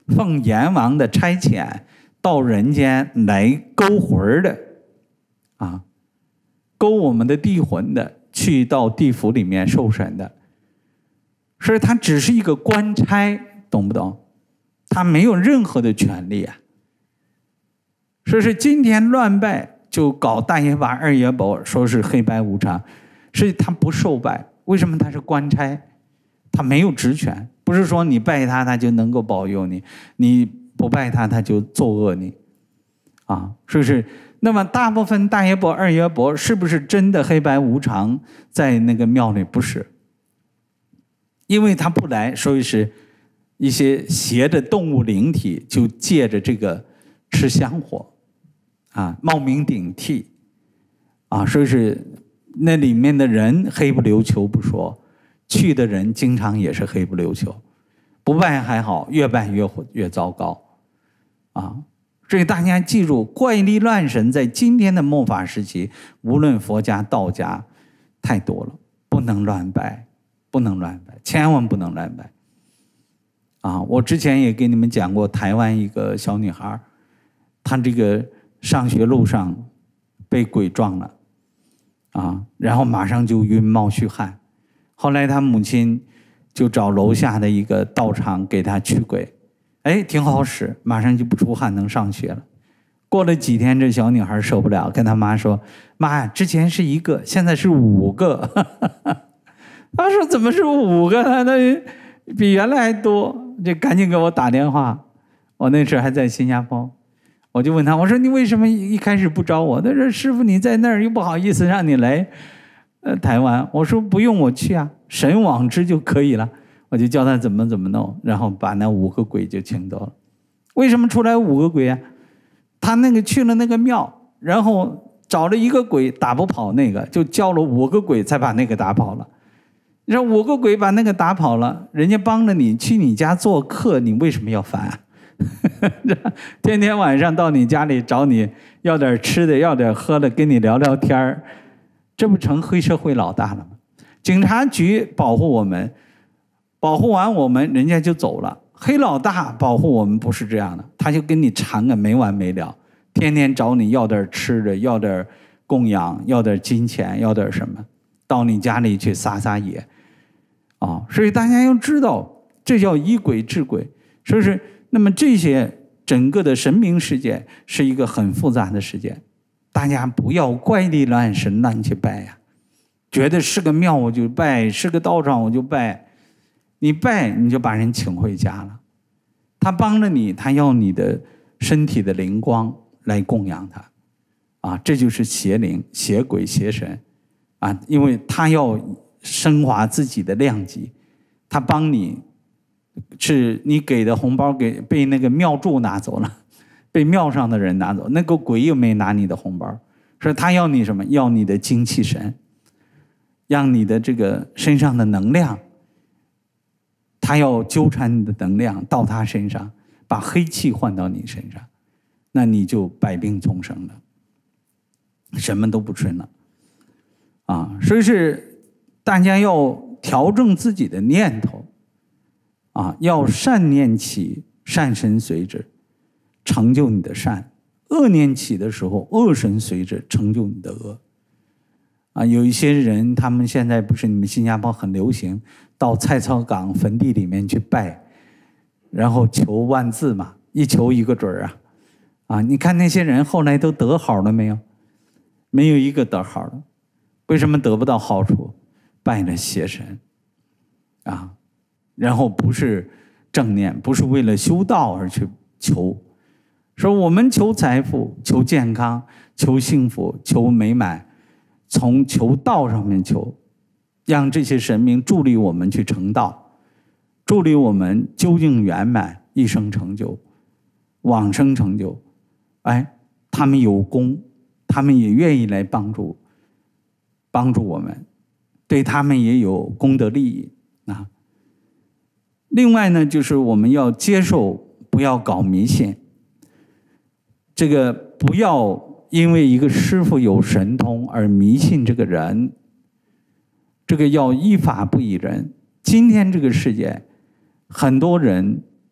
奉阎王的差遣到人间来勾魂的啊，勾我们的地魂的，去到地府里面受审的。所以他只是一个官差，懂不懂？他没有任何的权利啊。所以是今天乱拜，就搞大爷把二爷伯，说是黑白无常，是他不受拜。为什么他是官差？他没有职权，不是说你拜他他就能够保佑你，你不拜他他就作恶你啊，是不是？那么大部分大爷伯二爷伯是不是真的黑白无常在那个庙里？不是，因为他不来，所以是一些邪的动物灵体就借着这个吃香火啊，冒名顶替啊，所以是那里面的人黑不溜秋不说，去的人经常也是黑不溜秋，不拜还好，越拜越越糟糕啊！所以大家记住，怪力乱神在今天的末法时期，无论佛家道家太多了，不能乱拜，不能乱拜，千万不能乱拜啊！我之前也给你们讲过，台湾一个小女孩，她这个上学路上被鬼撞了啊，然后马上就晕冒虚汗。后来他母亲就找楼下的一个道场给他驱鬼，哎，挺好使，马上就不出汗，能上学了。过了几天，这小女孩受不了，跟她妈说：“妈，之前是一个，现在是五个。”她说：“怎么是五个呢？那比原来还多。”就赶紧给我打电话。我那时候还在新加坡，我就问他：“我说你为什么一开始不找我？”他说：“师父你在那儿，又不好意思让你来。”呃，台湾，我说不用我去啊，神往之就可以了。我就教他怎么怎么弄，然后把那五个鬼就请走了。为什么出来五个鬼啊？他那个去了那个庙，然后找了一个鬼打不跑那个，就叫了五个鬼才把那个打跑了。让五个鬼把那个打跑了，人家帮了你去你家做客，你为什么要烦啊？天天晚上到你家里找你要点吃的，要点喝的，跟你聊聊天儿。这不成黑社会老大了吗？警察局保护我们，保护完我们，人家就走了。黑老大保护我们不是这样的，他就跟你缠个没完没了，天天找你要点吃的，要点供养，要点金钱，要点什么，到你家里去撒撒野啊！所以大家要知道，这叫以鬼治鬼。所以是，那么这些整个的神明事件是一个很复杂的事件。大家不要怪力乱神乱去拜呀、啊，觉得是个庙我就拜，是个道场我就拜，你拜你就把人请回家了。他帮了你，他要你的身体的灵光来供养他，啊，这就是邪灵、邪鬼、邪神，啊，因为他要升华自己的量级，他帮你，是你给的红包给被那个庙祝拿走了。被庙上的人拿走，那个鬼又没拿你的红包，所以他要你什么？要你的精气神，让你的这个身上的能量，他要纠缠你的能量到他身上，把黑气换到你身上，那你就百病丛生了，什么都不顺了啊！所以是大家要调整自己的念头啊，要善念起，善神随之。成就你的善，恶念起的时候，恶神随着成就你的恶。啊，有一些人，他们现在不是你们新加坡很流行，到蔡操岗坟地里面去拜，然后求万字嘛，一求一个准儿啊！啊，你看那些人后来都得好了没有？没有一个得好的。为什么得不到好处？拜了邪神啊，然后不是正念，不是为了修道而去求。说我们求财富、求健康、求幸福、求美满，从求道上面求，让这些神明助力我们去成道，助力我们究竟圆满，一生成就，往生成就。哎，他们有功，他们也愿意来帮助，帮助我们，对他们也有功德利益啊。另外呢，就是我们要接受，不要搞迷信。这个不要因为一个师父有神通而迷信这个人，这个要依法不依人。今天这个世界，很多人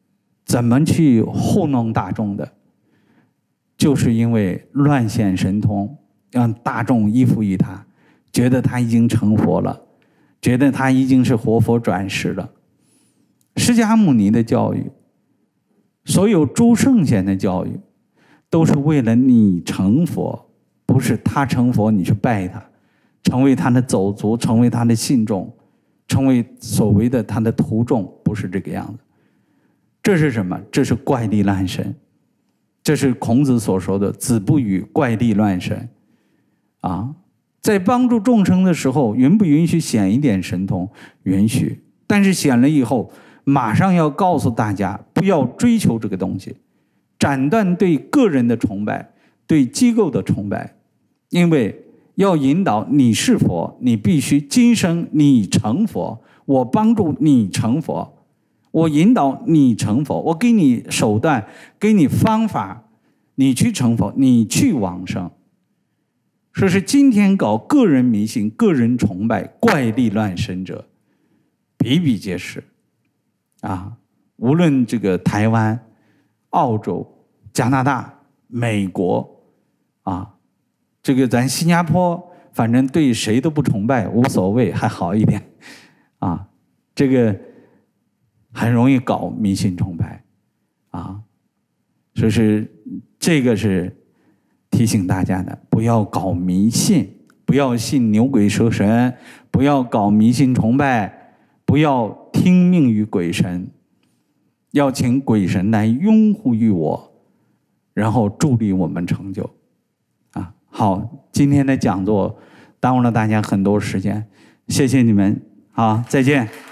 怎么去糊弄大众的？就是因为乱显神通，让大众依附于他，觉得他已经成佛了，觉得他已经是活佛转世了。释迦牟尼的教育，所有诸圣贤的教育，都是为了你成佛，不是他成佛你去拜他，成为他的走卒，成为他的信众，成为所谓的他的徒众，不是这个样子。这是什么？这是怪力乱神，这是孔子所说的子不语怪力乱神啊。在帮助众生的时候，允不允许显一点神通？允许，但是显了以后，马上要告诉大家，不要追求这个东西，斩断对个人的崇拜，对机构的崇拜，因为要引导你是佛，你必须今生你成佛，我帮助你成佛，我引导你成佛，我给你手段，给你方法，你去成佛，你去往生。说是今天搞个人迷信、个人崇拜、怪力乱神者比比皆是啊！无论这个台湾、澳洲、加拿大、美国啊，这个咱新加坡，反正对谁都不崇拜，无所谓，还好一点啊。这个很容易搞迷信崇拜啊，所以是这个是提醒大家的，不要搞迷信，不要信牛鬼蛇神，不要搞迷信崇拜，不要听命于鬼神，要请鬼神来拥护于我，然后助力我们成就啊。好，今天的讲座耽误了大家很多时间，谢谢你们，好，再见。